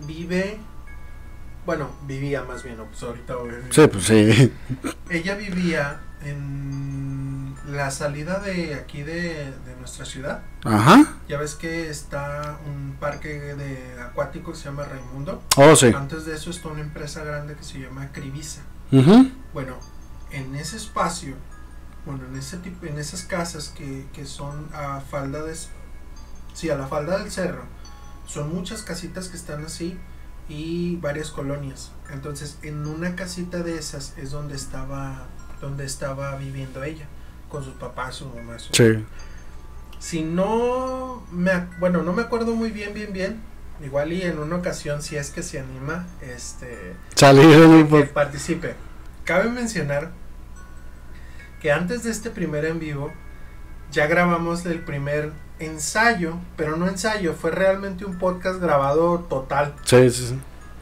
vivía más bien, pues ahorita
sí, pues sí.
Ella vivía en la salida de aquí de nuestra ciudad. Ya ves que está un parque acuático que se llama Raimundo.
Sí.
Antes de eso está una empresa grande que se llama Crivisa. Bueno, en ese espacio, en esas casas que son a la falda del cerro, son muchas casitas que están así y varias colonias. Entonces, en una casita de esas es donde estaba viviendo ella con sus papás, su mamá.
Sí.
Si no me acuerdo muy bien. Igual y en una ocasión, si es que se anima, que participe. Cabe mencionar que antes de este primer en vivo ya grabamos el primer ensayo, pero no ensayo, fue realmente un podcast grabado total.
Sí, sí, sí.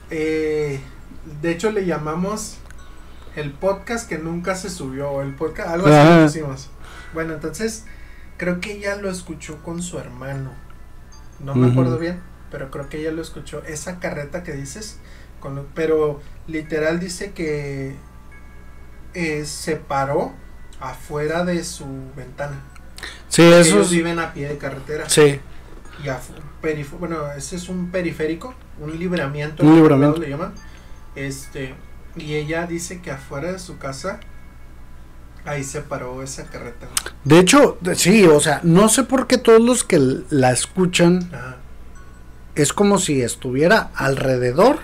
De hecho le llamamos el podcast que nunca se subió, o el podcast, algo así lo pusimos. Bueno, entonces creo que ella lo escuchó con su hermano. No me acuerdo bien, pero creo que ella lo escuchó. Esa carreta que dices, pero literal dice que se paró afuera de su ventana.
Sí,
ellos viven a pie de carretera.
Sí.
Y bueno, ese es un periférico, un libramiento.
Un libramiento.
Le llaman. Y ella dice que afuera de su casa ahí se paró esa carreta.
De hecho, sí, o sea, no sé por qué todos los que la escuchan es como si estuviera alrededor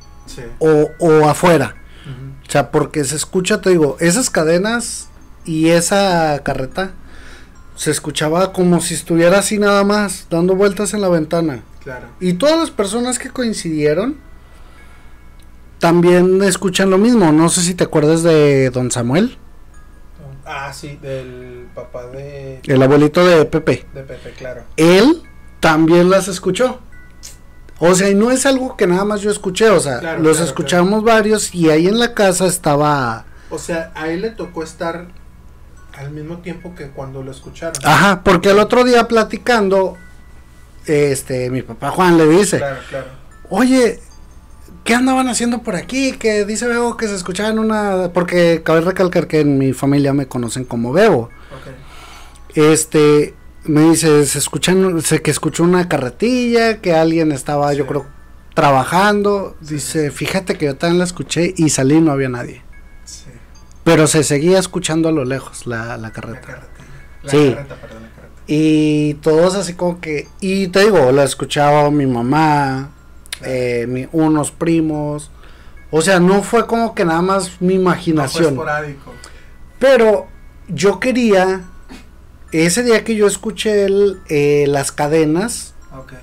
o afuera. O sea, porque se escucha, te digo, esas cadenas y esa carreta se escuchaba como si estuviera así nada más, dando vueltas en la ventana.
Claro.
Y todas las personas que coincidieron también escuchan lo mismo. No sé si te acuerdas de Don Samuel.
Ah, sí, del papá de...
El abuelito de Pepe.
De Pepe, claro.
Él también las escuchó. O sea, y no es algo que nada más yo escuché, o sea,
claro,
los escuchamos varios y ahí en la casa estaba...
O sea, a él le tocó estar al mismo tiempo que cuando lo escucharon.
Ajá, porque el otro día platicando, mi papá Juan le dice,
claro.
Oye, ¿qué andaban haciendo por aquí? Que dice Bebo que se escuchaban porque cabe recalcar que en mi familia me conocen como Bebo.
Okay.
Me dice, que escuchó una carretilla, que alguien estaba, yo creo, trabajando. Dice, fíjate que yo también la escuché y salí y no había nadie.
Sí.
Pero se seguía escuchando a lo lejos la carreta.
La carreta.
Y todos así como que, y te digo, la escuchaba mi mamá, unos primos. O sea, no fue como que nada más mi imaginación.
No fue esporádico.
Pero yo quería... Ese día que yo escuché las cadenas,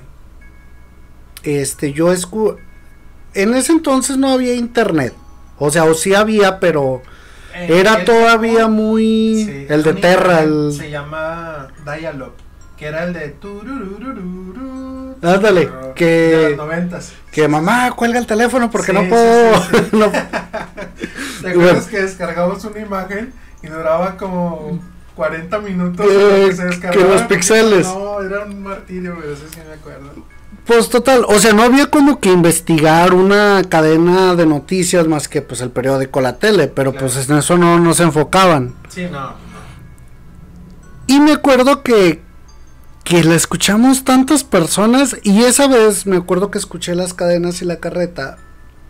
en ese entonces no había internet, o sea, o sí había, pero era todavía muy,
sí,
el de Terra,
se llama Dialog, que era el de
ándale, que
de los 90s.
Que mamá cuelga el teléfono porque no puedo.
Sí. No. ¿Te acuerdas que descargamos una imagen y duraba como 40 minutos
que se descargaba? Que los pixeles.
No, era un martirio, pero eso sí me acuerdo.
Pues total, o sea, no había como que investigar una cadena de noticias más que pues el periódico, la tele, pero claro, pues en eso no se enfocaban.
Sí, no.
Y me acuerdo que la escuchamos tantas personas, y esa vez me acuerdo que escuché las cadenas y la carreta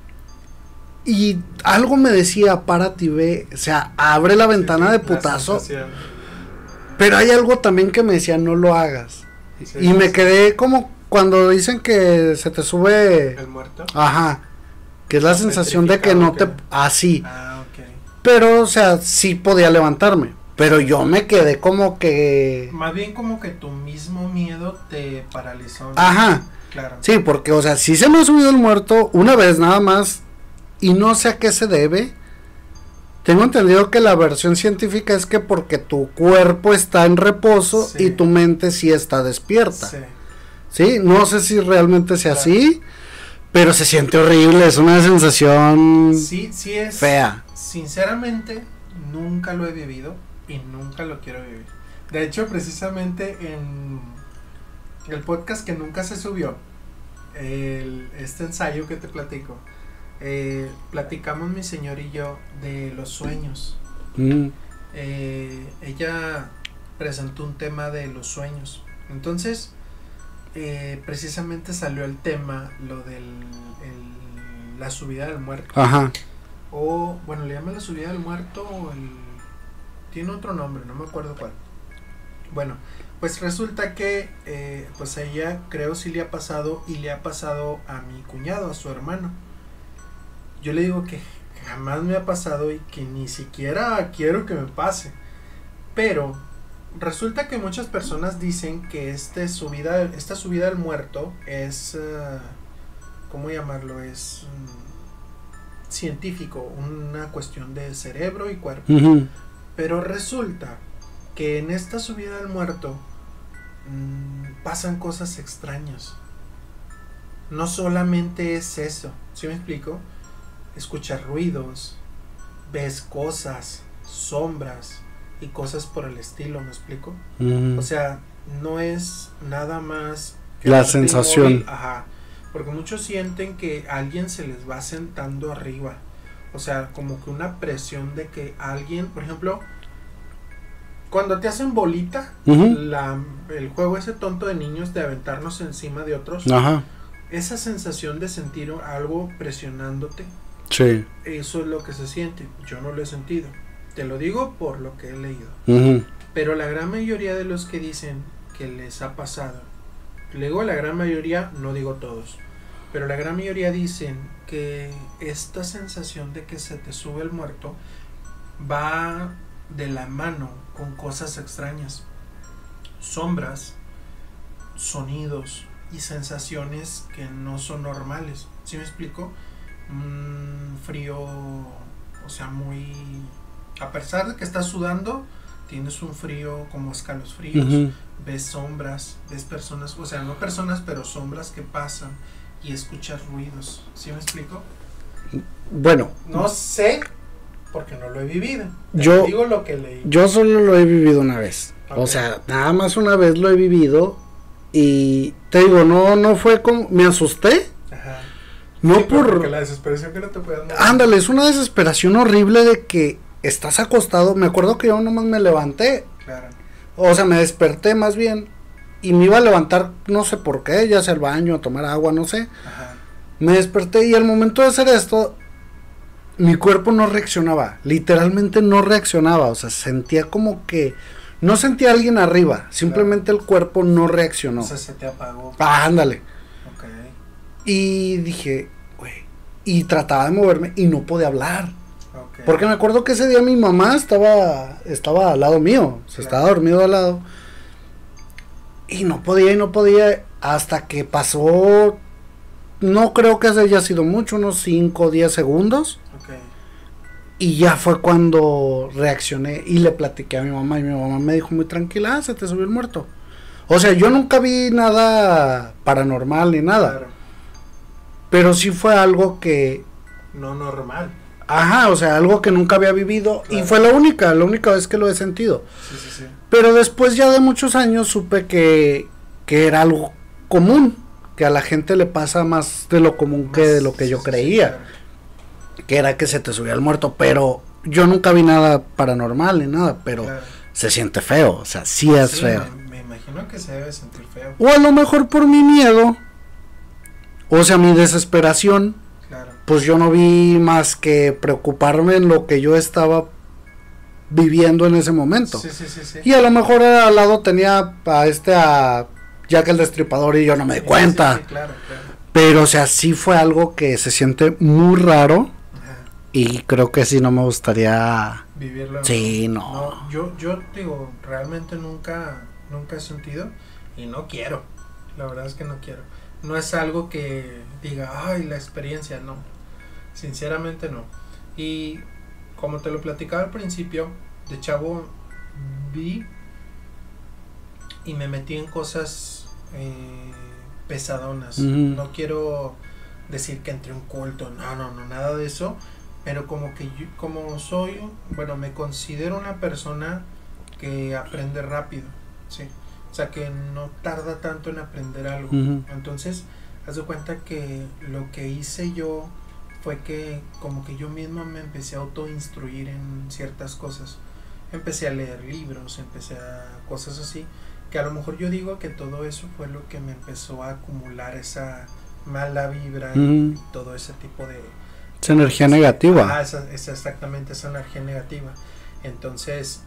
y algo me decía, párate y ve, o sea, abre la ventana de putazo. Pero hay algo también que me decía, no lo hagas. Sí, y me quedé como cuando dicen que se te sube
el muerto.
Ajá. Que es la sensación de que no te así.
Ok.
Pero o sea, sí podía levantarme, pero yo me quedé como que
más bien como que tu mismo miedo te paralizó, ¿no?
Ajá.
Claro.
Sí, porque o sea, sí se me ha subido el muerto una vez nada más y no sé a qué se debe. Tengo entendido que la versión científica es que porque tu cuerpo está en reposo, sí, y tu mente sí está despierta.
Sí.
Sí, no sé si realmente sea así, pero se siente horrible, es una sensación
sí es
fea.
Sinceramente, nunca lo he vivido y nunca lo quiero vivir. De hecho, precisamente en el podcast que nunca se subió, este ensayo que te platico, platicamos mi señor y yo de los sueños. Ella presentó un tema de los sueños. Entonces, precisamente salió el tema, lo del la subida del muerto.
Ajá.
O, bueno, le llaman la subida del muerto o tiene otro nombre, no me acuerdo cuál. Bueno, pues resulta que pues a ella creo sí le ha pasado, y le ha pasado a mi cuñado, a su hermano. Yo le digo que jamás me ha pasado y que ni siquiera quiero que me pase. Pero resulta que muchas personas dicen que esta subida del muerto es, ¿cómo llamarlo? Es científico, una cuestión de cerebro y cuerpo.
Uh-huh.
Pero resulta que en esta subida del muerto pasan cosas extrañas. No solamente es eso, ¿sí me explico? Escuchas ruidos, ves cosas, sombras y cosas por el estilo, ¿me explico? O sea, no es nada más que
la sensación.
Ajá, porque muchos sienten que alguien se les va sentando arriba. O sea, como que una presión de que alguien, por ejemplo, cuando te hacen bolita, el juego ese tonto de niños de aventarnos encima de otros,
Ajá.
Esa sensación de sentir algo presionándote,
Sí.
eso es lo que se siente. Yo no lo he sentido, te lo digo por lo que he leído. Pero la gran mayoría de los que dicen que les ha pasado, luego la gran mayoría, no digo todos, pero la gran mayoría dicen que esta sensación de que se te sube el muerto va de la mano con cosas extrañas, sombras, sonidos y sensaciones que no son normales. ¿Sí me explico? Frío, o sea, muy... A pesar de que estás sudando, tienes un frío como escalofríos, ves sombras, ves personas, o sea, no personas, pero sombras que pasan y escuchas ruidos. ¿Sí me explico?
Bueno.
No sé, porque no lo he vivido.
Yo
digo lo que leí.
Yo solo lo he vivido una vez.
Okay.
O sea, nada más una vez lo he vivido. Y te digo, no fue como... Me asusté.
Ajá.
No
sí,
por...
la desesperación que no te puedas mover.
Ándale, es una desesperación horrible de que estás acostado. Me acuerdo que yo nomás me levanté.
Claro.
O sea, me desperté más bien. Y me iba a levantar, no sé por qué, ya sea al baño, a tomar agua, no sé.
Ajá.
Me desperté y al momento de hacer esto, mi cuerpo no reaccionaba. Literalmente no reaccionaba. O sea, sentía como que... No sentía a alguien arriba, simplemente el cuerpo no reaccionó.
O sea, se te apagó.
Ándale.
Okay.
Y dije, güey, y trataba de moverme y no podía hablar.
Okay.
Porque me acuerdo que ese día mi mamá estaba al lado mío, se estaba dormido al lado. Y no podía hasta que pasó, no creo que haya sido mucho, unos 5 o 10 segundos.
Okay.
Y ya fue cuando reaccioné y le platiqué a mi mamá y mi mamá me dijo muy tranquila, se te subió el muerto. O sea, yo nunca vi nada paranormal ni nada.
Claro.
Pero sí fue algo que...
No normal.
Ajá, o sea, algo que nunca había vivido. Claro. Y fue la única vez que lo he sentido.
Sí.
Pero después ya de muchos años supe que era algo común. Que a la gente le pasa más de lo común que de lo que yo creía.
Claro.
Que era que se te subía el muerto, pero yo nunca vi nada paranormal ni nada, pero claro. Se siente feo, o sea, sí es feo.
Me imagino que se debe sentir feo.
O a lo mejor por mi miedo, o sea, mi desesperación,
claro.
Pues yo no vi más que preocuparme en lo que yo estaba viviendo en ese momento.
Sí.
Y a lo mejor al lado tenía a Jack el Destripador y yo no me di cuenta.
Sí, claro.
Pero, o sea, sí fue algo que se siente muy raro. Y creo que sí no me gustaría
vivirlo.
Sí, no.
Yo digo, realmente nunca he sentido y no quiero. La verdad es que no quiero. No es algo que diga, ay, la experiencia, no. Sinceramente no. Y como te lo platicaba al principio, de chavo vi y me metí en cosas pesadonas. No quiero decir que entré a un culto, no, nada de eso. Pero como que yo, me considero una persona que aprende rápido, ¿sí? O sea, que no tarda tanto en aprender algo. Entonces, haz de cuenta que lo que hice yo fue que como que yo mismo me empecé a autoinstruir en ciertas cosas. Empecé a leer libros, cosas así, que a lo mejor yo digo que todo eso fue lo que me empezó a acumular esa mala vibra y todo ese tipo de...
Esa energía negativa.
Esa exactamente, esa energía negativa. Entonces,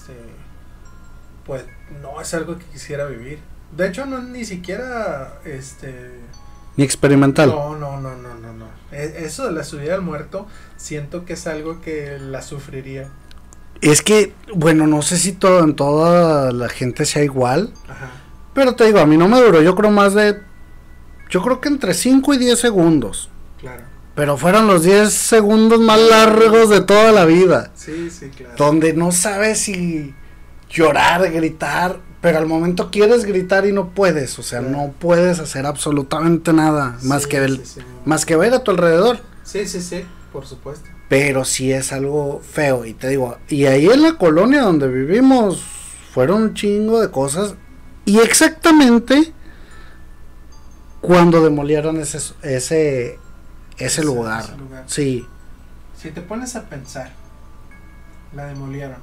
pues no es algo que quisiera vivir. De hecho, no ni siquiera
ni experimental.
No. Eso de la subida al muerto, siento que es algo que la sufriría.
Es que, bueno, no sé si en toda la gente sea igual.
Ajá.
Pero te digo, a mí no me duró, yo creo que entre 5 y 10 segundos.
Claro.
Pero fueron los 10 segundos más largos de toda la vida.
Sí, claro.
Donde no sabes si llorar, gritar. pero al momento quieres gritar y no puedes, o sea,
Claro.
no puedes hacer absolutamente nada más
Sí,
que
sí,
más que ver a tu alrededor.
Sí, por supuesto.
Pero sí es algo feo, y te digo, y ahí en la colonia donde vivimos fueron un chingo de cosas, y exactamente cuando demolieron ese lugar.
Ese lugar.
Sí.
Si te pones a pensar, la demolieron.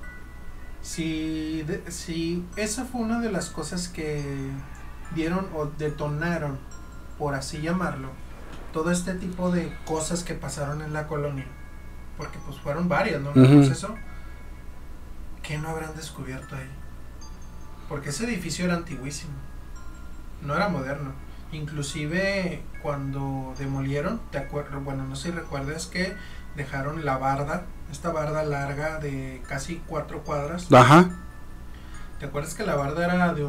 Si esa fue una de las cosas que dieron o detonaron, por así llamarlo, todo este tipo de cosas que pasaron en la colonia, porque pues fueron varias, ¿no? En el proceso, ¿qué no habrán descubierto ahí? Porque ese edificio era antiguísimo, no era moderno. Inclusive cuando demolieron, bueno, no sé si recuerdas que dejaron la barda, esta barda larga de casi 4 cuadras.
Ajá.
¿Te acuerdas que la barda era de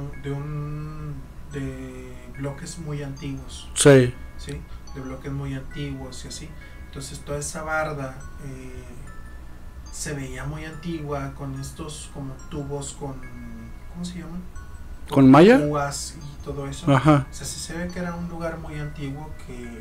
bloques muy antiguos?
Sí.
¿Sí? De bloques muy antiguos y así. Entonces toda esa barda se veía muy antigua, con estos como tubos con, ¿cómo se llaman?
¿Con malla?
Púas y todo eso.
Ajá.
O sea, sí se ve que era un lugar muy antiguo que,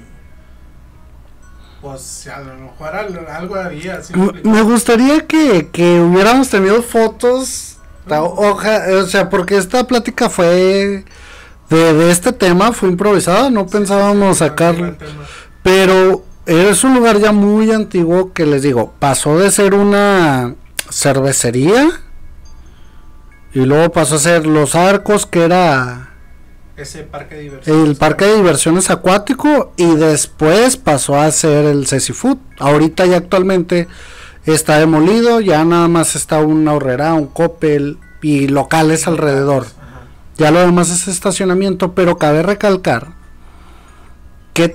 pues, a lo mejor algo había. ¿Sí me explico?
Me gustaría que hubiéramos tenido fotos, o sea, porque esta plática fue de este tema, fue improvisada, no pensábamos sacarlo, pero es un lugar ya muy antiguo que les digo, pasó de ser una cervecería y luego pasó a ser Los Arcos, que era
Ese parque de diversiones.
el parque de diversiones acuático, y después pasó a ser el Ceci Food. Ahorita ya actualmente está demolido, ya nada más está una horrera, un Coppel y locales alrededor.
Ajá.
Ya lo demás es estacionamiento, pero cabe recalcar qué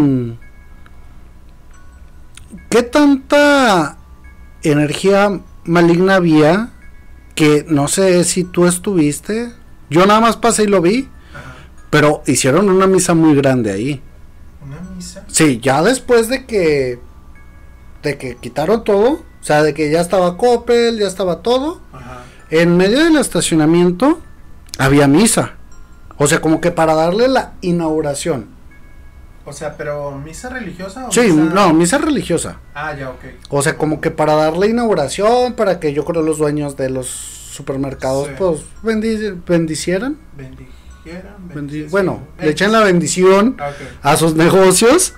tanta energía maligna había, que no sé si tú estuviste, yo nada más pasé y lo vi,
Ajá.
pero hicieron una misa muy grande ahí.
Una misa.
Sí, ya después de que quitaron todo, o sea, de que ya estaba Coppel, ya estaba todo,
Ajá.
en medio del estacionamiento había misa. O sea, como que para darle la inauguración.
O sea, pero ¿misa religiosa o
Sí,
misa?
no, misa religiosa.
Ah, ya, ok.
O sea, como que para darle inauguración, para que yo creo los dueños de los supermercados,
Sí.
pues, bendicieran.
Bendijieran.
Bueno,
sí.
le echan la bendición
Ah, ok.
a sus negocios.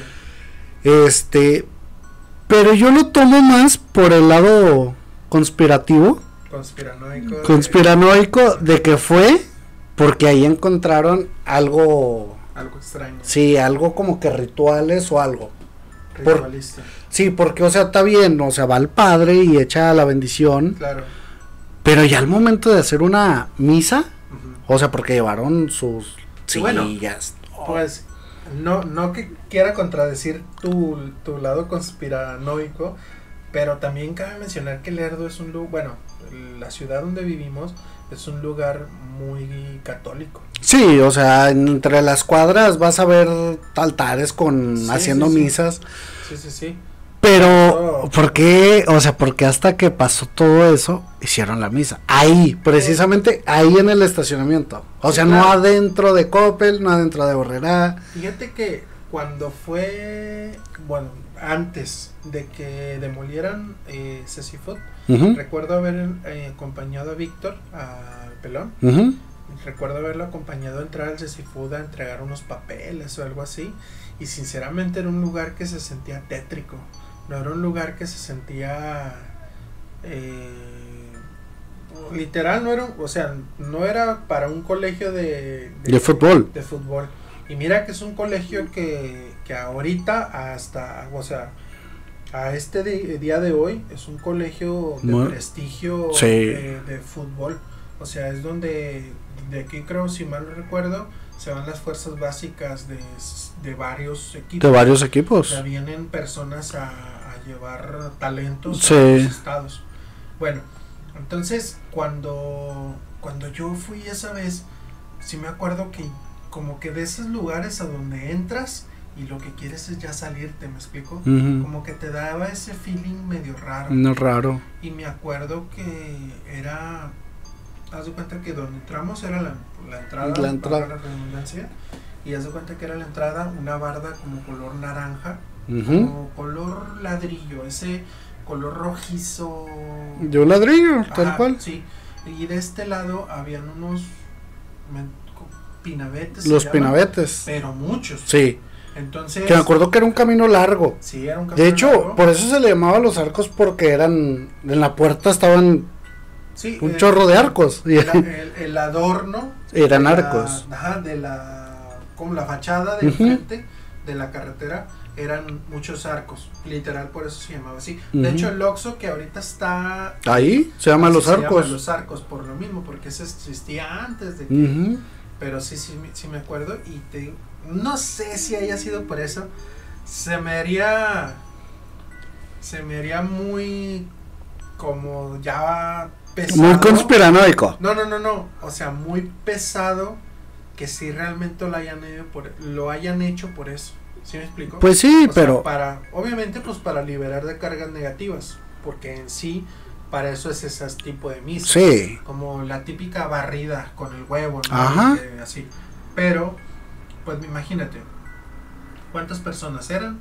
Sí.
Pero yo lo tomo más por el lado conspirativo,
Conspiranoico.
de que fue porque ahí encontraron algo,
Algo extraño.
sí, algo como que rituales o algo.
Ritualista.
Sí, porque, o sea, está bien, o sea, va el padre y echa la bendición,
Claro.
pero ya al momento de hacer una misa,
Ujú.
o sea, porque llevaron sus
Y bueno,
sillas.
Pues no que quiera contradecir tu lado conspiranoico, pero también cabe mencionar que Lerdo es un lugar, bueno, la ciudad donde vivimos es un lugar muy católico.
Sí, o sea, entre las cuadras vas a ver altares con
Sí,
haciendo
sí, sí.
misas.
Sí.
Pero,
Oh.
¿por qué? O sea, porque hasta que pasó todo eso, hicieron la misa. Ahí, precisamente ahí en el estacionamiento. O sea, no
Claro.
adentro de Coppel, no adentro de Borrera.
Fíjate que cuando fue, bueno, antes de que demolieran Ceci Food, recuerdo haber acompañado a Víctor, a Pelón. Recuerdo haberlo acompañado a entrar al Ceci Food a entregar unos papeles o algo así. Y sinceramente era un lugar que se sentía tétrico. No era un lugar que se sentía literal, no era, o sea, no era para un colegio de
fútbol.
de fútbol. Y mira que es un colegio que ahorita hasta, o sea, a este día de hoy es un colegio de prestigio
Sí.
de fútbol. O sea, es donde, de aquí creo, si mal no recuerdo, se van las fuerzas básicas de varios equipos.
De varios
O
equipos.
sea, vienen personas a llevar talentos
Sí.
a los estados. Bueno, entonces cuando yo fui esa vez, sí me acuerdo que como que de esos lugares a donde entras y lo que quieres es ya salirte, ¿me explico? Como que te daba ese feeling medio raro.
No raro.
Y me acuerdo que era haz de cuenta que donde entramos era la entrada,
La entrada.
para la redundancia, y haz de cuenta que era la entrada una barda como color naranja,
Ujú.
como color ladrillo, ese color rojizo.
De un ladrillo, tal
Ajá,
cual.
sí. Y de este lado habían unos pinabetes. se
Los
llaman,
pinabetes.
pero muchos.
Sí.
Entonces,
Que me acuerdo que era un camino largo.
sí, era un
De
camino
hecho,
largo.
por eso se le llamaba los arcos, porque eran, en la puerta estaban
Sí,
un chorro de arcos.
el adorno
Eran
de
arcos.
Ajá, como la fachada de
Ujú.
enfrente de la carretera eran muchos arcos, literal, por eso se llamaba así. De
Ujú.
hecho, el Oxxo que ahorita está
Ahí se llaman
así
los
se llama
arcos.
Los Arcos, por lo mismo, porque eso existía antes de que,
Ujú.
pero sí me acuerdo, y no sé si haya sido por eso. Se me haría muy como ya pesado.
Muy conspiranoico.
No, o sea, muy pesado que si realmente lo hayan hecho por eso. ¿Sí me explico?
Pues sí,
O sea,
pero
obviamente pues para liberar de cargas negativas, porque en sí para eso es ese tipo de misas.
sí.
Como la típica barrida con el huevo, ¿no?
Ajá.
Así. Pero pues imagínate cuántas personas eran.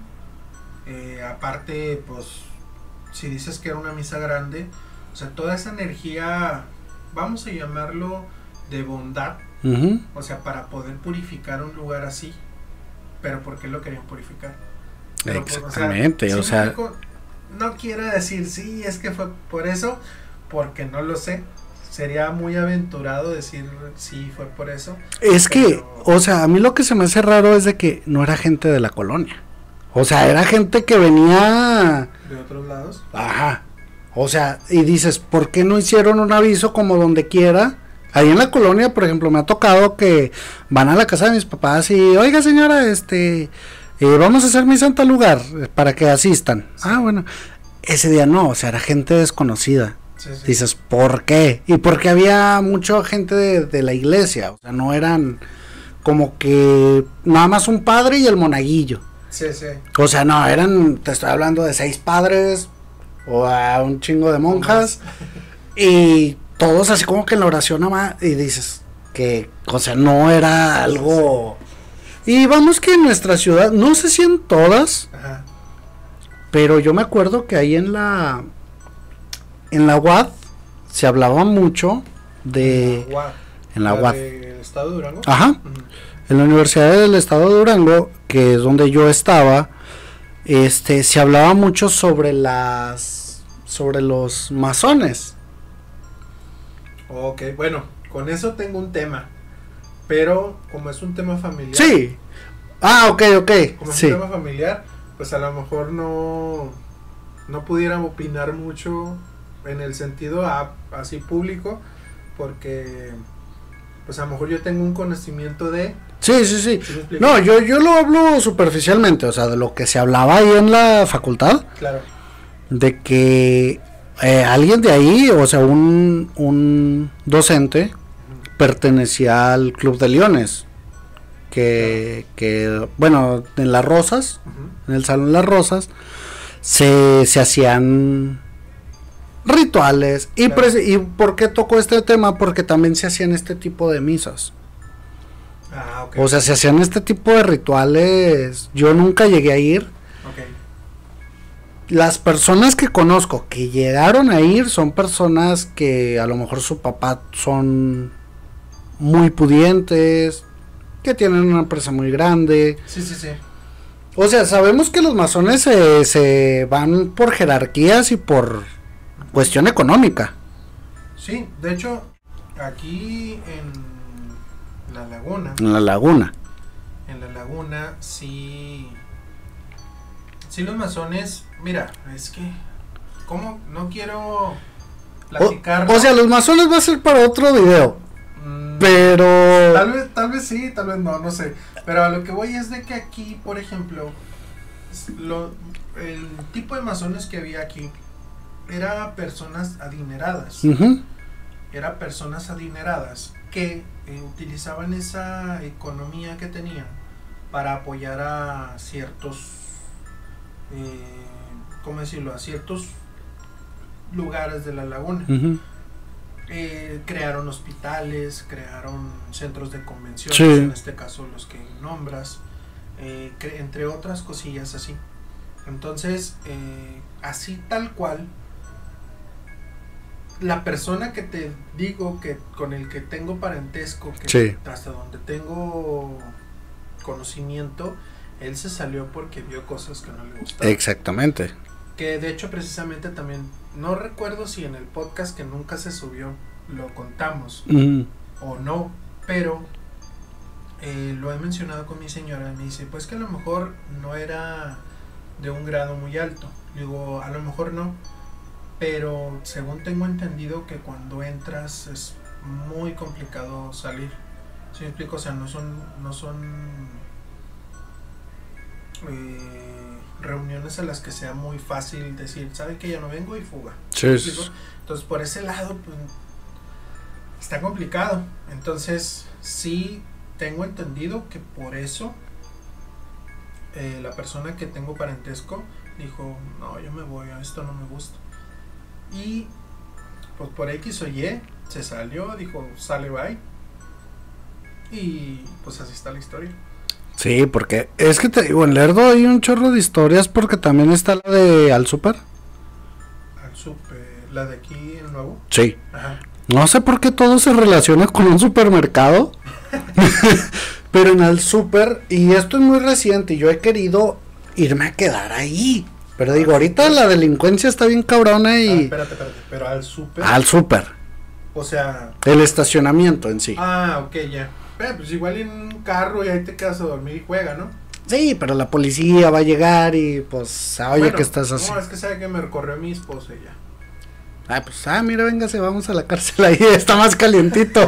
Aparte, pues si dices que era una misa grande, o sea, toda esa energía, vamos a llamarlo de bondad,
Ujú.
o sea, para poder purificar un lugar así. Pero ¿por qué lo querían purificar? Pero,
Exactamente,
¿sí
o
me
sea,
explico? No quiero decir sí, es que fue por eso, porque no lo sé. Sería muy aventurado decir sí fue por eso.
es que,
pero-
o sea, a mí lo que se me hace raro es de que no era gente de la colonia. O sea, era gente que venía,
De otros lados.
ajá. O sea, y dices, ¿por qué no hicieron un aviso como donde quiera? Ahí en la colonia, por ejemplo, me ha tocado que van a la casa de mis papás y, oiga señora, vamos a hacer misa en tal lugar para que asistan.
Sí.
Ah, bueno. Ese día no, o sea, era gente desconocida.
Sí, sí.
Dices, ¿por qué? Y porque había mucha gente de la iglesia, o sea, no eran como que nada más un padre y el monaguillo.
Sí, sí.
O sea, no, te estoy hablando de 6 padres o a un chingo de monjas y todos así como que en la oración nada más, y dices que, o sea, no era algo. Y vamos que en nuestra ciudad, no sé si en todas,
Ajá.
pero yo me acuerdo que ahí en la UAD se hablaba mucho de en la UAD.
¿Del estado de Durango?
Ajá.
Ujú.
En la Universidad del Estado de Durango, que es donde yo estaba, se hablaba mucho sobre los masones.
Ok, bueno, con eso tengo un tema. Pero como es un tema familiar.
Sí. Ah, ok.
Como es
Sí.
un tema familiar, pues a lo mejor no pudieran opinar mucho en el sentido así público, porque pues a lo mejor yo tengo un conocimiento de.
Sí.
¿Sí me explico?
No, yo lo hablo superficialmente, o sea, de lo que se hablaba ahí en la facultad,
Claro.
de que alguien de ahí, o sea, un docente, pertenecía al Club de Leones, que bueno, en Las Rosas,
Ujú.
en el Salón Las Rosas, se hacían rituales.
Claro.
¿Y por qué tocó este tema? Porque también se hacían este tipo de misas.
Ah, ok.
O sea, se hacían este tipo de rituales. Yo nunca llegué a ir.
Ok.
Las personas que conozco que llegaron a ir son personas que a lo mejor su papá son muy pudientes, que tienen una empresa muy grande.
Sí.
O sea, sabemos que los masones se van por jerarquías y por cuestión económica.
Sí, de hecho, aquí en la laguna,
En la laguna.
sí los masones, mira, es que, ¿cómo? No quiero platicar.
O sea, los masones va a ser para otro video.
Mm,
Pero
tal vez sí, tal vez no sé. Pero a lo que voy es de que aquí, por ejemplo, el tipo de masones que había aquí era personas adineradas.
ujú,
Era personas adineradas que utilizaban esa economía que tenían para apoyar a ciertos, ¿cómo decirlo? A ciertos lugares de la laguna.
ujú.
crearon hospitales, crearon centros de convenciones,
Sí.
en este caso los que nombras, entre otras cosillas así. Entonces, así tal cual, la persona que te digo que con el que tengo parentesco, que
Sí.
hasta donde tengo conocimiento, él se salió porque vio cosas que no le gustaban.
Exactamente.
Que de hecho precisamente también, no recuerdo si en el podcast que nunca se subió lo contamos o no, pero lo he mencionado con mi señora y me dice, pues que a lo mejor no era de un grado muy alto. Digo, a lo mejor no, pero según tengo entendido que cuando entras es muy complicado salir. ¿Sí me explico? O sea, no son reuniones a las que sea muy fácil decir, ¿sabe que ya no vengo? Y fuga.
Sí,
¿Me
sí.
explico? Entonces por ese lado pues está complicado. Entonces sí tengo entendido que por eso la persona que tengo parentesco dijo, no, yo me voy, a esto no me gusta. Y pues por X o Y se salió, dijo, sale, bye. Y pues así está la historia.
Sí, porque es que te digo, en Lerdo hay un chorro de historias porque también está la de Al Super.
Al super, la de aquí, el nuevo.
Sí.
Ajá.
No sé por qué todo se relaciona con un supermercado. Pero en Al Super, y esto es muy reciente, y yo he querido irme a quedar ahí. Pero digo, ahorita la delincuencia está bien cabrona y...
Espérate, pero al super.
Al Super,
O sea,
el estacionamiento en sí.
ok, ya. Pues igual en un carro y ahí te quedas a dormir y juega, ¿no?
Sí, pero la policía va a llegar y pues, oye,
Bueno,
¿qué estás haciendo?
No, es que sabe que me recorrió mi esposa y ya.
Pues, mira, véngase, vamos a la cárcel ahí, está más calientito.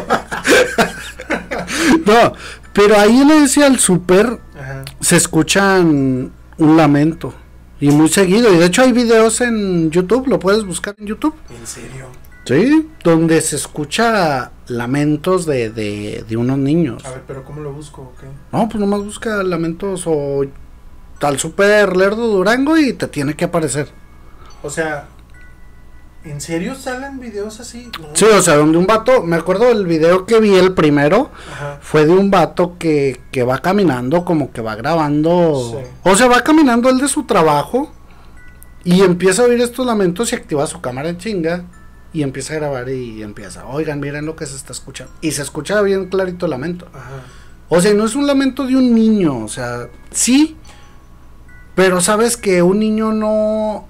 No, pero ahí le decía al Super,
Ajá.
se escuchan un lamento, y muy seguido, y de hecho hay videos en YouTube, lo puedes buscar en YouTube.
¿En serio?
Sí, donde se escucha lamentos de unos niños.
A ver, pero ¿cómo lo busco? ¿O qué?
No, pues nomás busca lamentos o Al Super Lerdo Durango y te tiene que aparecer.
O sea, ¿en serio salen videos así? No.
Sí, o sea, donde un vato, me acuerdo del video que vi el primero,
Ajá.
fue de un vato que va caminando, como que va grabando,
Sí.
o sea, va caminando él de su trabajo y empieza a oír estos lamentos y activa su cámara en chinga y empieza a grabar y empieza, oigan, miren lo que se está escuchando, y se escucha bien clarito el lamento.
Ajá.
O sea, no es un lamento de un niño, o sea, sí, pero sabes que un niño no...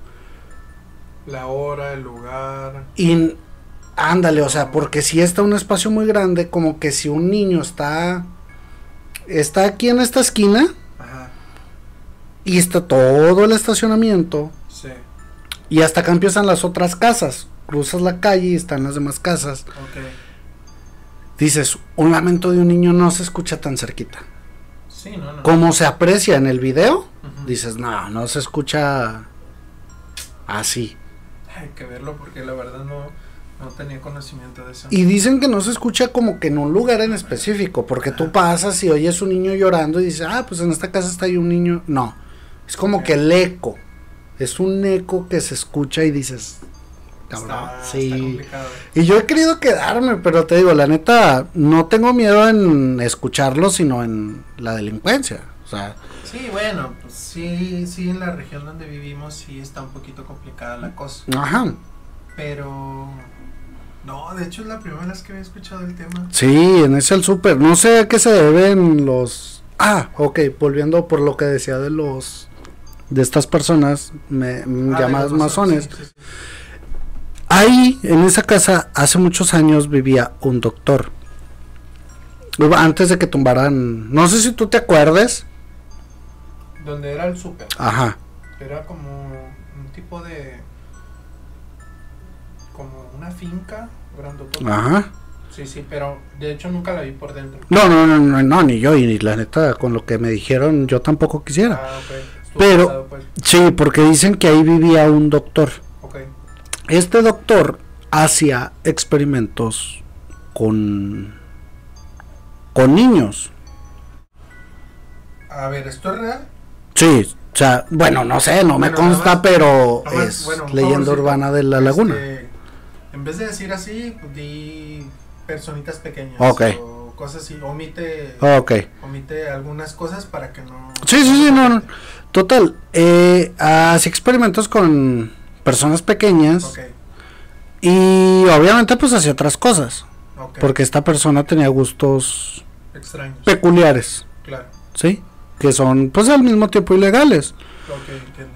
La hora, el lugar.
Y ándale, o sea, porque si está un espacio muy grande, como que si un niño está aquí en esta esquina
Ajá.
y está todo el estacionamiento
Sí.
y hasta acá empiezan las otras casas, cruzas la calle y están las demás casas,
Ok.
dices, un lamento de un niño no se escucha tan cerquita.
Sí, no.
Como se aprecia en el video,
Ujú.
dices, no se escucha así.
Hay que verlo porque la verdad no tenía conocimiento de eso.
Y dicen que no se escucha como que en un lugar en específico, porque tú pasas y oyes un niño llorando y dices, pues en esta casa está ahí un niño. No, es como
Ok.
que el eco, es un eco que se escucha y dices, cabrón,
Está
sí.
complicado.
Y yo he querido quedarme, pero te digo, la neta, no tengo miedo en escucharlo, sino en la delincuencia. O sea,
Sí, bueno, pues sí, en la región donde vivimos sí está un poquito complicada la cosa.
ajá.
Pero no, de hecho es la primera vez que había escuchado el tema.
Sí, en ese el súper. No sé a qué se deben los... ok, volviendo por lo que decía de estas personas llamadas
de los
masones.
sí.
Ahí, en esa casa, hace muchos años vivía un doctor. Antes de que tumbaran... No sé si tú te acuerdes.
Donde era el súper.
Ajá.
Era como un tipo de... como una finca grandotota.
Ajá.
Sí, pero de hecho nunca la vi por dentro.
No, ni yo. Y la neta, con lo que me dijeron, yo tampoco quisiera.
Ok. Estuvo
Pero-
pesado, pues.
Sí, porque dicen que ahí vivía un doctor.
Ok.
Este doctor hacía experimentos con niños.
A ver, ¿esto es real?
Sí, o sea, bueno, no sé, no me
Bueno,
consta,
nada más-
pero
nada más,
es
bueno, un
leyenda
favorcito.
urbana de la laguna.
En vez de decir así, pues, di personitas pequeñas.
Ok.
O cosas así. Omite algunas cosas para que no.
Sí, no. Total. Hacía experimentos con personas pequeñas.
Ok.
Y obviamente pues hacía otras cosas.
Ok.
Porque esta persona tenía gustos
Extraños.
peculiares.
Claro.
¿Sí? Que son pues al mismo tiempo ilegales.
Ok, entiendo.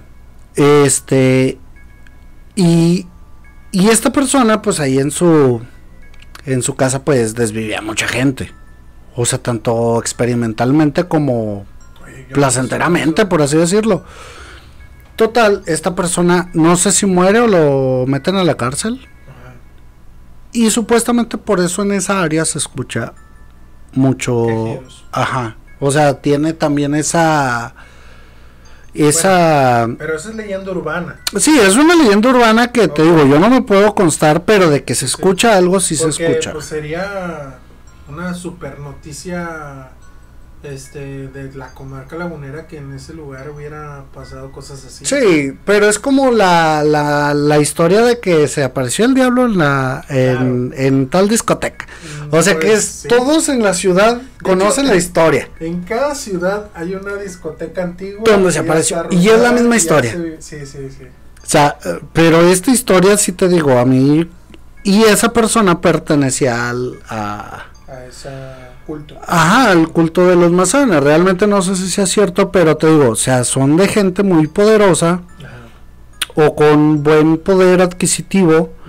Y esta persona pues ahí en su casa pues desvivía mucha gente. O sea, tanto experimentalmente como
Oye, yo
placenteramente,
no sé
por así decirlo. Total, esta persona no sé si muere o lo meten a la cárcel.
eso. Ajá.
Y supuestamente por eso en esa área se escucha mucho.
Quejidos.
Ajá. O sea, tiene también esa.
Pero esa es leyenda urbana.
Sí, es una leyenda urbana que te
Ok.
digo, yo no me puedo constar, pero de que se escucha algo sí
Porque,
se escucha.
pues sería una super noticia de la comarca lagunera que en ese lugar hubiera pasado cosas así.
Sí, pero es como la historia de que se apareció el diablo en tal discoteca. O sea que
Pues,
es
sí.
todos en la ciudad conocen
hecho,
la historia.
En cada ciudad hay una discoteca antigua
Donde se
que ya
apareció,
está
y es la
arruinada,
misma
ya
historia.
Sí.
O sea, pero esta historia sí te digo, a mí, y esa persona pertenecía
A ese culto.
al culto de los masones. Realmente no sé si sea cierto, pero te digo, o sea, son de gente muy poderosa
Ajá.
o con buen poder adquisitivo.
Ujú.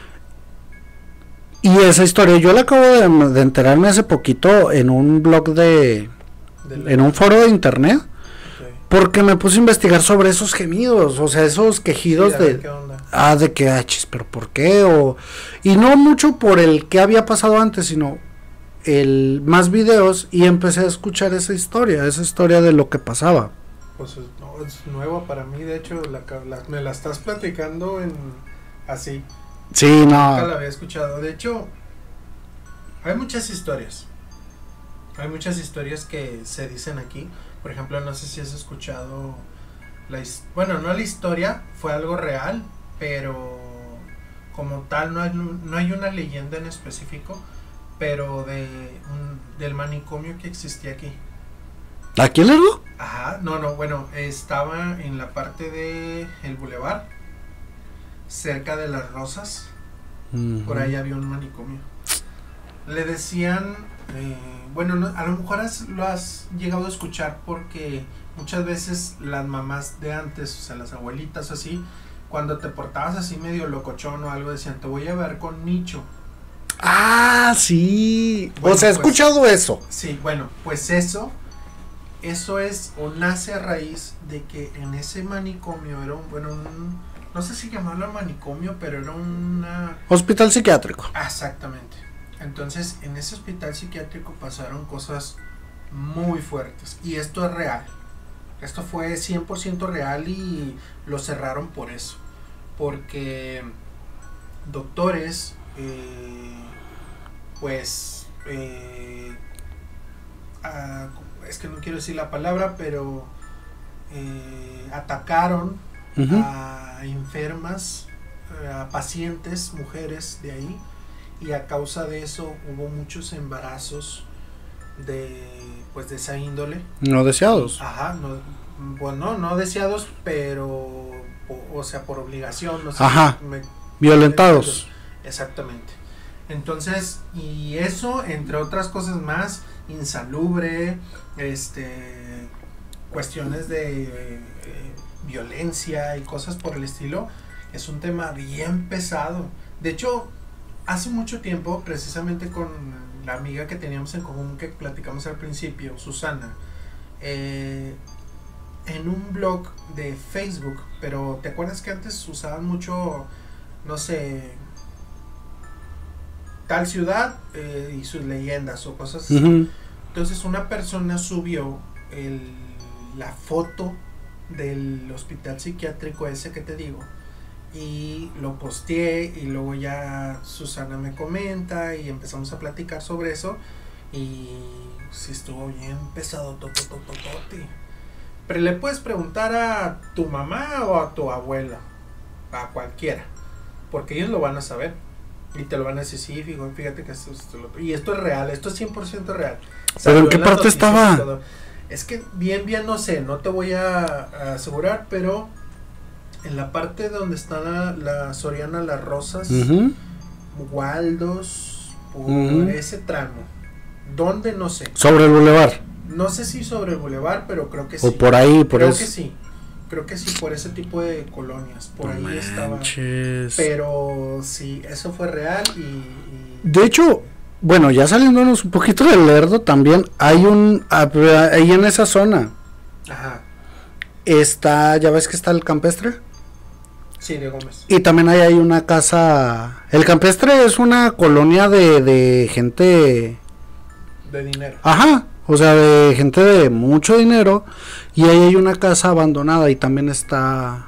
Y esa historia yo la acabo de enterarme hace poquito en un blog en un foro de internet,
Ok.
porque me puse a investigar sobre esos gemidos, o sea, esos quejidos
Sí, a ver qué onda.
de que, chis, pero ¿por qué? Y no mucho por el que había pasado antes, sino más videos, y empecé a escuchar esa historia de lo que pasaba.
Pues no, es nueva para mí, de hecho me la estás platicando así.
Sí,
Nunca la
no.
había escuchado. De hecho, hay muchas historias. Hay muchas historias que se dicen aquí. Por ejemplo, no sé si has escuchado bueno, no la historia, fue algo real, pero como tal no hay una leyenda en específico, pero del manicomio que existía aquí.
¿Aquí el Lerdo?
Ajá, no, bueno, estaba en la parte de el bulevar, cerca de Las Rosas. Por ahí había un manicomio. Le decían, bueno, a lo mejor lo has llegado a escuchar porque muchas veces las mamás de antes, o sea, las abuelitas así, cuando te portabas así medio locochón o algo, decían, te voy a ver con Nicho.
Ah, sí.
Bueno,
o sea, he
pues,
escuchado eso.
Sí, bueno, pues eso es o nace a raíz de que en ese manicomio era no sé si llamarlo manicomio, pero era una...
Hospital psiquiátrico.
Exactamente. Entonces, en ese hospital psiquiátrico pasaron cosas muy fuertes. Y esto es real. Esto fue 100% real y lo cerraron por eso. Porque doctores, es que no quiero decir la palabra, pero atacaron
Ujú.
a enfermas, a pacientes, mujeres de ahí, y a causa de eso hubo muchos embarazos de esa índole.
No deseados.
Ajá, no deseados, pero o sea, por obligación, no sé.
Ajá. Violentados.
Exactamente. Entonces, y eso, entre otras cosas más, insalubre, cuestiones de violencia y cosas por el estilo, es un tema bien pesado. De hecho, hace mucho tiempo, precisamente con la amiga que teníamos en común que platicamos al principio, Susana, en un blog de Facebook, pero ¿te acuerdas que antes usaban mucho, no sé, tal ciudad y sus leyendas o cosas así?
Ujú.
Entonces una persona subió la foto del hospital psiquiátrico ese que te digo, y lo posteé, y luego ya Susana me comenta y empezamos a platicar sobre eso, y sí estuvo bien pesado, pero le puedes preguntar a tu mamá o a tu abuela, a cualquiera, porque ellos lo van a saber. Y te lo van a decir, sí, fíjate que y esto es real, esto es 100% real.
¿Pero en qué parte estaba?
Es que bien no sé, no te voy a asegurar, pero en la parte donde está la Soriana Las Rosas, Waldos, por ese tramo. ¿Dónde? No sé.
Sobre el bulevar.
No sé si sobre el bulevar, pero creo que sí.
O por ahí, por
creo
eso.
Que sí. Creo que sí, por ese tipo de colonias. Por ahí
manches.
estaba. Pero sí, eso fue real y...
De hecho, bueno, ya saliéndonos un poquito del Lerdo también, hay ahí en esa zona.
Ajá.
Ya ves que está el Campestre.
Sí, de Gómez.
Y también hay una casa. El Campestre es una colonia de gente.
De dinero.
Ajá. O sea, de gente de mucho dinero. Y ahí hay una casa abandonada y también está.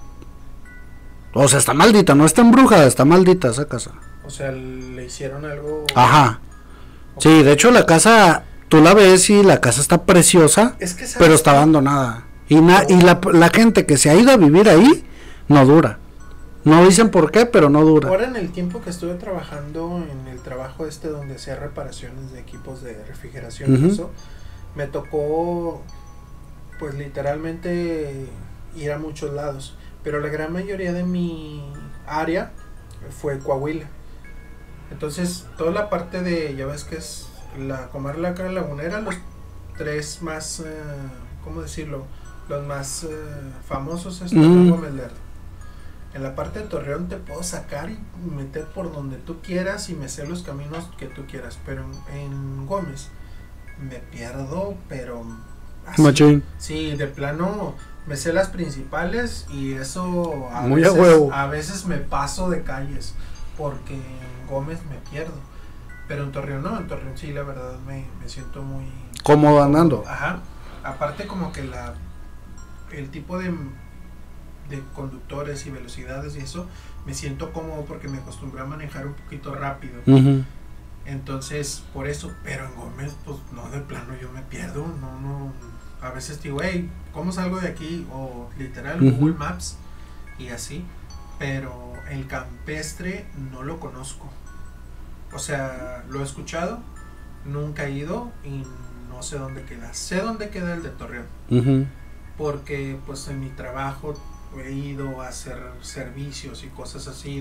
O sea, está maldita, no está embrujada, está maldita esa casa.
O sea, le hicieron algo.
Ajá.
Okay.
Sí, de hecho la casa, tú la ves y la casa está preciosa,
es que
pero está abandonada. Y la gente que se ha ido a vivir ahí, no dura. No dicen por qué, pero no dura.
Ahora en el tiempo que estuve trabajando en el trabajo donde hacía reparaciones de equipos de refrigeración y eso, me tocó pues literalmente ir a muchos lados, pero la gran mayoría de mi área fue Coahuila. Entonces toda la parte de, ya ves que es la Comarca Lagunera, los tres más, ¿cómo decirlo? Los más famosos es Gómez Lerdo. En la parte de Torreón te puedo sacar y meter por donde tú quieras y me sé los caminos que tú quieras, pero en Gómez me pierdo, pero así,
Machín.
Sí, de plano me sé las principales y eso a veces me paso de calles porque en Gómez me pierdo, pero en Torreón no, en Torreón sí, la verdad me siento muy
cómodo andando.
Ajá, aparte como que el tipo de conductores y velocidades y eso, me siento cómodo porque me acostumbré a manejar un poquito rápido. Entonces, por eso, pero en Gómez, pues no, de plano yo me pierdo, no, a veces digo, hey, ¿cómo salgo de aquí? O literal, Google Maps y así, pero el Campestre no lo conozco. O sea, lo he escuchado, nunca he ido y no sé dónde queda. Sé dónde queda el de Torreón, porque pues en mi trabajo he ido a hacer servicios y cosas así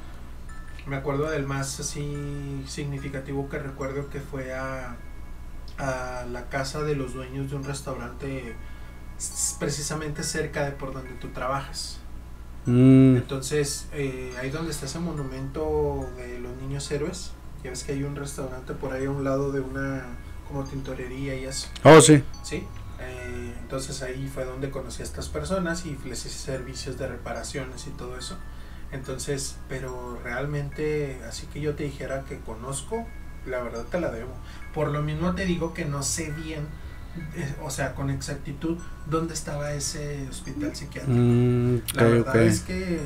me acuerdo del más así significativo que recuerdo que fue a la casa de los dueños de un restaurante precisamente cerca de por donde tú trabajas. Entonces ahí donde está ese monumento de los niños héroes, ya ves que hay un restaurante por ahí a un lado de una como tintorería y eso.
Oh, sí.
Sí. Entonces ahí fue donde conocí a estas personas y les hice servicios de reparaciones y todo eso. Entonces, pero realmente, así que yo te dijera que conozco, la verdad te la debo. Por lo mismo te digo que no sé bien, o sea, con exactitud, dónde estaba ese hospital psiquiátrico. La verdad es que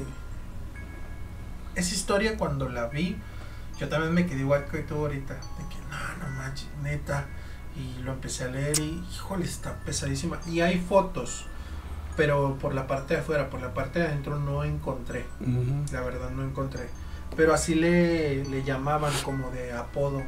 esa historia cuando la vi, yo también me quedé igual que tú ahorita, de que no manches, neta. Y lo empecé a leer y híjole, está pesadísima. Y hay fotos, pero por la parte de afuera, por la parte de adentro no encontré. La verdad no encontré. Pero así le llamaban como de apodo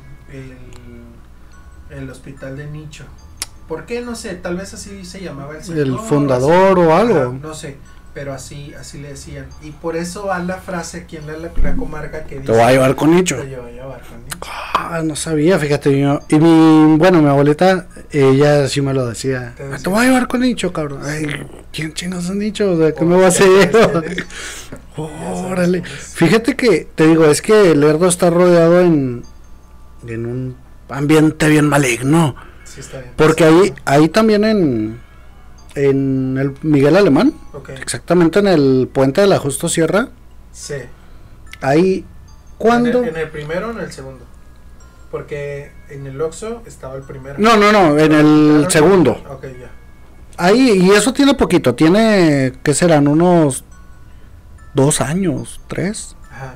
el hospital de nicho. ¿Por qué? No sé, tal vez así se llamaba el señor.
El fundador así, o algo.
No sé, pero así le decían. Y por eso va la frase aquí en la comarca que dice:
te voy a llevar con nicho.
Te voy a llevar con nicho.
No sabía, fíjate yo. Y mi abuelita, ella sí me lo decía. Te voy a llevar con nicho, cabrón. Ay, ¿quién chingas es nicho? ¿De qué me va a hacer? Órale. Fíjate que, te digo, es que el Lerdo está rodeado en un ambiente bien maligno.
Sí, está bien.
Porque ahí también en el Miguel Alemán, exactamente en el puente de la Justo Sierra.
Sí.
Ahí, ¿cuándo?
¿En el primero o en el segundo? Porque en el Oxxo estaba el primero.
No, en el segundo.
Ok, ya.
Ahí, y eso tiene poquito, tiene, ¿qué serán? Unos 2 años, 3.
Ajá.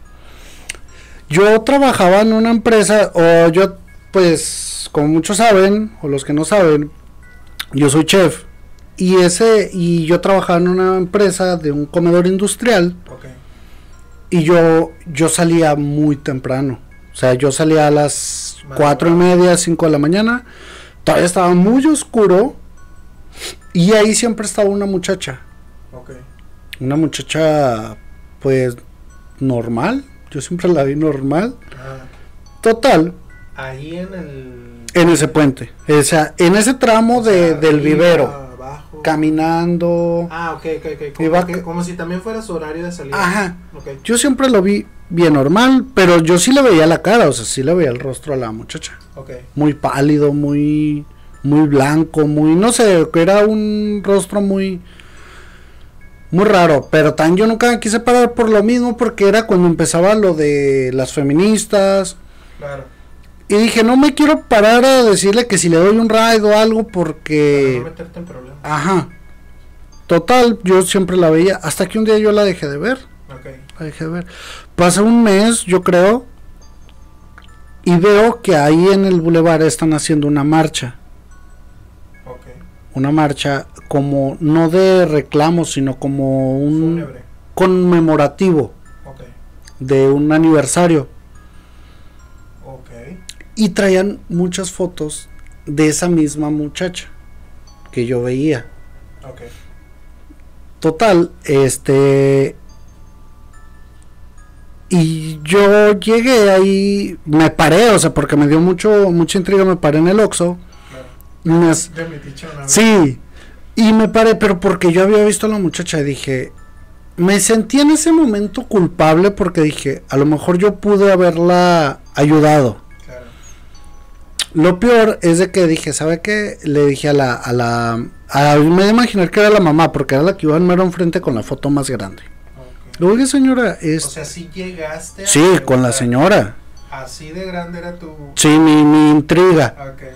Yo trabajaba en una empresa, pues, como muchos saben, o los que no saben, yo soy chef. Y, y yo trabajaba en una empresa de un comedor industrial. Y yo salía muy temprano. O sea, yo salía a las 4:30, 5 de la mañana. Todavía estaba muy oscuro. Y ahí siempre estaba una muchacha.
Okay.
Una muchacha, pues, normal. Yo siempre la vi normal.
Total. Ahí
en ese puente. O sea, en ese tramo del vivero.
Abajo.
Caminando.
Ok. Como si también fuera su horario de salida.
Ajá. Okay. Yo siempre lo vi bien normal, pero yo sí le veía la cara, o sea, sí le veía el rostro a la muchacha.
Okay.
Muy pálido, muy blanco, no sé, era un rostro muy raro, pero también yo nunca me quise parar por lo mismo, porque era cuando empezaba lo de las feministas.
Claro.
Y dije, no me quiero parar a decirle que si le doy un ride o algo, porque...
Para no meterte en problemas.
Ajá. Total, yo siempre la veía, hasta que un día yo la dejé de ver.
Okay.
La dejé de ver. Pasa un mes, yo creo, y veo que ahí en el bulevar están haciendo una marcha.
Okay.
Una marcha como, no de reclamo, sino como un
fúnebre,
conmemorativo.
Okay.
De un aniversario.
Okay.
Y traían muchas fotos de esa misma muchacha que yo veía.
Okay.
Total, y yo llegué ahí, me paré, o sea, porque me dio mucha intriga, me paré en el Oxxo.
Claro.
Sí, y me paré, pero porque yo había visto a la muchacha y dije, me sentí en ese momento culpable, porque dije, a lo mejor yo pude haberla ayudado.
Claro.
Lo peor es de que dije, ¿sabe qué? Le dije me voy a imaginar que era la mamá, porque era la que iba en mero enfrente con la foto más grande. Oye, señora,
o sea, si llegaste a...
Sí, con la señora.
Así de grande era tu...
Sí, mi intriga.
Okay.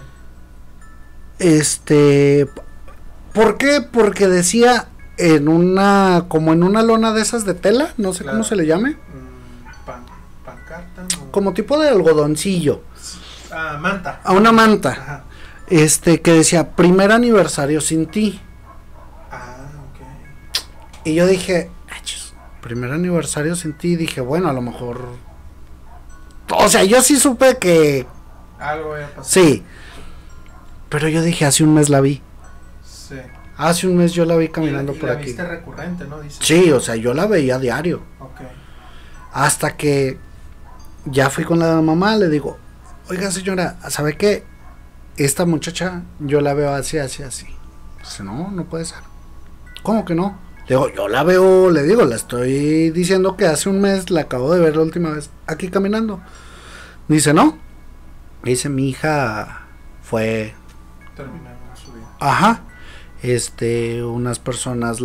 ¿Por qué? Porque decía como en una lona de esas de tela, no sé cómo se le llame.
Pancarta. No.
Como tipo de algodoncillo.
Manta.
A una manta.
Ajá.
Que decía, primer aniversario sin ti.
Okay.
Y yo dije, primer aniversario sin ti, dije, bueno, a lo mejor... O sea, yo sí supe que...
Algo había pasado.
Sí. Pero yo dije, hace un mes la vi.
Sí.
Hace un mes yo la vi caminando por aquí.
Y la viste recurrente, ¿no? Dice.
Sí, o sea, yo la veía a diario.
Okay.
Hasta que ya fui con la mamá, le digo, oiga señora, ¿sabe qué? Esta muchacha yo la veo así. Dice, no puede ser. ¿Cómo que no? Le digo, yo la veo, le digo, la estoy diciendo que hace un mes la acabo de ver la última vez aquí caminando. Dice, no. Dice, mi hija fue...
Terminando su vida.
Ajá. Unas personas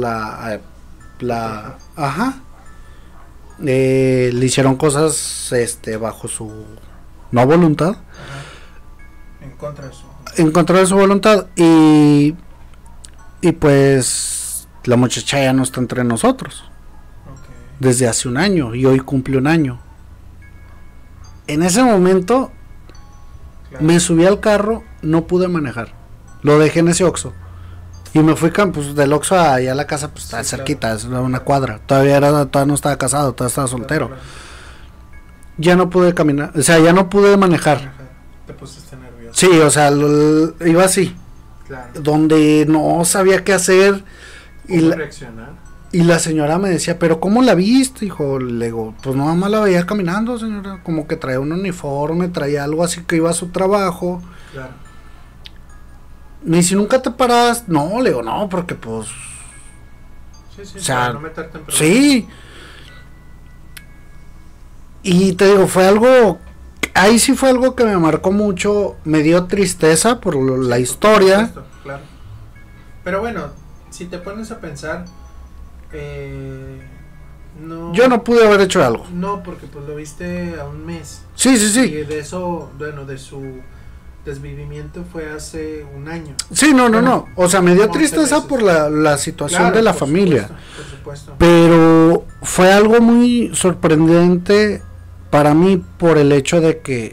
le hicieron cosas, bajo su no voluntad.
Ajá.
En contra de su voluntad. Y pues... La muchacha ya no está entre nosotros.
Okay.
Desde hace un año. Y hoy cumple un año. En ese momento, claro, me subí al carro. No pude manejar. Lo dejé en ese Oxxo. Y me fui pues, del Oxxo allá a la casa. Pues está cerquita. Es una cuadra. Todavía no estaba casado. Todavía estaba soltero. Claro. Ya no pude caminar. O sea, ya no pude manejar.
Te pusiste nervioso.
Sí, o sea, iba así.
Claro.
Donde no sabía qué hacer.
Reaccionar.
Y la señora me decía, ¿pero cómo la viste? Hijo, le digo, pues no, más la veía caminando, señora. Como que traía un uniforme, traía algo así que iba a su trabajo.
Claro.
Me dice, ¿nunca te paras? No, le digo, no, porque pues...
Sí,
o sea,
para no meterte en problemas.
Sí. Y te digo, fue algo... Ahí sí fue algo que me marcó mucho, me dio tristeza por la historia.
Supuesto, claro. Pero bueno... Si te pones a pensar, no...
Yo no pude haber hecho algo.
No, porque pues lo viste a un mes.
Sí.
Y de eso, bueno, de su desvivimiento fue hace un año.
Sí, no. O sea, me dio tristeza por la situación, claro, de la familia.
Por supuesto.
Pero fue algo muy sorprendente para mí por el hecho de que...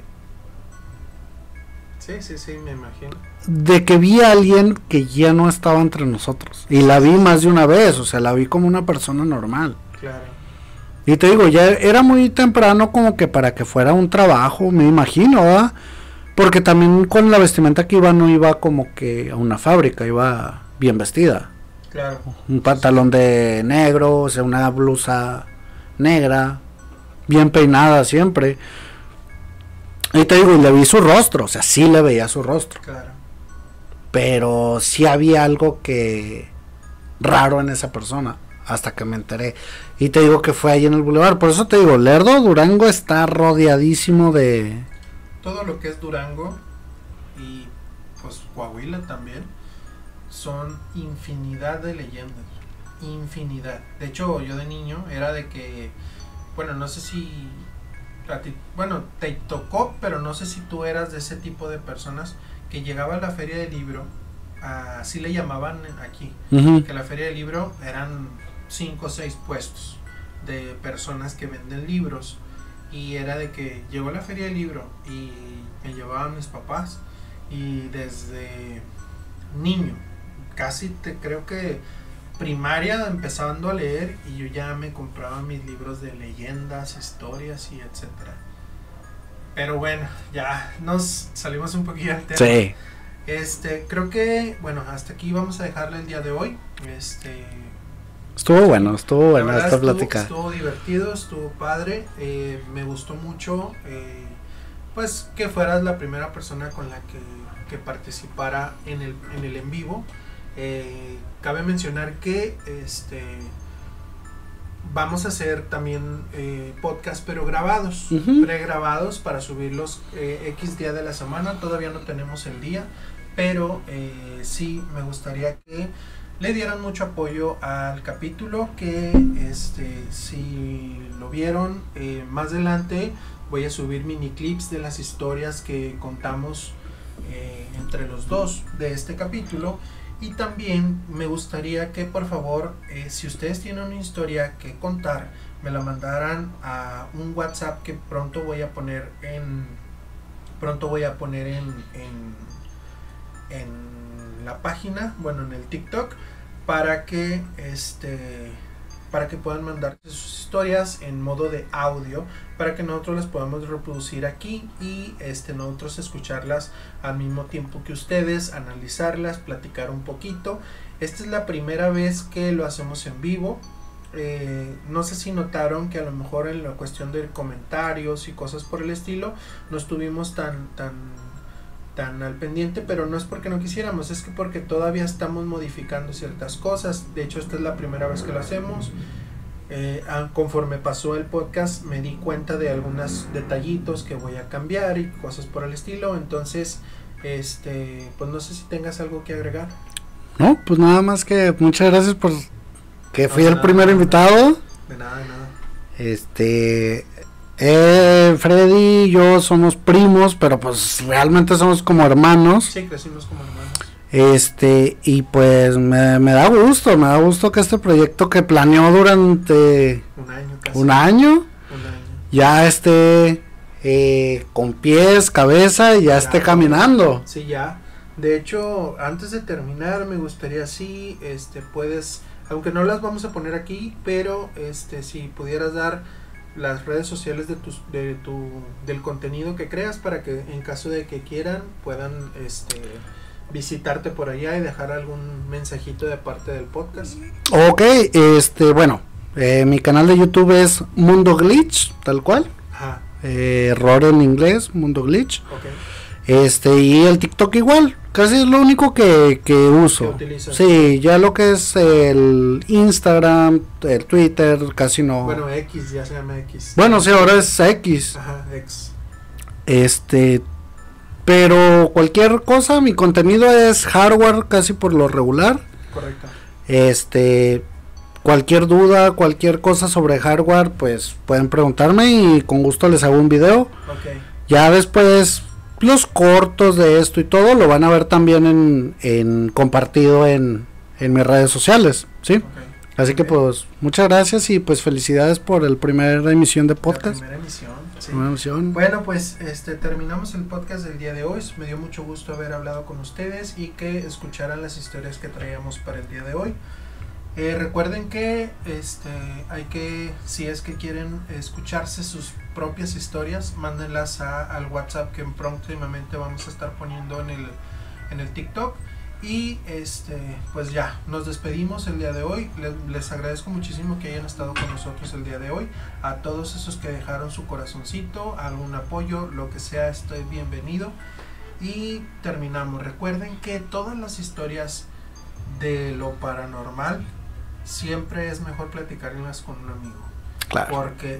Sí, me imagino.
De que vi a alguien que ya no estaba entre nosotros. Y la vi más de una vez, o sea, la vi como una persona normal.
Claro.
Y te digo, ya era muy temprano como que para que fuera un trabajo, me imagino, ¿verdad? Porque también con la vestimenta que iba no iba como que a una fábrica, iba bien vestida.
Claro.
Un pantalón de negro, o sea, una blusa negra, bien peinada siempre. Y te digo, y le vi su rostro, o sea, sí le veía su rostro.
Claro.
Pero sí había algo que raro en esa persona, hasta que me enteré. Y te digo que fue ahí en el bulevar. Por eso te digo, Lerdo, Durango está rodeadísimo de...
Todo lo que es Durango y pues Coahuila también son infinidad de leyendas. Infinidad. De hecho, yo de niño era de que, bueno, no sé si a ti, bueno, te tocó, pero no sé si tú eras de ese tipo de personas que llegaba a la feria del libro, así le llamaban aquí, que la feria del libro eran 5 o 6 puestos de personas que venden libros, y era de que llegó la feria del libro y me llevaban mis papás, y desde niño, casi creo que primaria, empezando a leer, y yo ya me compraba mis libros de leyendas, historias y etcétera. Pero bueno, ya nos salimos un poquito del tema.
Sí.
Creo que, bueno, hasta aquí vamos a dejarle el día de hoy.
Estuvo bueno
La
esta plática.
Estuvo divertido, estuvo padre. Me gustó mucho, pues, que fueras la primera persona con la que participara en el en vivo. Cabe mencionar que vamos a hacer también podcast, pero grabados, pregrabados, para subirlos X día de la semana. Todavía no tenemos el día, pero sí me gustaría que le dieran mucho apoyo al capítulo, que si lo vieron, más adelante voy a subir mini clips de las historias que contamos entre los dos de este capítulo. Y también me gustaría que, por favor, si ustedes tienen una historia que contar, me la mandaran a un WhatsApp que pronto voy a poner en la página, bueno, en el TikTok, para que puedan mandar sus historias en modo de audio, para que nosotros las podamos reproducir aquí y nosotros escucharlas al mismo tiempo que ustedes, analizarlas, platicar un poquito. Esta es la primera vez que lo hacemos en vivo. No sé si notaron que a lo mejor en la cuestión de comentarios y cosas por el estilo no estuvimos tan al pendiente, pero no es porque no quisiéramos, es que porque todavía estamos modificando ciertas cosas. De hecho, esta es la primera vez que lo hacemos. Conforme pasó el podcast me di cuenta de algunos detallitos que voy a cambiar y cosas por el estilo. Entonces, pues no sé si tengas algo que agregar.
No, pues nada más que muchas gracias por que fui el primer invitado.
De nada.
Freddy y yo somos primos, pero pues realmente somos como hermanos.
Sí, crecimos como hermanos.
Y pues me da gusto que este proyecto que planeó durante un año ya esté con pies, cabeza y ya esté caminando.
Sí, ya. De hecho, antes de terminar, me gustaría puedes, aunque no las vamos a poner aquí, pero si pudieras dar las redes sociales del contenido que creas, para que en caso de que quieran puedan visitarte por allá y dejar algún mensajito de parte del podcast.
Ok, bueno, mi canal de YouTube es Mundo Glitch, tal cual.
Ajá.
Error en inglés, Mundo Glitch.
Okay.
Y el TikTok igual, casi es lo único que uso. Sí, ya lo que es el Instagram, el Twitter, casi no.
Bueno, X, ya se llama X.
Bueno, sí, ahora es X.
Ajá, X.
Pero cualquier cosa, mi contenido es hardware casi por lo regular.
Correcto.
Cualquier duda, cualquier cosa sobre hardware, pues pueden preguntarme y con gusto les hago un video.
Okay.
Ya después los cortos de esto y todo lo van a ver también en compartido en mis redes sociales, ¿sí?
Okay.
Así que pues muchas gracias y pues felicidades por el primera emisión de podcast.
La primera emisión, sí.
Primera emisión.
Bueno, pues terminamos el podcast del día de hoy. Me dio mucho gusto haber hablado con ustedes y que escucharan las historias que traíamos para el día de hoy. Recuerden que hay que, si es que quieren escucharse sus propias historias, mándenlas al WhatsApp que próximamente vamos a estar poniendo en el TikTok. Y pues ya, nos despedimos el día de hoy. Les agradezco muchísimo que hayan estado con nosotros el día de hoy. A todos esos que dejaron su corazoncito, algún apoyo, lo que sea, estoy bienvenido. Y terminamos. Recuerden que todas las historias de lo paranormal siempre es mejor platicarlas con un amigo.
Claro.
Porque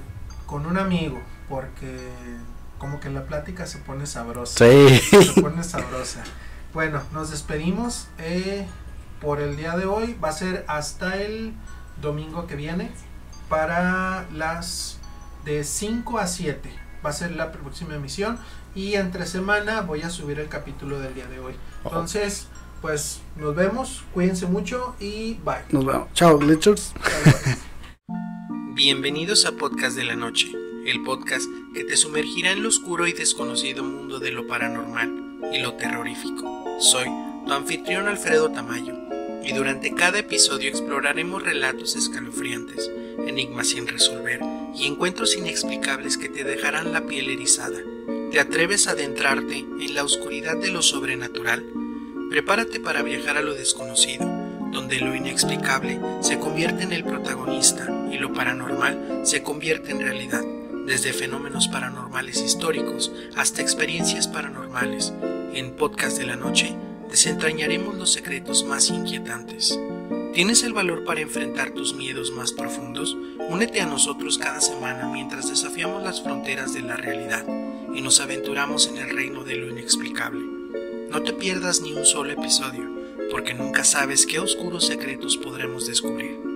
como que la plática se pone sabrosa.
Sí.
Se pone sabrosa. Bueno, nos despedimos por el día de hoy. Va a ser hasta el domingo que viene para las de 5 a 7. Va a ser la próxima emisión. Y entre semana voy a subir el capítulo del día de hoy. Entonces, pues nos vemos. Cuídense mucho y bye.
Nos vemos. Chao, glitchers.
Bienvenidos a Podcast de la Noche, el podcast que te sumergirá en lo oscuro y desconocido mundo de lo paranormal y lo terrorífico. Soy tu anfitrión Alfredo Tamayo, y durante cada episodio exploraremos relatos escalofriantes, enigmas sin resolver y encuentros inexplicables que te dejarán la piel erizada. ¿Te atreves a adentrarte en la oscuridad de lo sobrenatural? Prepárate para viajar a lo desconocido, donde lo inexplicable se convierte en el protagonista y lo paranormal se convierte en realidad, desde fenómenos paranormales históricos hasta experiencias paranormales. En Podcast de la Noche desentrañaremos los secretos más inquietantes. ¿Tienes el valor para enfrentar tus miedos más profundos? Únete a nosotros cada semana mientras desafiamos las fronteras de la realidad y nos aventuramos en el reino de lo inexplicable. No te pierdas ni un solo episodio, porque nunca sabes qué oscuros secretos podremos descubrir.